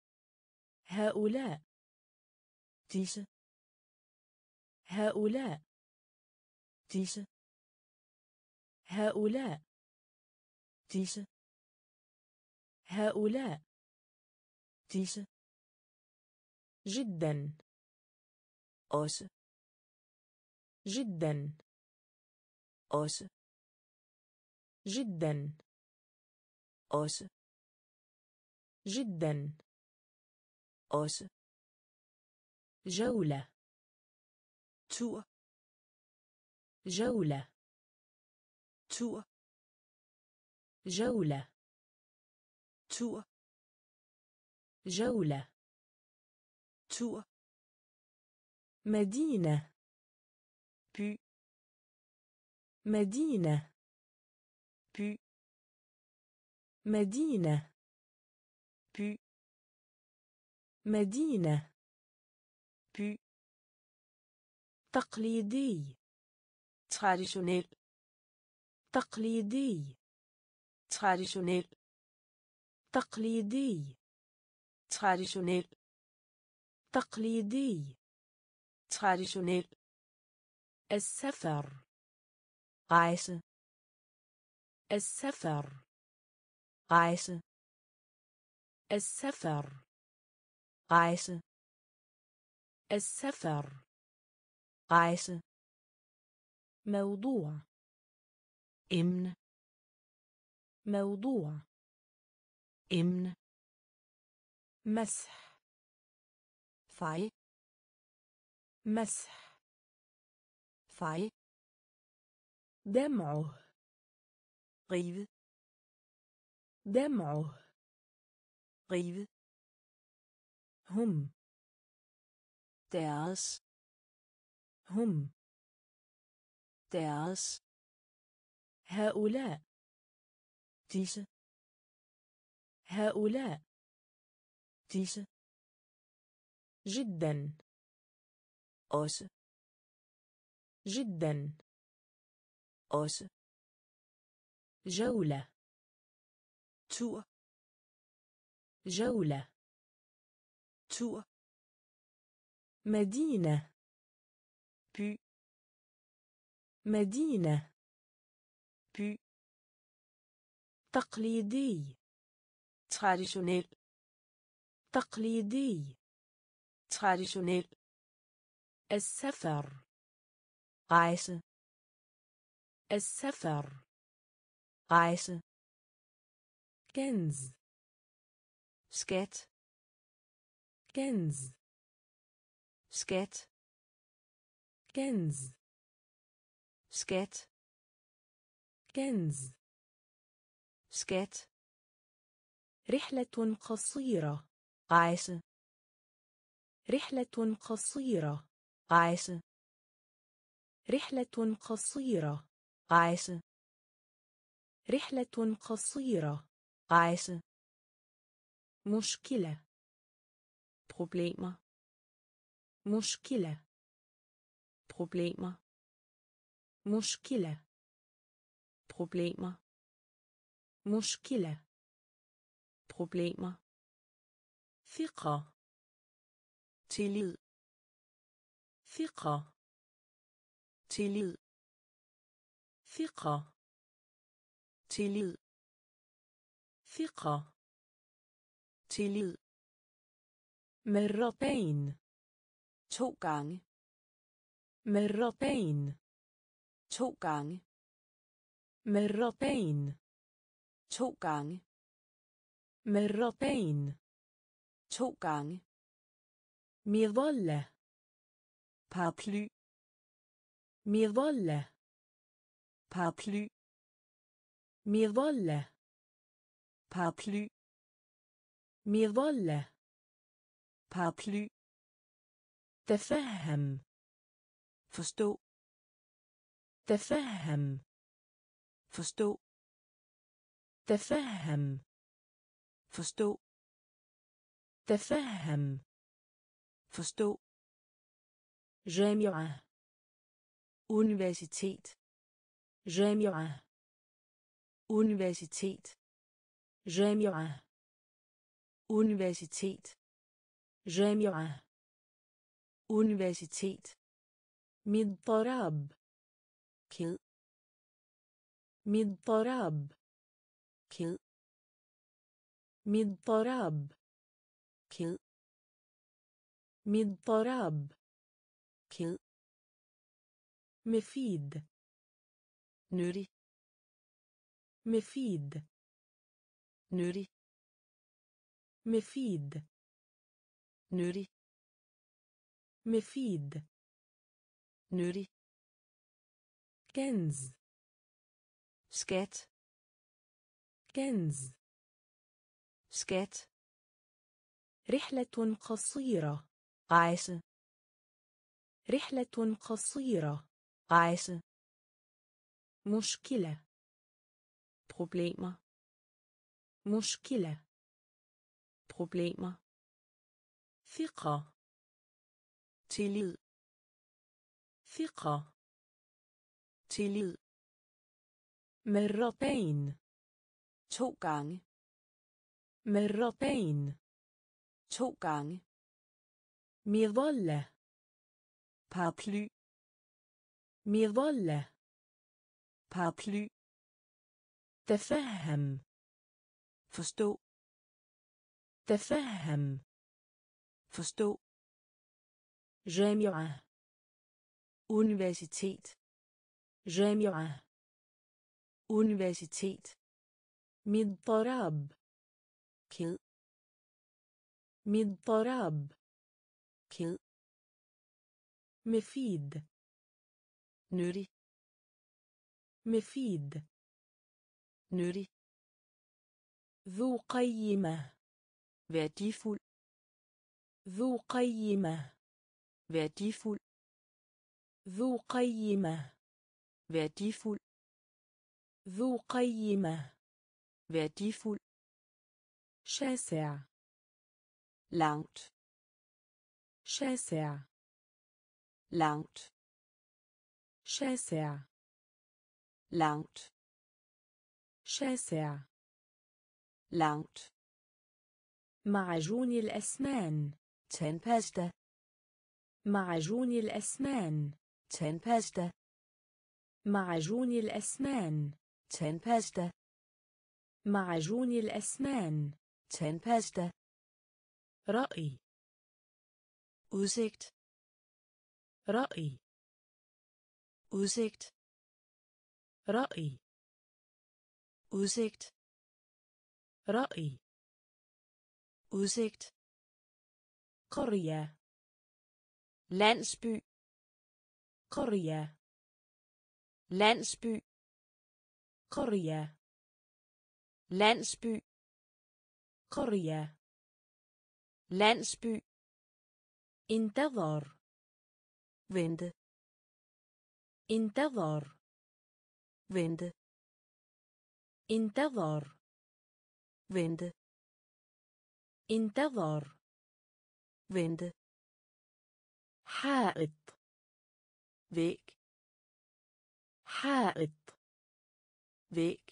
هؤلاء disse هؤلاء disse هؤلاء disse هؤلاء disse جدا også جدا også جدا også جدا også جولة tur جولة tur جولة tur جولة tur مدينة by مدينة by مدينة by مدينة by تقليدي traditionel تقليدي traditionel تقليدي traditionel تقليدي traditionel السفر rejse السفر rejse السفر rejse السفر rejse موضوع emne موضوع emne مسح fejl مسح fejl دمعه rive دمعه rive هم deres هم deres هؤلاء disse هؤلاء disse جدا også جدا også جولة tur جولة tur مدينة by مدينة by تقليدي traditionel تقليدي traditionel السفر rejse السفر rejse كنز skat كنز skat كنز skat كنز skat رحلة قصيرة rejse رحلة قصيرة rejse رحلة قصيرة rejse رحلة قصيرة rejse مشكلة problemer مشكلة problemer مشكلة problemer مشكلة problemer ثقة tillid ثقة tillid ثقة tillid ثقة. tillid, مرتين. to gange, مرتين. to gange, مرتين. to gange, مرتين. to gange, مظلة. paraply, مظلة. paraply, مظلة. paraply, مظلة. paraply, تفهم. forstå, تفهم. forstå, تفهم. forstå, تفهم. forstå, جامعة. universitet, جامعة. universitet, جامعة. universitet, جامعة. universitet, مضطراب. ked, مضطراب. ked, مضطراب. ked, مضطراب. ked, مفيد. nyttig, مفيد. nyttig, مفيد. nyttig, مفيد. nyttig, كنز. skat, كنز. skat, رحلة قصيرة. rejse, رحلة قصيرة. rejse, مشكلة. problemer, مشكلة. problemer, ثقة. tillid, ثقة. tillid, مرتين. to gange, مرتين. to gange, مظلة. paraply, مظلة. paraply, تفهم. forstå, تفهم. forstå, جامعة. universitet, جامعة. universitet, مضطراب. ked, مضطراب. ked, مفيد. nyttig, مفيد. nyttig, ذو قيمة. værdifuld, ذو قيمة. værdifuld, ذو قيمة. værdifuld, ذو قيمة. værdifuld, شاسع. langt, شاسع. langt, شاسع. langt, شاسع. langt, معجون الأسنان. tandpasta, معجون الأسنان. tandpasta, معجون الأسنان. tandpasta, معجون الأسنان. tandpasta, رأي. udsigt, رأي. udsigt, رأي. udsigt, رأي. udsigt, قرية. landsby, قرية. landsby, قرية. landsby, قرية. landsby, انتظر. vente, انتظر. vente, انتظر. vente, انتظر. vente, حائط. væg, حائط. væg,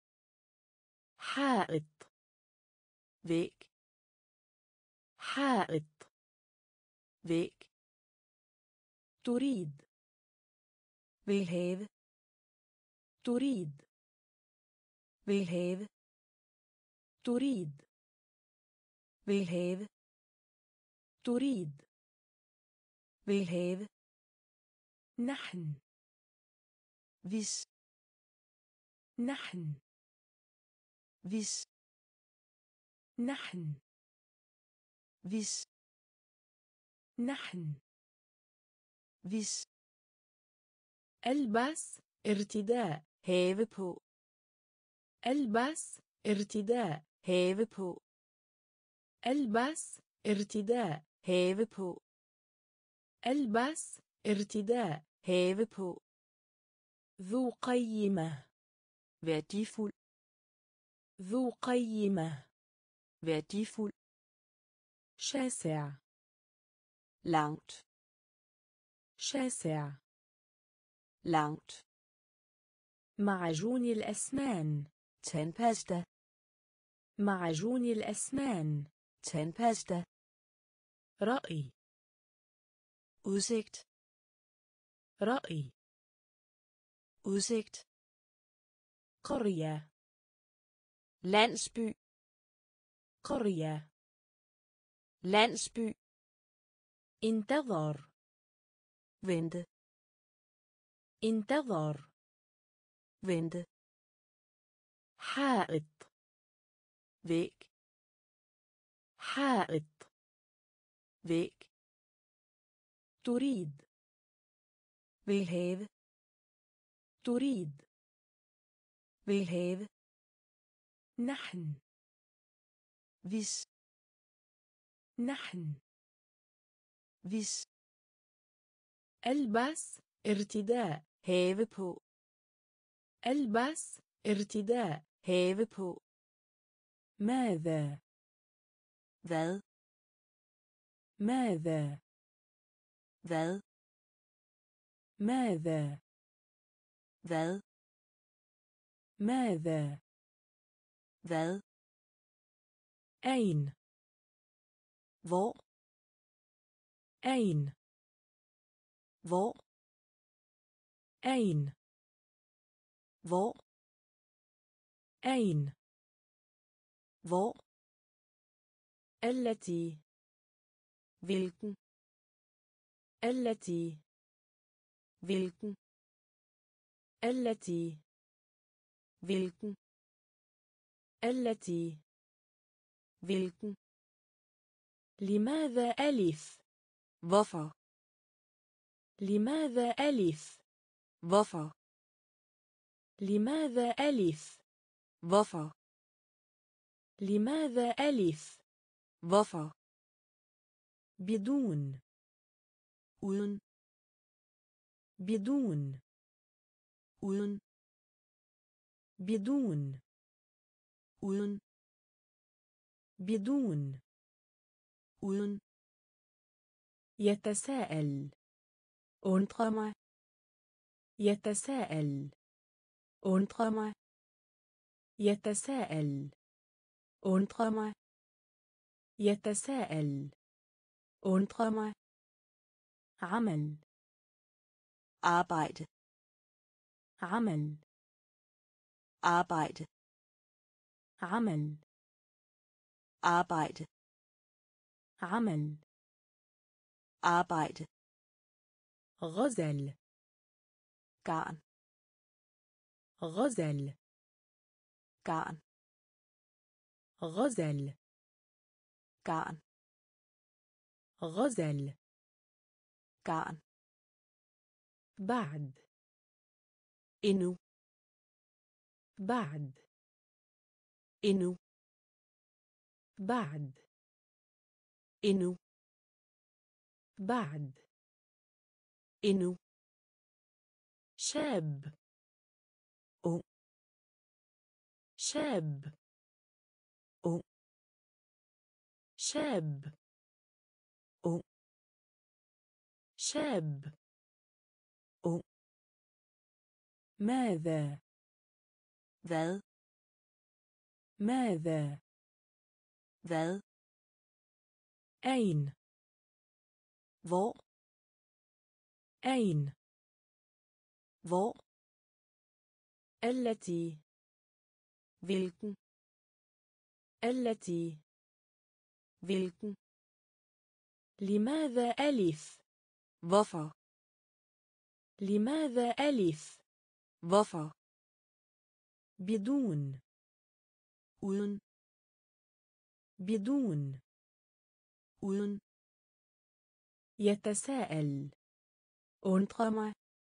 حائط. væg, حائط. væg, تريد. vil have, تريد. vil have, تريد vil have, تريد vil have, نحن hvis, نحن hvis, نحن hvis, نحن hvis, البس ارتداء have på, البس ارتداء have på, البس ارتداء have på, البس ارتداء have på, ذو قيمة værdifuld, ذو قيمة værdifuld, شاسع langt, شاسع langt, معجون الأسنان tandpasta, معجون الأسنان tandpasta, رأي udsigt, رأي udsigt, قرية landsby, قرية landsby, انتظر vente, انتظر vente, حائط væg, حائط væg, تريد vil have, تريد vil have, نحن hvis, نحن hvis, البس ارتداء have på, البس ارتداء have på, ماذا hvad, ماذا hvad, ماذا hvad, ماذا hvad, أين hvor, أين hvor, أين hvor, أين hvor, التي hvilken, التي hvilken, التي hvilken, التي hvilken, لماذا ألف hvorfor, لماذا ألف hvorfor, لماذا ألف hvorfor, لماذا ألف hvorfor, بدون uden, بدون uden, بدون uden, بدون uden, يتساءل undre mig, يتساءل undre mig, يتساءل undre mig, يتساءل undre mig, عمل arbejde, عمل arbejde, عمل arbejde, عمل arbejde, غزل garn, غزل garn, غزل garn, غزل garn, بعد endnu, بعد endnu, بعد endnu, بعد endnu, شاب ung, شاب ung, شاب ung, شاب ung, ماذا hvad, ماذا hvad, أين hvor, أين hvor, التي hvilken, التي. hvilken. لماذا ألف؟ Hvorfor. لماذا ألف؟ Hvorfor. بدون. Uden. بدون. Uden. يتساءل. Undre mig.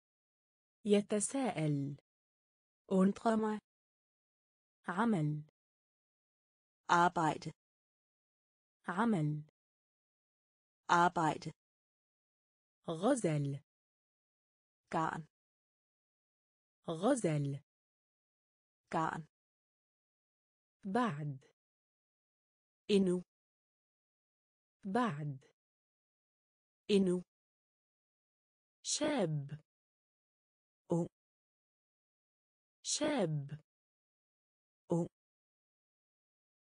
يتساءل. Undre mig. عمل. Arbejde. عمل. Arbejde. غزل. Garn. غزل. Garn. بعد. Endnu. بعد. Endnu. شاب. ung. شاب. ung.